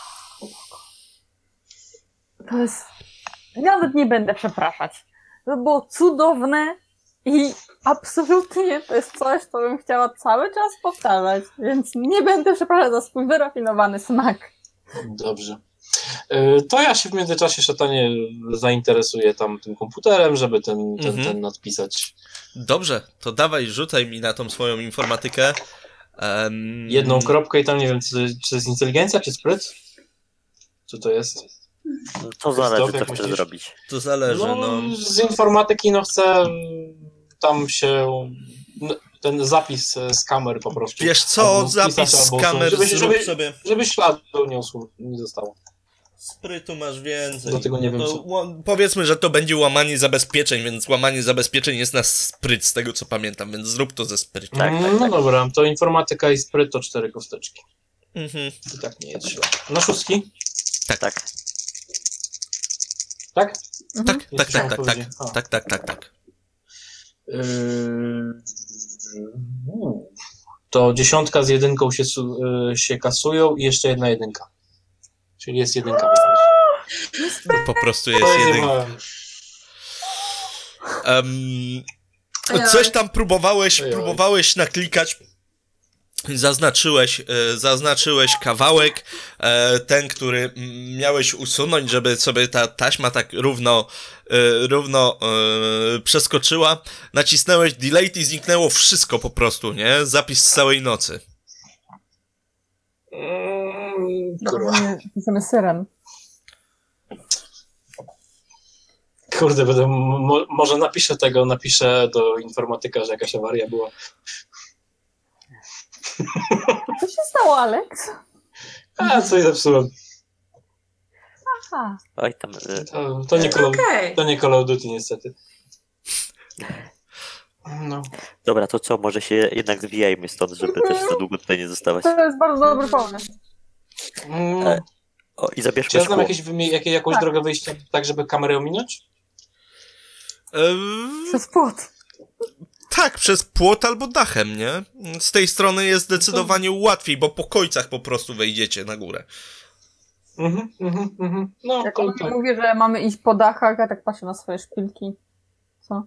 To jest... Nawet nie będę przepraszać. To było cudowne i absolutnie to jest coś, co bym chciała cały czas powtarzać, więc nie będę przepraszać za swój wyrafinowany smak. Dobrze. Y, To ja się w międzyczasie, szatanie, zainteresuję tam tym komputerem, żeby ten, ten, Mhm. ten nadpisać. Dobrze, to dawaj, rzucaj mi na tą swoją informatykę. Um, Jedną kropkę i tam nie wiem, czy, czy to jest inteligencja, czy spryt? Co to jest? To zależy, Krzysztof, co jak chcesz myślisz? zrobić. To zależy, no. No, z informatyki no chcę tam się... no, ten zapis z kamer po prostu. Wiesz co, Albo zapis wpisać, z albo kamer żeby, zrób żeby, sobie. żeby śladu nie, usu- nie zostało. Sprytu masz więcej. Do tego nie wiem, to, co- ła- Powiedzmy, że to będzie łamanie zabezpieczeń, więc łamanie zabezpieczeń jest na spryt, z tego co pamiętam, więc zrób to ze sprytu. Tak, tak, no tak. dobra, to informatyka i spryt to cztery kosteczki. Mhm. I tak nie jest źle. Na szóstki? Tak. Tak? Tak, Nie tak, tak, słyszałem tak, tak, odpowiedzi. A. tak, tak, tak, tak. Yy, To dziesiątka z jedynką się, su- yy, się kasują i jeszcze jedna jedynka. Czyli jest jedynka. To po prostu jest To jeden. jest Um, Ojoj. coś tam próbowałeś, Ojoj. próbowałeś naklikać. Zaznaczyłeś, e, zaznaczyłeś kawałek, e, ten, który mm, miałeś usunąć, żeby sobie ta taśma tak równo, e, równo e, przeskoczyła. Nacisnąłeś delete i zniknęło wszystko po prostu, nie? Zapis z całej nocy. Mm, kurwa. Nie, piszemy syren. Kurde, będę, mo, może napiszę tego, napiszę do informatyka, że jakaś awaria była. Co się stało, Alex? A, coś zepsułem. Aha. Oj, tam... y, To, to, nie Call of, Okej. to nie Call of Duty niestety. No. Dobra, to co, może się jednak zwijajmy stąd, żeby też za długo tutaj nie zostawać. To jest bardzo dobry pomysł. Mm, E, O, i zabierzmy Czy ja znam szkło. jakieś, wymi- jakie, jakąś Tak. drogę wyjścia, tak żeby kamerę ominąć? Ehm, Przez płot. tak, przez płot albo dachem, nie? Z tej strony jest zdecydowanie łatwiej, bo po końcach po prostu wejdziecie na górę. Mhm, mhm, mhm. No, Jak to on tak. mówi, że mamy iść po dachach, a tak patrzę na swoje szpilki. Co?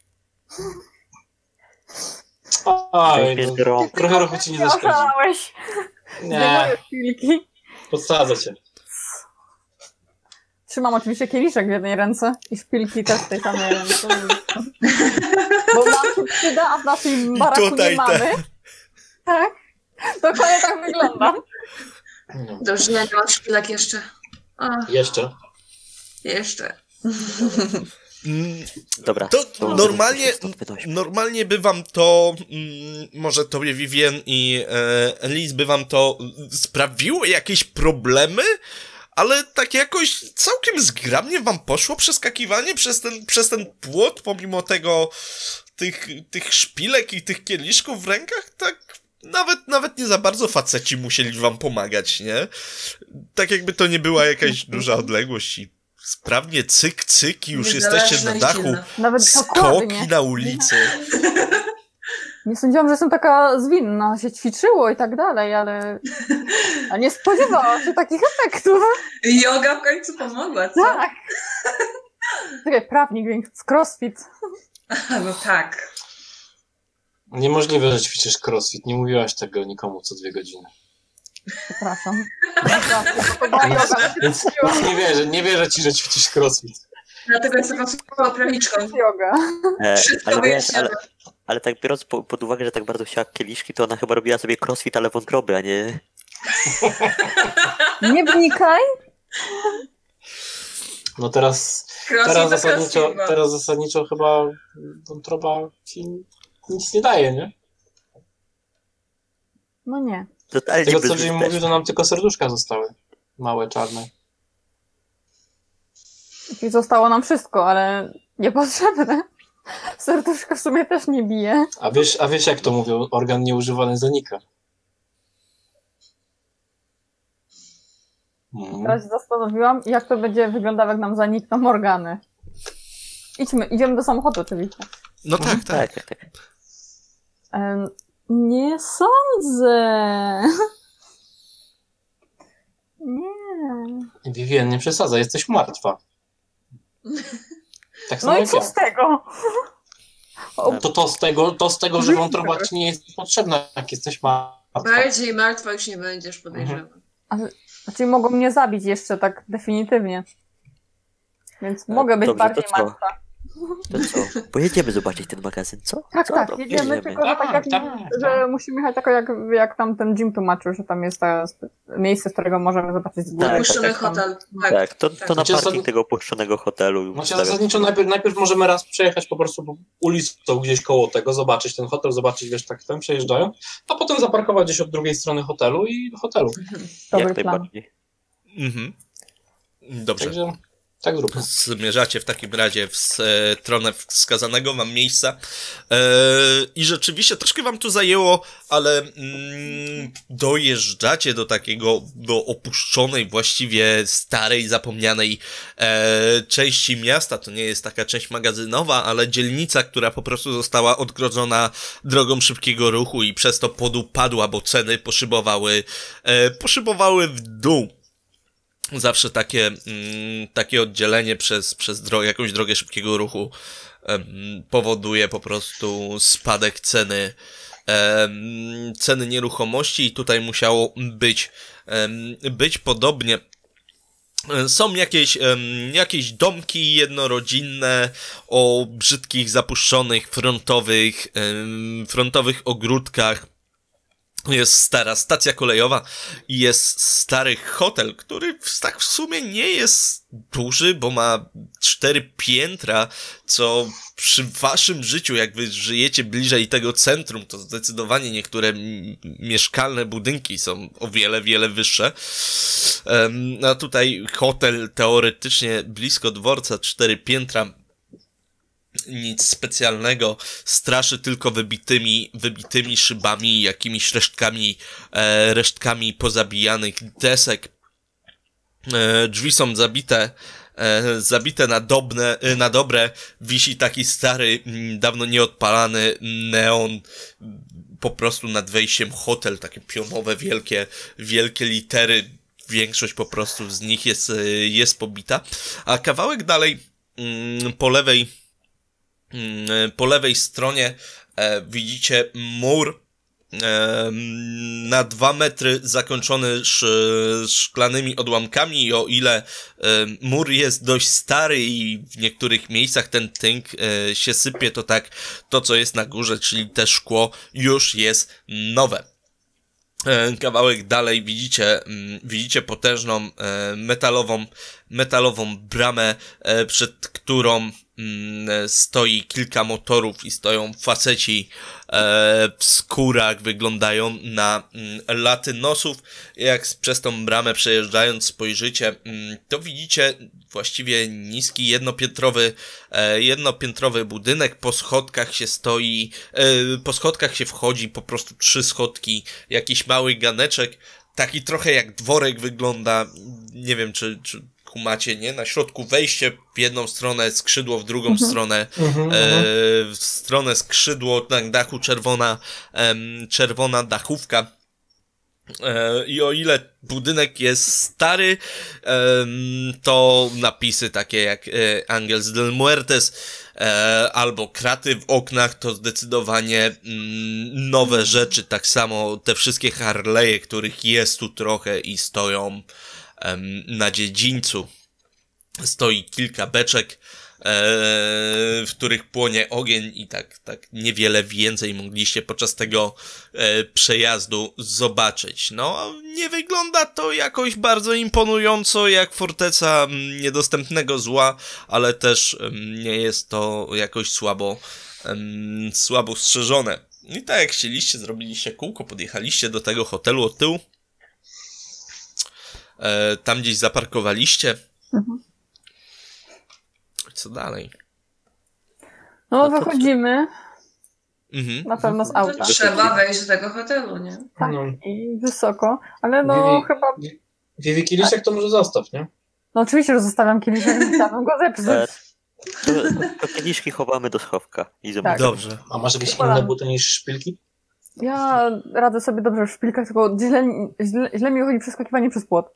Oj, Jest no, grą. trochę ruchu ci nie zaszkodzi. oszalałeś. Nie, Zdejmuję szpilki. podsadzę cię. Trzymam oczywiście kieliszek w jednej ręce i szpilki też w tej samej ręce. Bo nam się przyda, a w naszym baraku tutaj nie mamy. Tak. Dokładnie tak wygląda. No. Dobrze, ja nie mam szpilek jeszcze. A, Jeszcze. jeszcze. Mm, Dobra. To to normalnie, stąd wynośmy. normalnie by wam to, mm, może tobie Vivien i e, Liz by wam to sprawiło jakieś problemy, ale tak jakoś całkiem zgrabnie wam poszło przeskakiwanie przez ten, przez ten płot, pomimo tego, tych, tych szpilek i tych kieliszków w rękach, tak nawet, nawet nie za bardzo faceci musieli wam pomagać, nie? Tak jakby to nie była jakaś duża odległość i sprawnie cyk, cyk i już jesteście na dachu. Nawet Skoki dokładnie. na ulicy. Nie sądziłam, że jestem taka zwinna. Się ćwiczyło i tak dalej, ale... A nie spodziewałam się takich efektów. Yoga w końcu pomogła, co? Tak. Czekaj, prawnik, więc crossfit. No tak. Niemożliwe, że ćwiczysz crossfit. Nie mówiłaś tego nikomu co dwie godziny. Przepraszam. To była yoga. Więc, więc nie wierzę, nie wierzę ci, że ćwiczysz crossfit. Dlatego jestem taką super prawiczką. Yoga. E, Wszystko ale, wiesz, wyjaśnione. ale, ale tak biorąc po, pod uwagę, że tak bardzo chciała kieliszki, to ona chyba robiła sobie crossfit, ale wątroby, a nie... Nie wnikaj. No teraz, Crossfit teraz, to zasadniczo, crossfit, no. teraz zasadniczo chyba wątroba ci nic nie daje, nie? No nie. Totalnie Tego co bezużyteczne. Jim mówił, to nam tylko serduszka zostały. Małe, czarne. I zostało nam wszystko, ale niepotrzebne. Serduszko w sumie też nie bije. A wiesz, a wiesz jak to mówią? Organ nieużywany zanika. Mm. Teraz się zastanowiłam, jak to będzie wyglądało, jak nam zanikną organy. Idźmy, idziemy do samochodu oczywiście. No tak, tak. Tak, tak, tak. Em, nie sądzę. Nie. Vivien, nie przesadza, jesteś martwa. Tak samo No i jak co ja. z tego? O, To, to, z tego, to z tego, że wątroba ci nie jest potrzebna, jak jesteś martwa. Bardziej martwa już nie będziesz, podejrzewam. znaczy mogą mnie zabić jeszcze tak definitywnie. Więc mogę być Dobrze, bardziej to co? martwa. To co? Pojedziemy zobaczyć ten magazyn, co? Tak, co? tak, No, jedziemy, tylko że tak jak, tak, że tak. musimy jechać tak jak, jak tam ten Jim tłumaczył, że tam jest ta spe- miejsce, z którego możemy zobaczyć z góry. Tak, Opuszczony tak, tam- hotel. Tak. Tak, to, to na Znaczy, parking zasad- tego opuszczonego hotelu. Znaczy stawiam- zasadniczo najpierw, najpierw możemy raz przejechać po prostu ulicą gdzieś koło tego, zobaczyć ten hotel, zobaczyć, wiesz, tak ten przejeżdżają, a potem zaparkować gdzieś od drugiej strony hotelu i do hotelu. Dobry Jak plan. najbardziej. Mhm. Dobrze. Także tak zróbmy. Zmierzacie w takim razie w stronę wskazanego wam miejsca e, i rzeczywiście troszkę wam to zajęło, ale mm, dojeżdżacie do takiego, do opuszczonej, właściwie starej, zapomnianej e, części miasta. To nie jest taka część magazynowa, ale dzielnica, która po prostu została odgrodzona drogą szybkiego ruchu i przez to podupadła, bo ceny poszybowały, e, poszybowały w dół. Zawsze takie, mm, takie oddzielenie przez, przez dro- jakąś drogę szybkiego ruchu em, powoduje po prostu spadek ceny, em, ceny nieruchomości i tutaj musiało być, em, być podobnie. Są jakieś, em, jakieś domki jednorodzinne o brzydkich, zapuszczonych, frontowych, em, frontowych ogródkach. Jest stara stacja kolejowa i jest stary hotel, który tak w sumie nie jest duży, bo ma cztery piętra, co przy waszym życiu, jak wy żyjecie bliżej tego centrum, to zdecydowanie niektóre m- mieszkalne budynki są o wiele, wiele wyższe. Um, a tutaj hotel teoretycznie blisko dworca, cztery piętra. Nic specjalnego, straszy tylko wybitymi, wybitymi szybami, jakimiś resztkami, e, resztkami pozabijanych desek. E, drzwi są zabite, e, zabite na, dobne, e, na dobre. Wisi taki stary, m, dawno nieodpalany neon, po prostu nad wejściem hotel, takie pionowe, wielkie, wielkie litery. Większość po prostu z nich jest, e, jest pobita. A kawałek dalej, m, po lewej Po lewej stronie e, widzicie mur e, na dwa metry zakończony sz, szklanymi odłamkami i o ile e, mur jest dość stary i w niektórych miejscach ten tynk e, się sypie, to tak to co jest na górze, czyli te szkło już jest nowe. E, kawałek dalej widzicie, mm, widzicie potężną e, metalową, metalową bramę, e, przed którą mm, stoi kilka motorów i stoją faceci e, w skórach, wyglądają na mm, latynosów. Jak przez tą bramę przejeżdżając spojrzycie, mm, to widzicie właściwie niski, jednopiętrowy, e, jednopiętrowy budynek, po schodkach się stoi, e, po schodkach się wchodzi, po prostu trzy schodki, jakiś mały ganeczek, taki trochę jak dworek wygląda, nie wiem czy, czy kumacie, nie? Na środku wejście w jedną stronę, skrzydło w drugą Mhm. stronę, Mhm, e, w stronę skrzydło, na dachu czerwona, em, czerwona dachówka. E, I o ile budynek jest stary, em, to napisy takie jak e, Angels del Muertes e, albo kraty w oknach to zdecydowanie mm, nowe rzeczy. Tak samo te wszystkie Harley'e, których jest tu trochę i stoją em, na dziedzińcu. Stoi kilka beczek, w których płonie ogień i tak, tak niewiele więcej mogliście podczas tego e, przejazdu zobaczyć. No, nie wygląda to jakoś bardzo imponująco jak forteca m, niedostępnego zła, ale też m, nie jest to jakoś słabo, m, słabo strzeżone. I tak jak chcieliście, zrobiliście kółko, podjechaliście do tego hotelu od tyłu, e, tam gdzieś zaparkowaliście. Mhm. Co dalej? No, No to wychodzimy Mhm. na pewno z No auta. to trzeba wejść do tego hotelu, nie? Tak, No. i wysoko, ale no Vivi- chyba, Vivi kieliszek to może zostaw, nie? no oczywiście, że zostawiam kieliszek, nie chciałabym go zepsuć. E, to, to kieliszki chowamy do schowka i zobaczymy. Dobrze. A masz jakieś Polam. inne buty niż szpilki? Ja radzę sobie dobrze w szpilkach, tylko źle, źle, źle mi chodzi przeskakiwanie przez płot.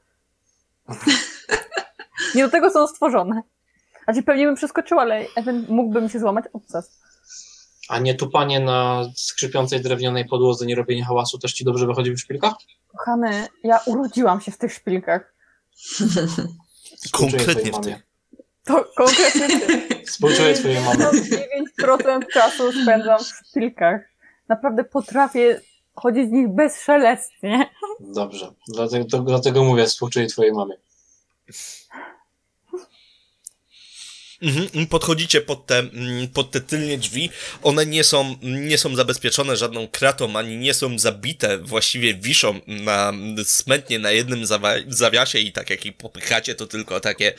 Nie do tego są stworzone. Znaczy pewnie bym przeskoczyła, ale ewent- mógłbym się złamać obcas. A nie tupanie na skrzypiącej drewnianej podłodze, nie robienie hałasu też ci dobrze wychodzi w szpilkach? Kochany, ja urodziłam się w tych szpilkach. Współczuję Konkretnie twojej w mamie. tych. To konkretnie ty. Współczuję twojej mamy. dziewięć procent czasu spędzam w szpilkach. Naprawdę potrafię chodzić z nich bezszelestnie. Dobrze, dlatego, to, dlatego mówię, współczuję twojej mamie. Mhm. Podchodzicie pod te, pod te tylnie drzwi. One nie są, nie są zabezpieczone żadną kratą, ani nie są zabite. Właściwie wiszą na, smętnie na jednym zawa- zawiasie i tak jak ich popychacie, to tylko takie...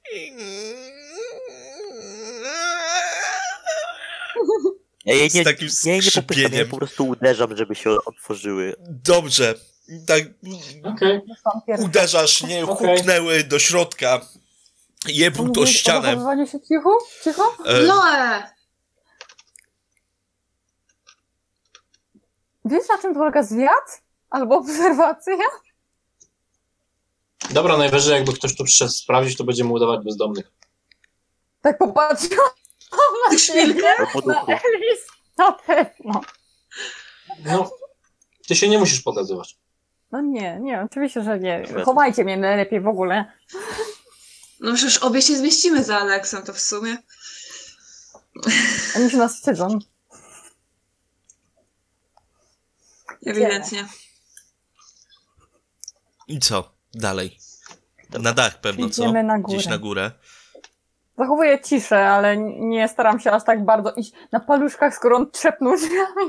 Ja jej nie, Z takim ja jej nie popycham, ja skrzypieniem. po prostu uderzam, żeby się otworzyły. Dobrze. Tak Okej. Są pierwsze. uderzasz, nie, Okej. huknęły do środka. Jebł to Mówisz o ścianę. zachowywaniu się cicho? Cicho? E, Noe! Wiesz, na czym polega zwiat? Albo obserwacja? Dobra, najwyżej jakby ktoś tu przyszedł sprawdzić, to będziemy udawać bezdomnych. Tak popatrzyłam na ciebie, No po na duchu. Elis. Na pewno. No, ty się nie musisz pokazywać. No nie, nie, oczywiście, że nie. Jasne. Chowajcie mnie najlepiej w ogóle. No przecież obie się zmieścimy za Aleksem, to w sumie. Oni się nas wstydzą. Ewidentnie. I co? Dalej. Na dach pewno, co? Idziemy na górę. Gdzieś na górę. Zachowuję ciszę, ale nie staram się aż tak bardzo iść na paluszkach, skoro on trzepnął drzwiami.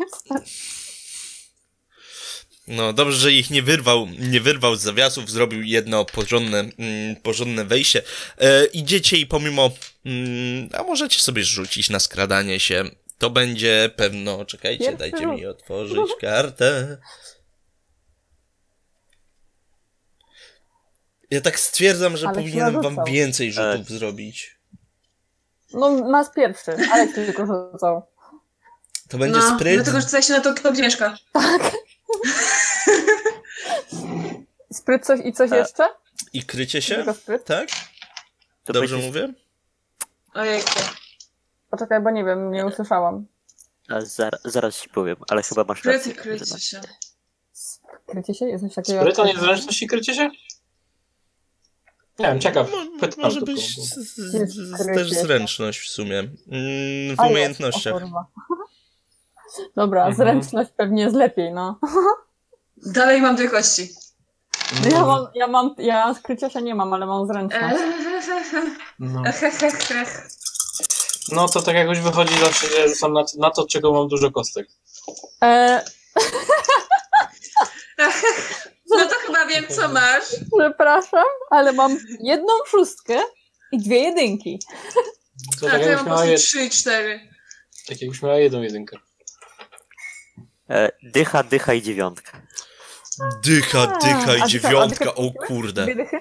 No dobrze, że ich nie wyrwał, nie wyrwał z zawiasów, zrobił jedno porządne, mm, porządne wejście. E, idziecie i pomimo, mm, a możecie sobie rzucić na skradanie się, to będzie pewno, czekajcie, Pierwszy dajcie rzut. mi otworzyć kartę. Ja tak stwierdzam, że Ale się powinienem wam narzucał. więcej rzutów zrobić. No, nas pierwszy, ale tylko rzucał. To będzie No, spryt. dlatego rzucaj się na to Agnieszka. Spryt coś i coś E, jeszcze? I krycie się? Tylko spryt? Tak? To Dobrze będzie- mówię? Ojejku. Poczekaj, bo nie wiem, nie usłyszałam. A zaraz, zaraz ci powiem, ale chyba masz Kryty, rację. krycie się. Krycie się? Jest coś takiego? Spryt, a nie zręczności krycie się? Nie wiem, ciekaw. Mo- Pytam może tylko. być z, z, Jest z, krycie też się. zręczność w sumie. Mm, w A, jest, umiejętnościach. o kurwa. Dobra, Mhm. zręczność pewnie jest lepiej, no. Dalej mam dwie kości. Ja mam, ja mam, ja skrycia się nie mam, ale mam zręczność. No. Echechechech. no to tak jakoś wychodzi zawsze, że rzucam na, na to, czego mam dużo kostek. E, No to chyba wiem, co masz. przepraszam, ale mam jedną szóstkę i dwie jedynki. To A tak to ja jakbyś mam po miała, prostu jed... trzy i cztery. tak jakbyś miała jedną jedynkę. E, dycha, dycha i dziewiątka. Dycha, dycha A, i a dziewiątka, dycha- o kurde. Dwie dychy?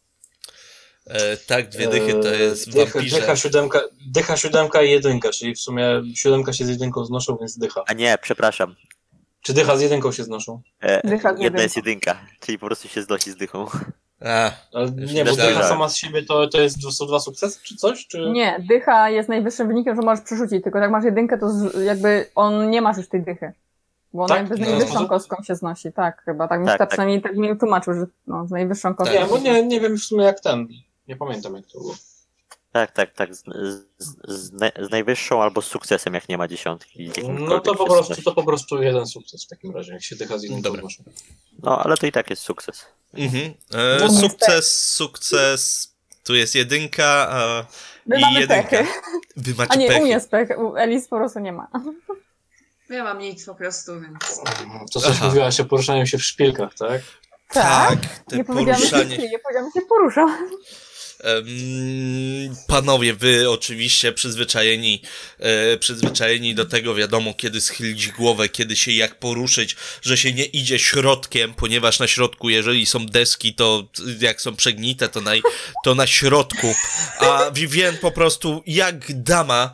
E, tak, dwie dychy to jest Eee, dycha, wampirze. dycha, siódemka, dycha, siódemka i jedynka, czyli w sumie siódemka się z jedynką znoszą, więc dycha. A nie, przepraszam. Czy dycha z jedynką się znoszą? E, Dycha z jedna jest jedynką. jedynka, czyli po prostu się znosi z dychą. A, Ale Już nie, bo myślałem, dycha że- sama z siebie to, to jest, są dwa sukcesy, czy coś? Czy... Nie, dycha jest najwyższym wynikiem, że możesz przerzucić, tylko jak masz jedynkę, to z, jakby on nie masz już tej dychy. Bo on Tak? jakby z No, najwyższą sposób? kostką się znosi, tak, chyba. Tak mi Tak, tak, tak. przynajmniej tak mi tłumaczył, że no, z najwyższą kostką. Nie, bo nie, nie wiem w sumie jak ten. Nie pamiętam jak to było. Tak, tak, tak. Z, z, z, na- z najwyższą albo z sukcesem, jak nie ma dziesiątki. No jakimkolwiek to po się prostu, znosi. to po prostu jeden sukces w takim razie, jak się dycha z jedynką Dobra. znoszą. No, ale to i tak jest sukces. mhm. E, No, sukces, sukces. Tu jest jedynka, a My i mamy jedynka. pechy. Wy A macie nie, u pechy. mnie jest pech, u Elis po prostu nie ma. Ja mam nic po prostu, więc... To coś Aha. mówiłaś o poruszaniu się w szpilkach, tak? Tak, te Nie powiedziałam, że się poruszanie. kryje, powiedziałam, że się poruszam. Em, panowie, wy oczywiście przyzwyczajeni, e, przyzwyczajeni do tego, wiadomo, kiedy schylić głowę, kiedy się jak poruszyć, że się nie idzie środkiem, ponieważ na środku, jeżeli są deski, to jak są przegnite, to na, to na środku. A Vivien po prostu jak dama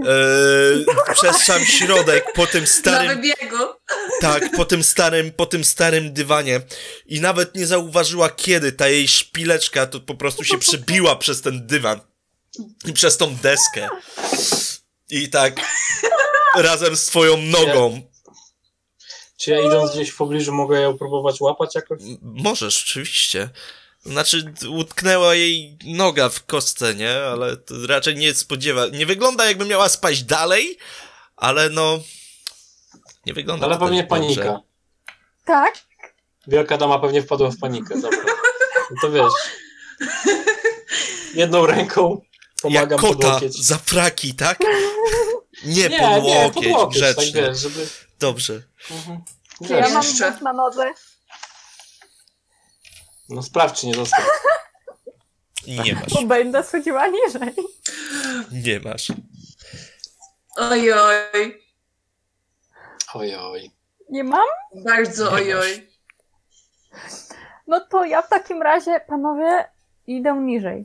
e, przez sam środek po tym Na starym wybiegu. tak, po tym starym, po tym starym dywanie i nawet nie zauważyła kiedy ta jej szpileczka to po prostu się przebiła przez ten dywan i przez tą deskę i tak razem z twoją nogą. Czy ja idąc gdzieś w pobliżu mogę ją próbować łapać jakoś? Możesz, oczywiście. Znaczy, utknęła jej noga w kostce, nie? Ale to raczej nie spodziewa... Nie wygląda, jakby miała spaść dalej, ale no... Nie wygląda Ale to pewnie też dobrze. panika. Tak? Wielka dama pewnie wpadła w panikę, dobra. No to wiesz. Jedną ręką pomagam Jak pod kota łokieć. za fraki, tak? Nie, Nie, pod nie, łokieć, pod łokieć, tak grzecznie. wiesz, żeby... Dobrze. Mhm. Czy ja mam Jeszcze. nóż na nodze? No sprawdź, czy nie dostał. Nie masz. Bo będę schodziła niżej. Nie masz. Ojoj. Ojoj. Nie mam? Bardzo Nie ojoj. No to ja w takim razie, panowie, idę niżej.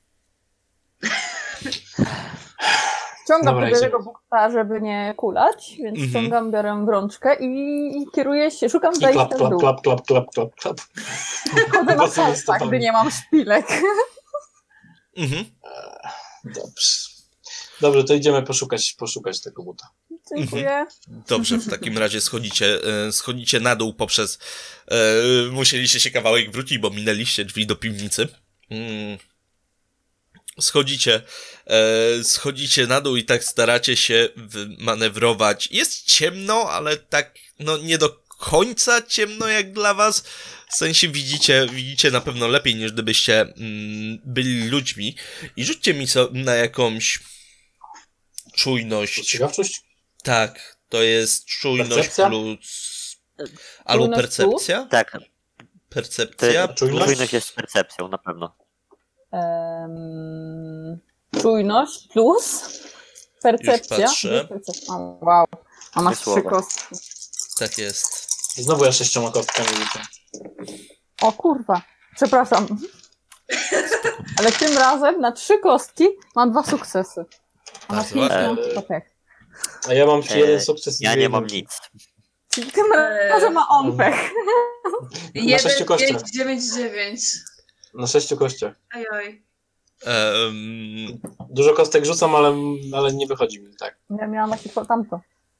Ściągam Dobra, tego idziemy. jego bukta, żeby nie kulać, więc Mhm. ściągam, biorę rączkę i, i kieruję się, szukam I zajścia klap, w klap, dół. klap, klap, klap, klap, klap. Chodzę na Bosymi palcach, stopami. gdy nie mam szpilek. Mhm. Dobrze. Dobrze, to idziemy poszukać, poszukać tego buta. Dziękuję. Dobrze, w takim razie schodzicie, e, schodzicie na dół poprzez... E, musieliście się kawałek wrócić, bo minęliście drzwi do piwnicy. Mm. Schodzicie, e, schodzicie na dół i tak staracie się manewrować. Jest ciemno, ale tak, no nie do końca ciemno jak dla was. W sensie widzicie, widzicie na pewno lepiej niż gdybyście mm, byli ludźmi. I rzućcie mi so na jakąś czujność. Spostrzegawczość? Tak, to jest czujność Percepcja? plus... Albo Czujność percepcja? Tak, to Percepcja jest, Czujność? czujność jest z percepcją, na pewno. Um, czujność plus percepcja. Już patrzę. Plus percepcja. O, wow. A masz trzy Słowa. kostki. Tak jest. I znowu ja sześcioma kostkami rzucam. O kurwa. Przepraszam. Ale tym razem na trzy kostki mam dwa sukcesy. A na Bardzo pięć ładnie. mam tylko pech. A ja mam tylko E, jeden sukces i Ja dwie nie mam jedynki. nic. Czyli tym razem ma on pech. Na sześciu jeden, kościach. pięć, dziewięć, dziewięć. Na sześciu kościach. Ojoj. Um, Dużo kostek rzucam, ale, ale nie wychodzi mi tak. Ja miałam właśnie to- tamto.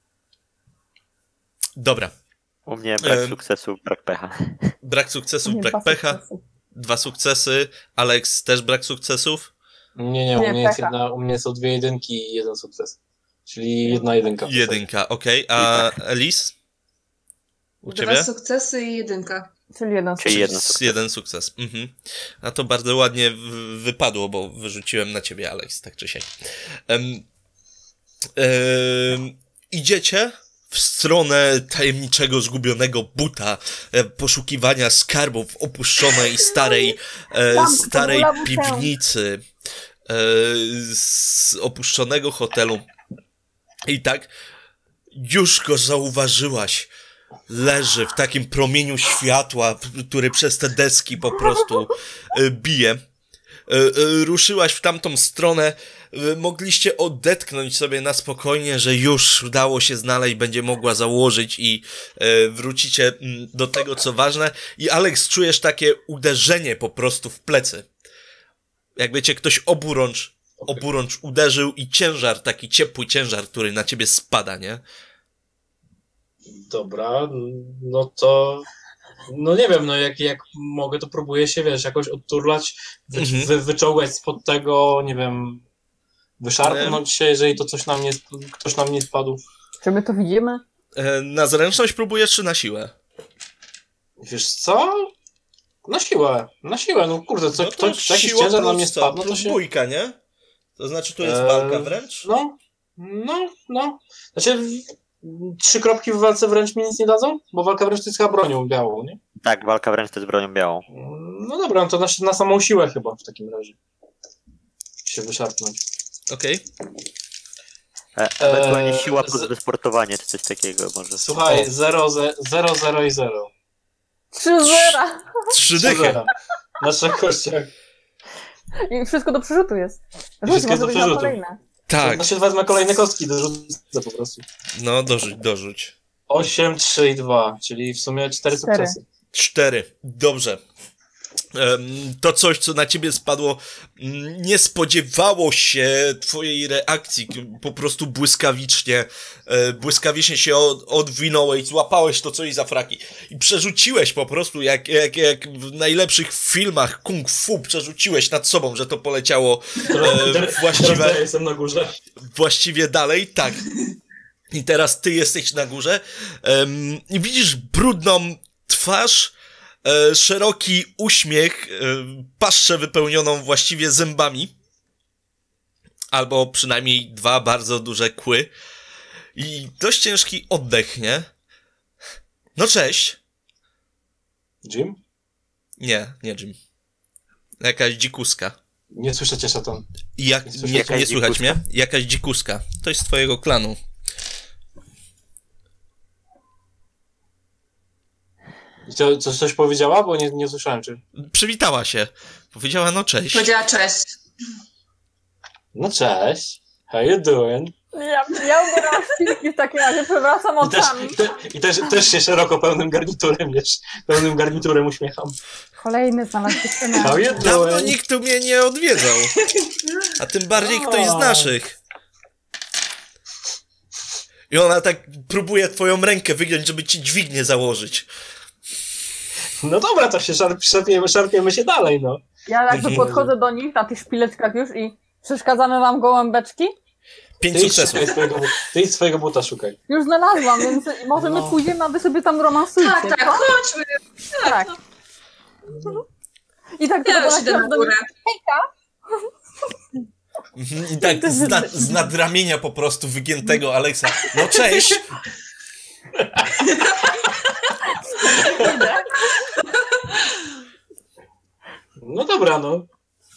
dobra. U mnie brak Em. sukcesu, brak pecha. Brak sukcesów, Nie, brak dwa pecha. sukcesy. Dwa sukcesy. Alex też brak sukcesów. Nie, nie, u Nie, mnie, jest pecha. jedna, u mnie są dwie jedynki i jeden sukces. Czyli jedna jedynka. Jedynka, okej. A Elis? U Dwa ciebie? sukcesy i jedynka. Czyli jeden Czyli sukces. jeden S- sukces. Jeden sukces. Mhm. A to bardzo ładnie w- wypadło, bo wyrzuciłem na ciebie, Alex, tak czy siak. Em, em, idziecie w stronę tajemniczego, zgubionego buta, e, poszukiwania skarbów w opuszczonej, starej, e, Tam, starej to była piwnicy, e, z opuszczonego hotelu. I tak już go zauważyłaś. Leży w takim promieniu światła, który przez te deski po prostu e, bije. E, e, ruszyłaś w tamtą stronę. E, mogliście odetchnąć sobie na spokojnie, że już udało się znaleźć, będzie mogła założyć i e, wrócicie mm, do tego, co ważne. I Alex, czujesz takie uderzenie po prostu w plecy. Jakby cię ktoś oburącz, oburącz uderzył i ciężar, taki ciepły ciężar, który na ciebie spada, nie? Dobra, no to... No nie wiem, no jak, jak mogę, to próbuję się, wiesz, jakoś odturlać, wy, Mhm. wy, wyczołgać spod tego, nie wiem, wyszarpnąć się, jeżeli to coś na mnie, sp- ktoś na mnie spadł. Czy my to widzimy? E, na zręczność próbujesz czy na siłę? Wiesz co? Na siłę, na siłę, no kurde, co, No to, to jakiś siła ciężar na plus mnie co? spadł, no to Plus się... bójka, nie? To znaczy tu jest Eee, walka wręcz? No, no, no. Znaczy, w- trzy kropki w walce wręcz mi nic nie dadzą? Bo walka wręcz to jest chyba bronią białą, nie? Tak, walka wręcz to jest bronią białą. No dobra, no to na, na samą siłę chyba w takim razie. Się wyszarpnąć. Okej. E, ewentualnie Eee, siła plus z- wysportowanie, czy coś takiego może. Słuchaj, zero, zero i zero. Trzy zera! Trzy dychy. Na trzech kościach. I wszystko do przerzutu jest. Rzuć, Wszystko może do być na przerzutu. kolejne. Tak. Znaczy wezmę kolejne kostki, dorzucę po prostu. No, dorzuć, dorzuć. osiem, trzy i dwa, czyli w sumie cztery Cztery. sukcesy. Cztery. Dobrze. to coś, co na ciebie spadło, nie spodziewało się twojej reakcji, po prostu błyskawicznie, błyskawicznie się od, odwinąłeś, złapałeś to coś za fraki i przerzuciłeś po prostu, jak, jak, jak w najlepszych filmach kung fu, przerzuciłeś nad sobą, że to poleciało e, właściwie, Teraz ja jestem na górze. właściwie dalej, tak. I teraz ty jesteś na górze um, i widzisz brudną twarz, E, szeroki uśmiech, e, paszczę wypełnioną właściwie zębami, albo przynajmniej dwa bardzo duże kły i dość ciężki oddech, nie? No cześć. Jim? Nie, nie Jim. Jakaś dzikuska. Nie słyszę cię, szatan. I jak, Nie nie, słyszę nie, cię, słychać dzikuska? mnie? Jakaś dzikuska. To jest z twojego klanu. I co, co, coś powiedziała? Bo nie, nie słyszałem, czy... Przywitała się. Powiedziała no cześć. Powiedziała cześć. No cześć. How you doing? Ja, ja ubieram szpilki w takim razie, przewracam I też, oczami. i, te, i też, też się szeroko pełnym garniturem, wiesz, pełnym garniturem uśmiecham. Kolejny znalazł dziewczynę. How you Dawno doing? nikt tu mnie nie odwiedzał. A tym bardziej ktoś z naszych. I ona tak próbuje twoją rękę wygiąć, żeby ci dźwignię założyć. No dobra, to się szarp, szarpiemy, szarpiemy się dalej, no. Ja jakby podchodzę do nich na tych szpileczkach już i przeszkadzamy wam gołębeczki. Pięć Ty idź, sukcesów. szukaj swojego, ty idź swojego buta szukaj. Już znalazłam, więc może my No. pójdziemy, a wy sobie tam romansujcie. Tak, tak, co? chodźmy. Tak. I tak Ja tylko już idę na do górę. Mhm, I tak z, nad, z nadramienia po prostu wygiętego Aleksa. No cześć! No dobra, no.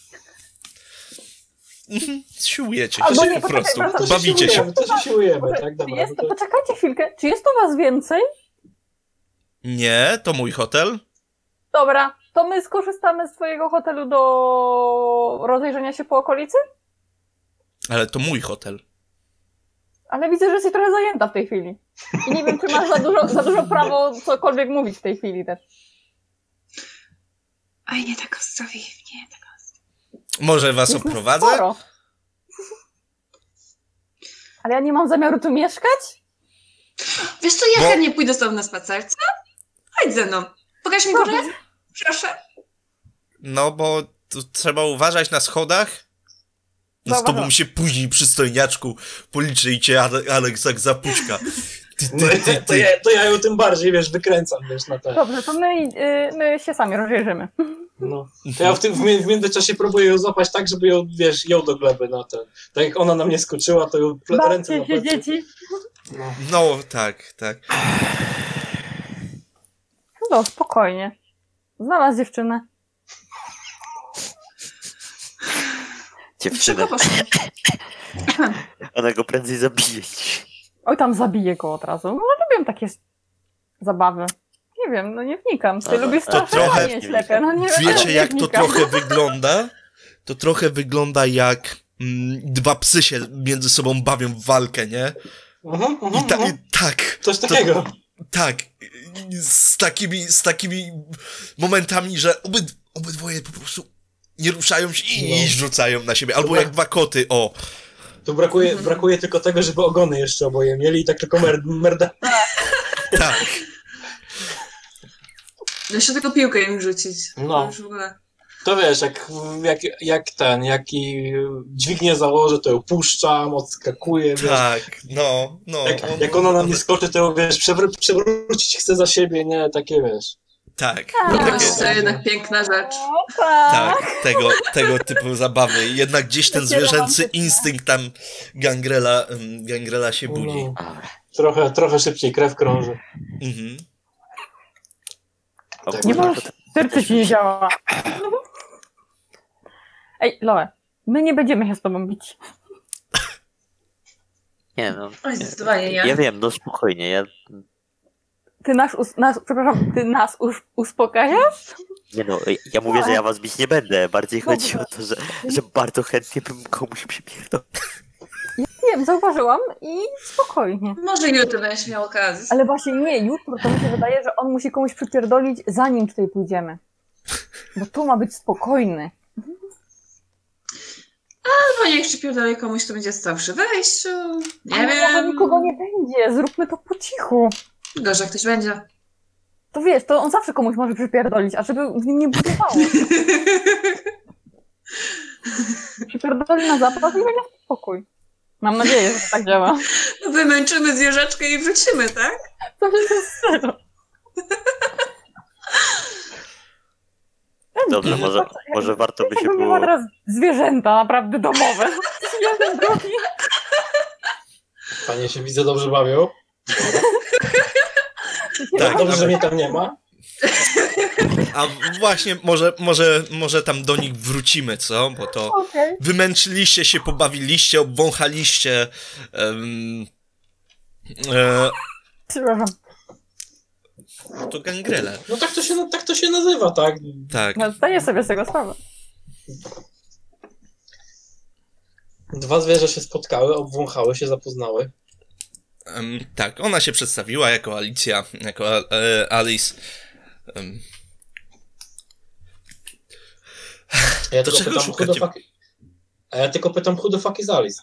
Siłujecie Albo się nie, po poczekaj, prostu. wracam. To się Bawicie się. siłujemy, to się siłujemy, Może- tak, Czy dobra. jest, no to... poczekajcie chwilkę, czy jest tu was więcej? Nie, to mój hotel. Dobra, to my skorzystamy z twojego hotelu do rozejrzenia się po okolicy? Ale to mój hotel. Ale widzę, że jesteś trochę zajęta w tej chwili. I nie wiem, czy masz za dużo, za dużo prawo cokolwiek mówić w tej chwili też. Oj, nie tak ostrowi, nie tak Może was Jest nas oprowadzę? sporo. Ale ja nie mam zamiaru tu mieszkać? Wiesz co, ja Bo- chętnie pójdę z tobą na spacer, co? Chodź ze mną. Pokaż mi górę? Proszę. No bo tu trzeba uważać na schodach. No z Zauważam. tobą się później, przystojniaczku, policzy i cię Ale- Aleks jak zapuczka. Ty, No, ty, to, ty, to, ty. ja, to ja ją tym bardziej, wiesz, wykręcam, wiesz, na te... Dobrze, to my, y, my się sami rozejrzymy. No. To ja w, tym, w, mi- w międzyczasie próbuję ją złapać tak, żeby ją, wiesz, ją do gleby na ten. Tak jak ona na mnie skoczyła, to ją ple, ręce na Bawcie się, plecy. dzieci. No. No tak, tak. No, spokojnie. Znalazł dziewczynę. Dziewczynę. Szybko poszło. Ona go prędzej zabije. Oj, tam zabiję go od razu. No, lubię takie s- zabawy. Nie wiem, no nie wnikam. Ty Aha, lubisz to strasznie, trochę- a nie ślepia. No nie wiem, Wiecie nie jak to wnikam. trochę wygląda? To trochę wygląda jak mm, dwa psy się między sobą bawią w walkę, nie? Mhm, mhm, I, ta, mhm. i tak. Coś to- takiego. Tak, z takimi, z takimi momentami, że obyd, obydwoje po prostu nie ruszają się i, No. i rzucają na siebie. Albo Dobra. jak dwa koty, o. Tu brakuje, brakuje tylko tego, żeby ogony jeszcze oboje mieli i tak tylko mer, merda. Tak. Jeszcze tylko piłkę im rzucić. No. To już w ogóle. To wiesz, jak, jak, jak ten, jaki dźwignię założę, to ją puszczam, odskakuję, wiesz. Tak, no, no. Jak, on- jak ona na on- mnie skoczy, to ją, wiesz, przewr- przewrócić chce za siebie, nie? Takie, wiesz. Tak, Tak. takie, Miłość to jednak piękna rzecz. O, tak. tak, tego, tego typu zabawy. Jednak gdzieś ten Takie zwierzęcy romantyczne. instynkt tam gangrela, em, gangrela się budzi. No, trochę, trochę szybciej krew krąży. Mhm. O Tak. kurwa, Nie możesz, to- serce ci nie działa. Ej, Loe, my nie będziemy się z tobą bić. Nie no. Oj, zdecydowanie Ja nie. wiem, no spokojnie, ja... Ty nas, us, nas przepraszam, ty nas us, uspokajasz? Nie no, ja mówię, że ja was bić nie będę. Bardziej chodzi Dobrze. o to, że, że bardzo chętnie bym komuś przypierdolił. Wiem, zauważyłam i spokojnie. Może jutro będziesz miał okazję. Ale właśnie nie, jutro to mi się wydaje, że on musi komuś przypierdolić, zanim tutaj pójdziemy. Bo tu ma być spokojny. Albo niech przypierdolę komuś, kto będzie stał przy wejściu. Nie Ale może wiem. nikogo nie będzie, zróbmy to po cichu. Gorzej ktoś będzie. To wiesz, to on zawsze komuś może przypierdolić, a żeby w nim nie budowało. Przypierdoli na zapas i będzie spokój. Mam nadzieję, że to tak działa. Wymęczymy zwierzaczkę i wrócimy, tak? To jest serio. Dobrze, może, może warto by się Jakbym było... miała teraz zwierzęta naprawdę domowe. Zwierzę drogi. Panie się widzę dobrze bawią. Tak, Dobrze, a- że mnie tam nie ma. A właśnie, może, może, może tam do nich wrócimy, co? Bo to Okej. wymęczyliście się, pobawiliście, obwąchaliście. Um, e, Przepraszam. to gangrele. No tak to się, tak to się nazywa, tak? Tak. No, zdaję sobie z tego sprawę. Dwa zwierzę się spotkały, obwąchały się, zapoznały. Um, tak, ona się przedstawiła jako Alicja, jako e, Alice. Um, A ja To tylko czego pytam, who the szukacie? fuck... A ja tylko pytam, who the fuck is Alice?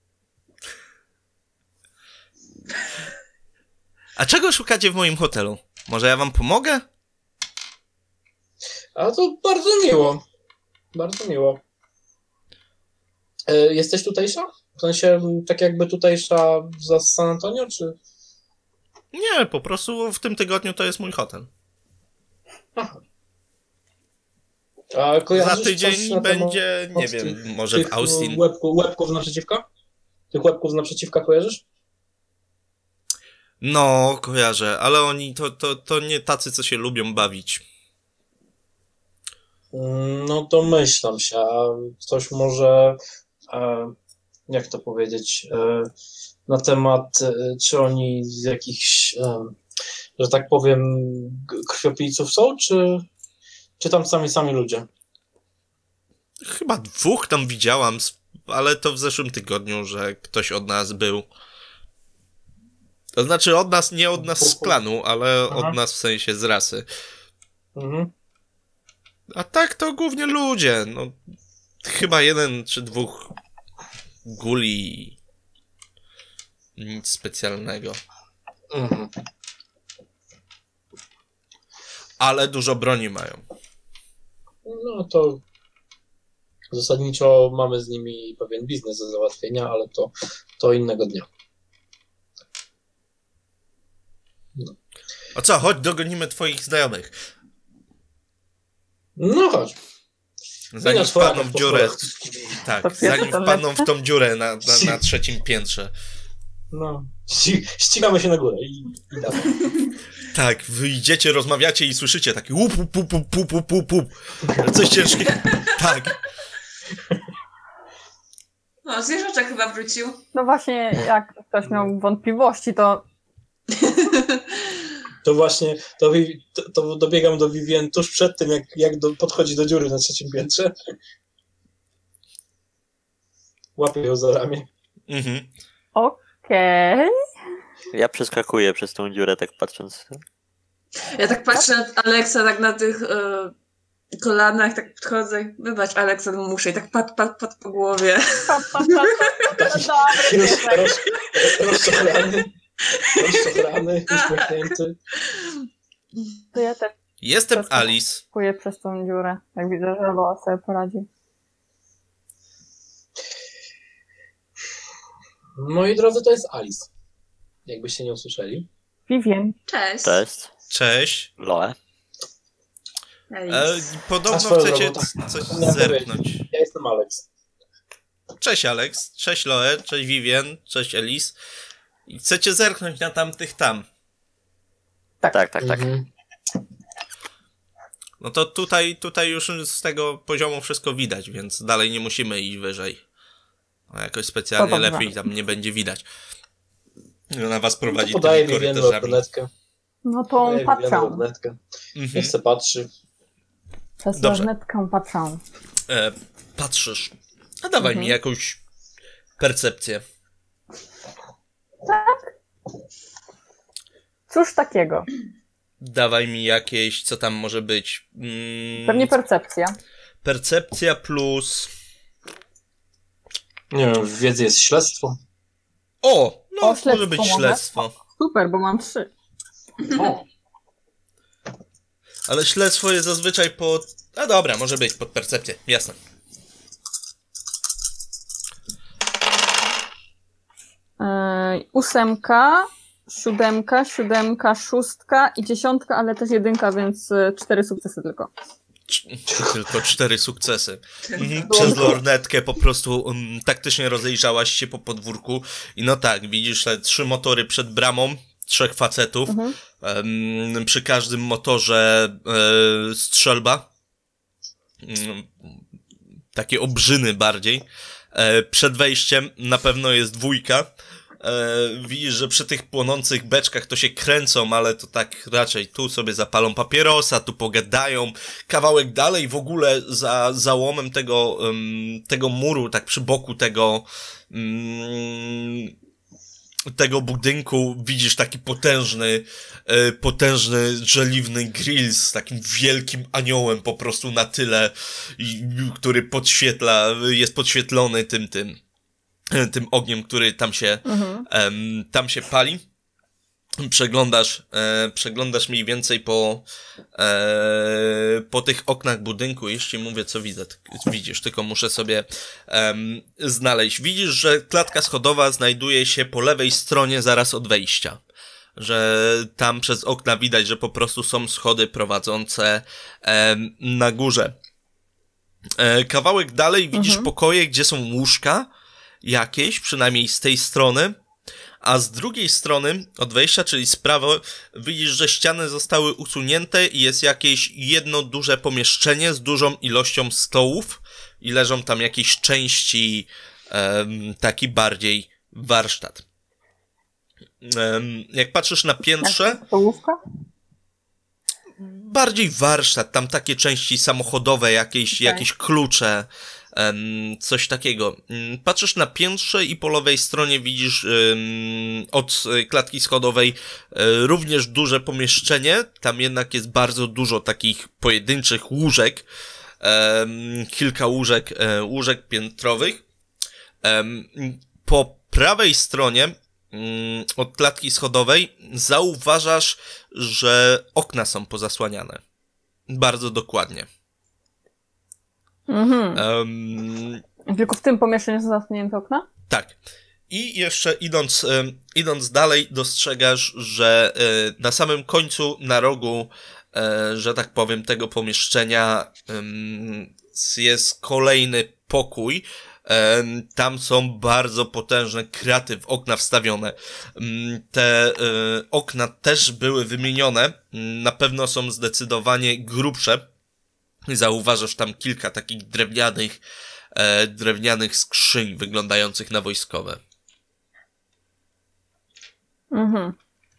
a czego szukacie w moim hotelu? Może ja wam pomogę? A to bardzo miło. Bardzo miło. E, jesteś tutejsza? W sensie, tak jakby tutejsza za San Antonio, czy... Nie, po prostu w tym tygodniu to jest mój hotel. Aha. A kojarzysz Za coś tydzień na temat będzie, nie tych- wiem, może tych w Austin. Łebku, łebków naprzeciwka? Tych łebków naprzeciwka kojarzysz? No, kojarzę, ale oni to, to, to nie tacy, co się lubią bawić. Mm, No domyślam się, a coś może, e, jak to powiedzieć, e, na temat, e, czy oni z jakichś, e, że tak powiem, g- krwiopijców są, czy, czy tam sami sami ludzie? Chyba dwóch tam widziałam, s- ale to w zeszłym tygodniu, że ktoś od nas był. To znaczy od nas, nie od nas z klanu, ale Aha. od nas w sensie z rasy. Mhm. A tak to głównie ludzie, no. Chyba jeden czy dwóch guli. Nic specjalnego. Mhm. Ale dużo broni mają. No to zasadniczo mamy z nimi pewien biznes do załatwienia, ale to, to innego dnia. A co, chodź, dogonimy twoich znajomych. No chodź. Zanim Widać Polaka wpadną w po dziurę. schodach. Tak, To zanim pierwsze, to wpadną w tą dziurę na, na, na trzecim piętrze. No, ści- ścigamy się na górę i, i dawaj. Tak, wyjdziecie, rozmawiacie i słyszycie taki łup, łup, łup, łup, łup, łup, łup, łup. Coś ciężkiego. Tak. O, zwierzaczek chyba wrócił. No właśnie, jak ktoś miał wątpliwości, to To właśnie, to, Vivi- to, to dobiegam do Vivien tuż przed tym, jak, jak do, podchodzi do dziury na trzecim piętrze. Łapię ją za ramię. Mhm. okej. Ja przeskakuję przez tą dziurę, tak patrząc. Ja tak patrzę na Aleksa, tak na tych e, kolanach, tak podchodzę. Wybacz, Aleksa, muszę i tak pat, pat, pat po głowie. Pa, pa, pa, pa. Taki No dobry, roz, Piotrek. roz, rozczochrany, rozczochrany, uśmiechnięty. To ja też Jestem Alice. kuję przez tą dziurę, jak widzę, że Loa sobie poradzi. Moi drodzy, to jest Alice. Jakbyście nie usłyszeli. Vivien. Cześć. Cześć, Cześć. Loe. Hej. E, A podobno swoją chcecie drogą, c- coś miałem zerknąć. Ja jestem Alex. Cześć Alex, cześć Loe, cześć Vivien, cześć Elise. I chcecie zerknąć na tamtych tam. Tak, tak, tak. Mhm. No to tutaj, tutaj już z tego poziomu wszystko widać, więc dalej nie musimy iść wyżej. No jakoś specjalnie To dobrze. lepiej tam nie będzie widać. Na was prowadzi To podaję tymi Vivien korytarzami. lornetkę. No to Podaję Vivien patrzę. lornetkę. Mhm. Niech se patrzy. Przez Dobrze. lornetkę patrzę. E, patrzysz. A dawaj Mhm. mi jakąś percepcję. Cóż takiego? Dawaj mi jakieś, co tam może być. Mm, Pewnie percepcja. Percepcja plus... Nie wiem, w wiedzy jest śledztwo. O! No, O, śledztwo może być może? śledztwo. Super, bo mam trzy. O, Ale śledztwo jest zazwyczaj pod... A dobra, może być pod percepcję, jasne. Yy, ósemka, siódemka, siódemka, szóstka i dziesiątka, ale też jedynka, więc y, cztery sukcesy tylko. Tylko cztery sukcesy. Mhm, przez lornetkę po prostu um, taktycznie rozejrzałaś się po podwórku i no tak, widzisz te trzy motory przed bramą, trzech facetów, Mhm. um, przy każdym motorze e, strzelba, um, takie obrzyny bardziej. E, przed wejściem na pewno jest dwójka. E, widzisz, że przy tych płonących beczkach to się kręcą, ale to tak raczej tu sobie zapalą papierosa, tu pogadają. Kawałek dalej w ogóle za załomem tego, um, tego muru, tak przy boku tego um, tego budynku widzisz taki potężny, e, potężny żeliwny grill z takim wielkim aniołem po prostu na tyle, i, który podświetla, jest podświetlony tym, tym tym ogniem, który tam się, Mhm. em, tam się pali. Przeglądasz, e, przeglądasz mniej więcej po, e, po tych oknach budynku, jeśli mówię, co widzę, t- widzisz, tylko muszę sobie em, znaleźć. Widzisz, że klatka schodowa znajduje się po lewej stronie zaraz od wejścia. Że tam przez okna widać, że po prostu są schody prowadzące em, na górze. E, kawałek dalej widzisz Mhm. pokoje, gdzie są łóżka jakieś, przynajmniej z tej strony, a z drugiej strony od wejścia, czyli z prawa, widzisz, że ściany zostały usunięte i jest jakieś jedno duże pomieszczenie z dużą ilością stołów i leżą tam jakieś części, um, taki bardziej warsztat. Um, jak patrzysz na piętrze, Stołówka? bardziej warsztat, tam takie części samochodowe, jakieś, Okej. jakieś klucze, em, coś takiego. Mm, Patrzysz na piętrze i po lewej stronie widzisz em, od e, klatki schodowej e, również duże pomieszczenie. Tam jednak jest bardzo dużo takich pojedynczych łóżek, em, kilka łóżek, e, łóżek piętrowych. Em, po prawej stronie mm, od klatki schodowej zauważasz, że okna są pozasłaniane. Bardzo dokładnie. Mhm. Em, Tylko w tym pomieszczeniu są zamknięte okna? tak. I jeszcze idąc, em, idąc dalej dostrzegasz, że e, na samym końcu, na rogu, e, że tak powiem, tego pomieszczenia em, jest kolejny pokój. Em, Tam są bardzo potężne kraty w okna wstawione. Em, Te e, okna też były wymienione. Em, Na pewno są zdecydowanie grubsze. Zauważasz tam kilka takich drewnianych, e, drewnianych skrzyń wyglądających na wojskowe. Mhm.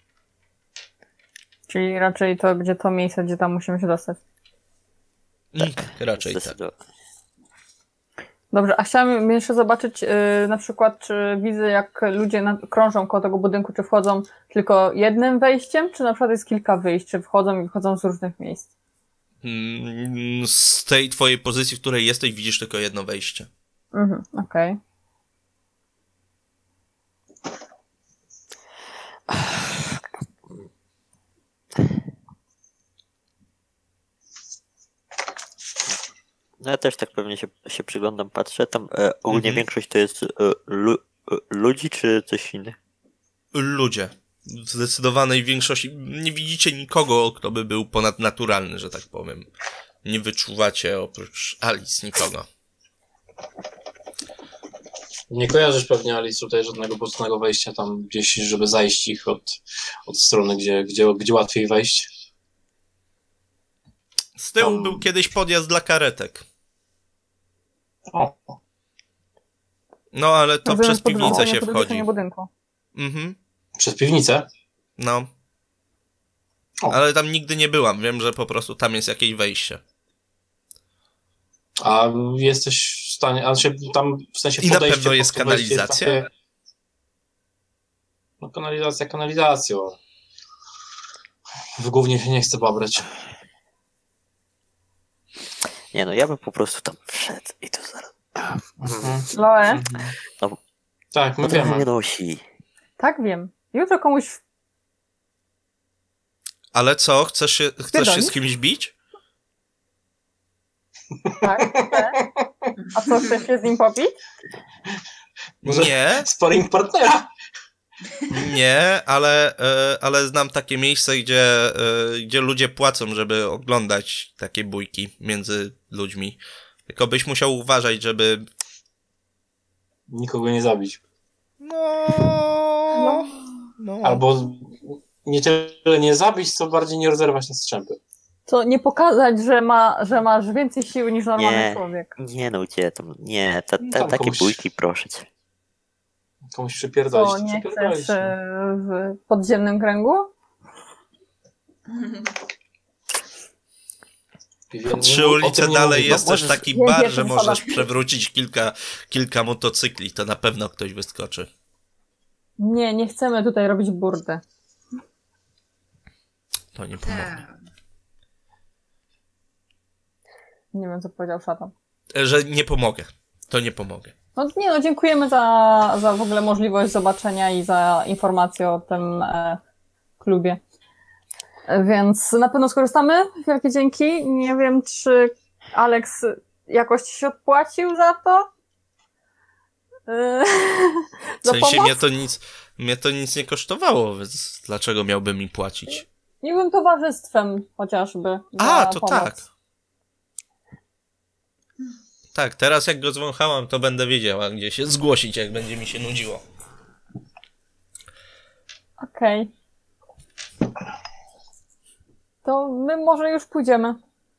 Czyli raczej to będzie to miejsce, gdzie tam musimy się dostać. Mm, raczej tak. Zdecydowanie. Dobrze, a chciałam jeszcze zobaczyć yy, na przykład, czy widzę, jak ludzie na, krążą koło tego budynku, czy wchodzą tylko jednym wejściem, czy na przykład jest kilka wyjść, czy wchodzą i wychodzą z różnych miejsc. Mm, Z tej twojej pozycji, w której jesteś, widzisz tylko jedno wejście. Mhm, okej. No ja też tak pewnie się, się przyglądam, patrzę. Tam e, ogólnie Mhm. większość to jest e, lu, e, ludzi, czy coś innego? Ludzie. W zdecydowanej większości nie widzicie nikogo, kto by był ponadnaturalny, że tak powiem. Nie wyczuwacie oprócz Alice nikogo. nie kojarzysz pewnie, Alice, tutaj żadnego bocznego wejścia tam gdzieś, żeby zajść ich od, od strony, gdzie, gdzie, gdzie łatwiej wejść. Z tyłu Tam- był kiedyś podjazd dla karetek. O, No, ale to Rozumiem, przez piwnicę podwójne się podwyższenie wchodzi. budynku. Mhm. przez piwnicę? No. O. Ale tam nigdy nie byłam. Wiem, że po prostu tam jest jakieś wejście. A jesteś w stanie, a się tam w sensie I na podejście pewno jest pod to wejście kanalizacja? takie- No kanalizacja kanalizacją. W głównie się nie chcę babrać. Nie no, ja bym po prostu tam wszedł i to zaraz... Mhm. Loe? Tak, my No to wiemy. nie nosi. Tak, wiem. Jutro komuś... Ale co, chcesz się, chcesz się Pierdolisz? z kimś bić? Tak, chcę. A co, chcesz się z nim popić? Może Nie, sparring partnera. nie, ale, e, ale znam takie miejsce, gdzie, e, gdzie ludzie płacą, żeby oglądać takie bójki między ludźmi. Tylko byś musiał uważać, żeby... Nikogo nie zabić. No... no. Albo nie tyle nie zabić, co bardziej nie rozerwać na strzępy. To nie pokazać, że, ma, że masz więcej siły niż normalny Nie. człowiek. Nie no, gdzie tam, nie, ta, No ta, tam takie komuś- bójki proszę cię. Komuś Co, przypierdolić. to nie przypierdolić, chcesz no. e, w podziemnym kręgu? Wie- Trzy nie- o ulice tym nie dalej mówię. jest No, też możesz- taki Nie, bar, nie, że to możesz zasada. przewrócić kilka, kilka motocykli, to na pewno ktoś wyskoczy. Nie, nie chcemy tutaj robić burdy. To nie pomoże. Tak. Nie wiem, co powiedział szatan. Że nie pomogę. To nie pomogę. No nie no, dziękujemy za, za w ogóle możliwość zobaczenia i za informację o tym e, klubie. E, Więc na pewno skorzystamy. Wielkie dzięki. Nie wiem, czy Alex jakoś ci się odpłacił za to? E, W za sensie pomoc? mnie to nic, mnie to nic nie kosztowało, więc dlaczego miałby mi płacić? Nie wiem, towarzystwem chociażby. za A, to pomoc. tak. Tak, teraz jak go zwąchałam, to będę wiedziała, gdzie się zgłosić, jak będzie mi się nudziło. Okej. To my może już pójdziemy.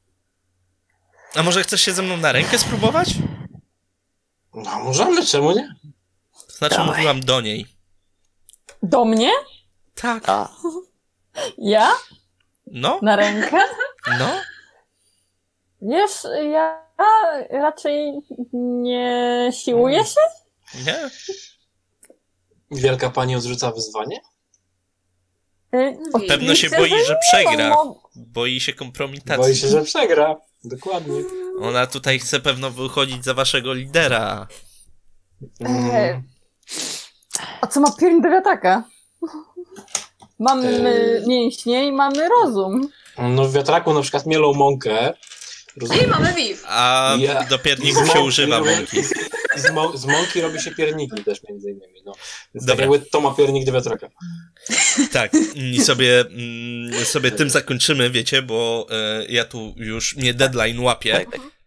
A może chcesz się ze mną na rękę spróbować? No możemy, czemu nie? Znaczy Dawaj. mówiłam do niej. Do mnie? Tak. A, Ja? No, Na rękę? no. Wiesz, ja raczej nie siłuję się. Nie. Wielka pani odrzuca wyzwanie? Y, Pewno Pewno się oczywiście, boi, że że nie, przegra. no, Boi się kompromitacji. Boi się, że przegra. Dokładnie. Ona tutaj chce pewno wychodzić za waszego lidera. Mm. E, A co ma pierń do wiatraka? Mamy Eee. mięśnie i mamy rozum. No w wiatraku na przykład mielą mąkę. Ej, Rozumiesz? mamy Viv. A Ja- do pierników się używa mąki. Z, mą- z mąki robi się pierniki też między innymi. No. Więc Dobra. tak jakby to ma piernik do wiatraka. Tak, i sobie, mm, sobie tym zakończymy, wiecie, bo e, ja tu już mnie deadline łapie. tak, tak.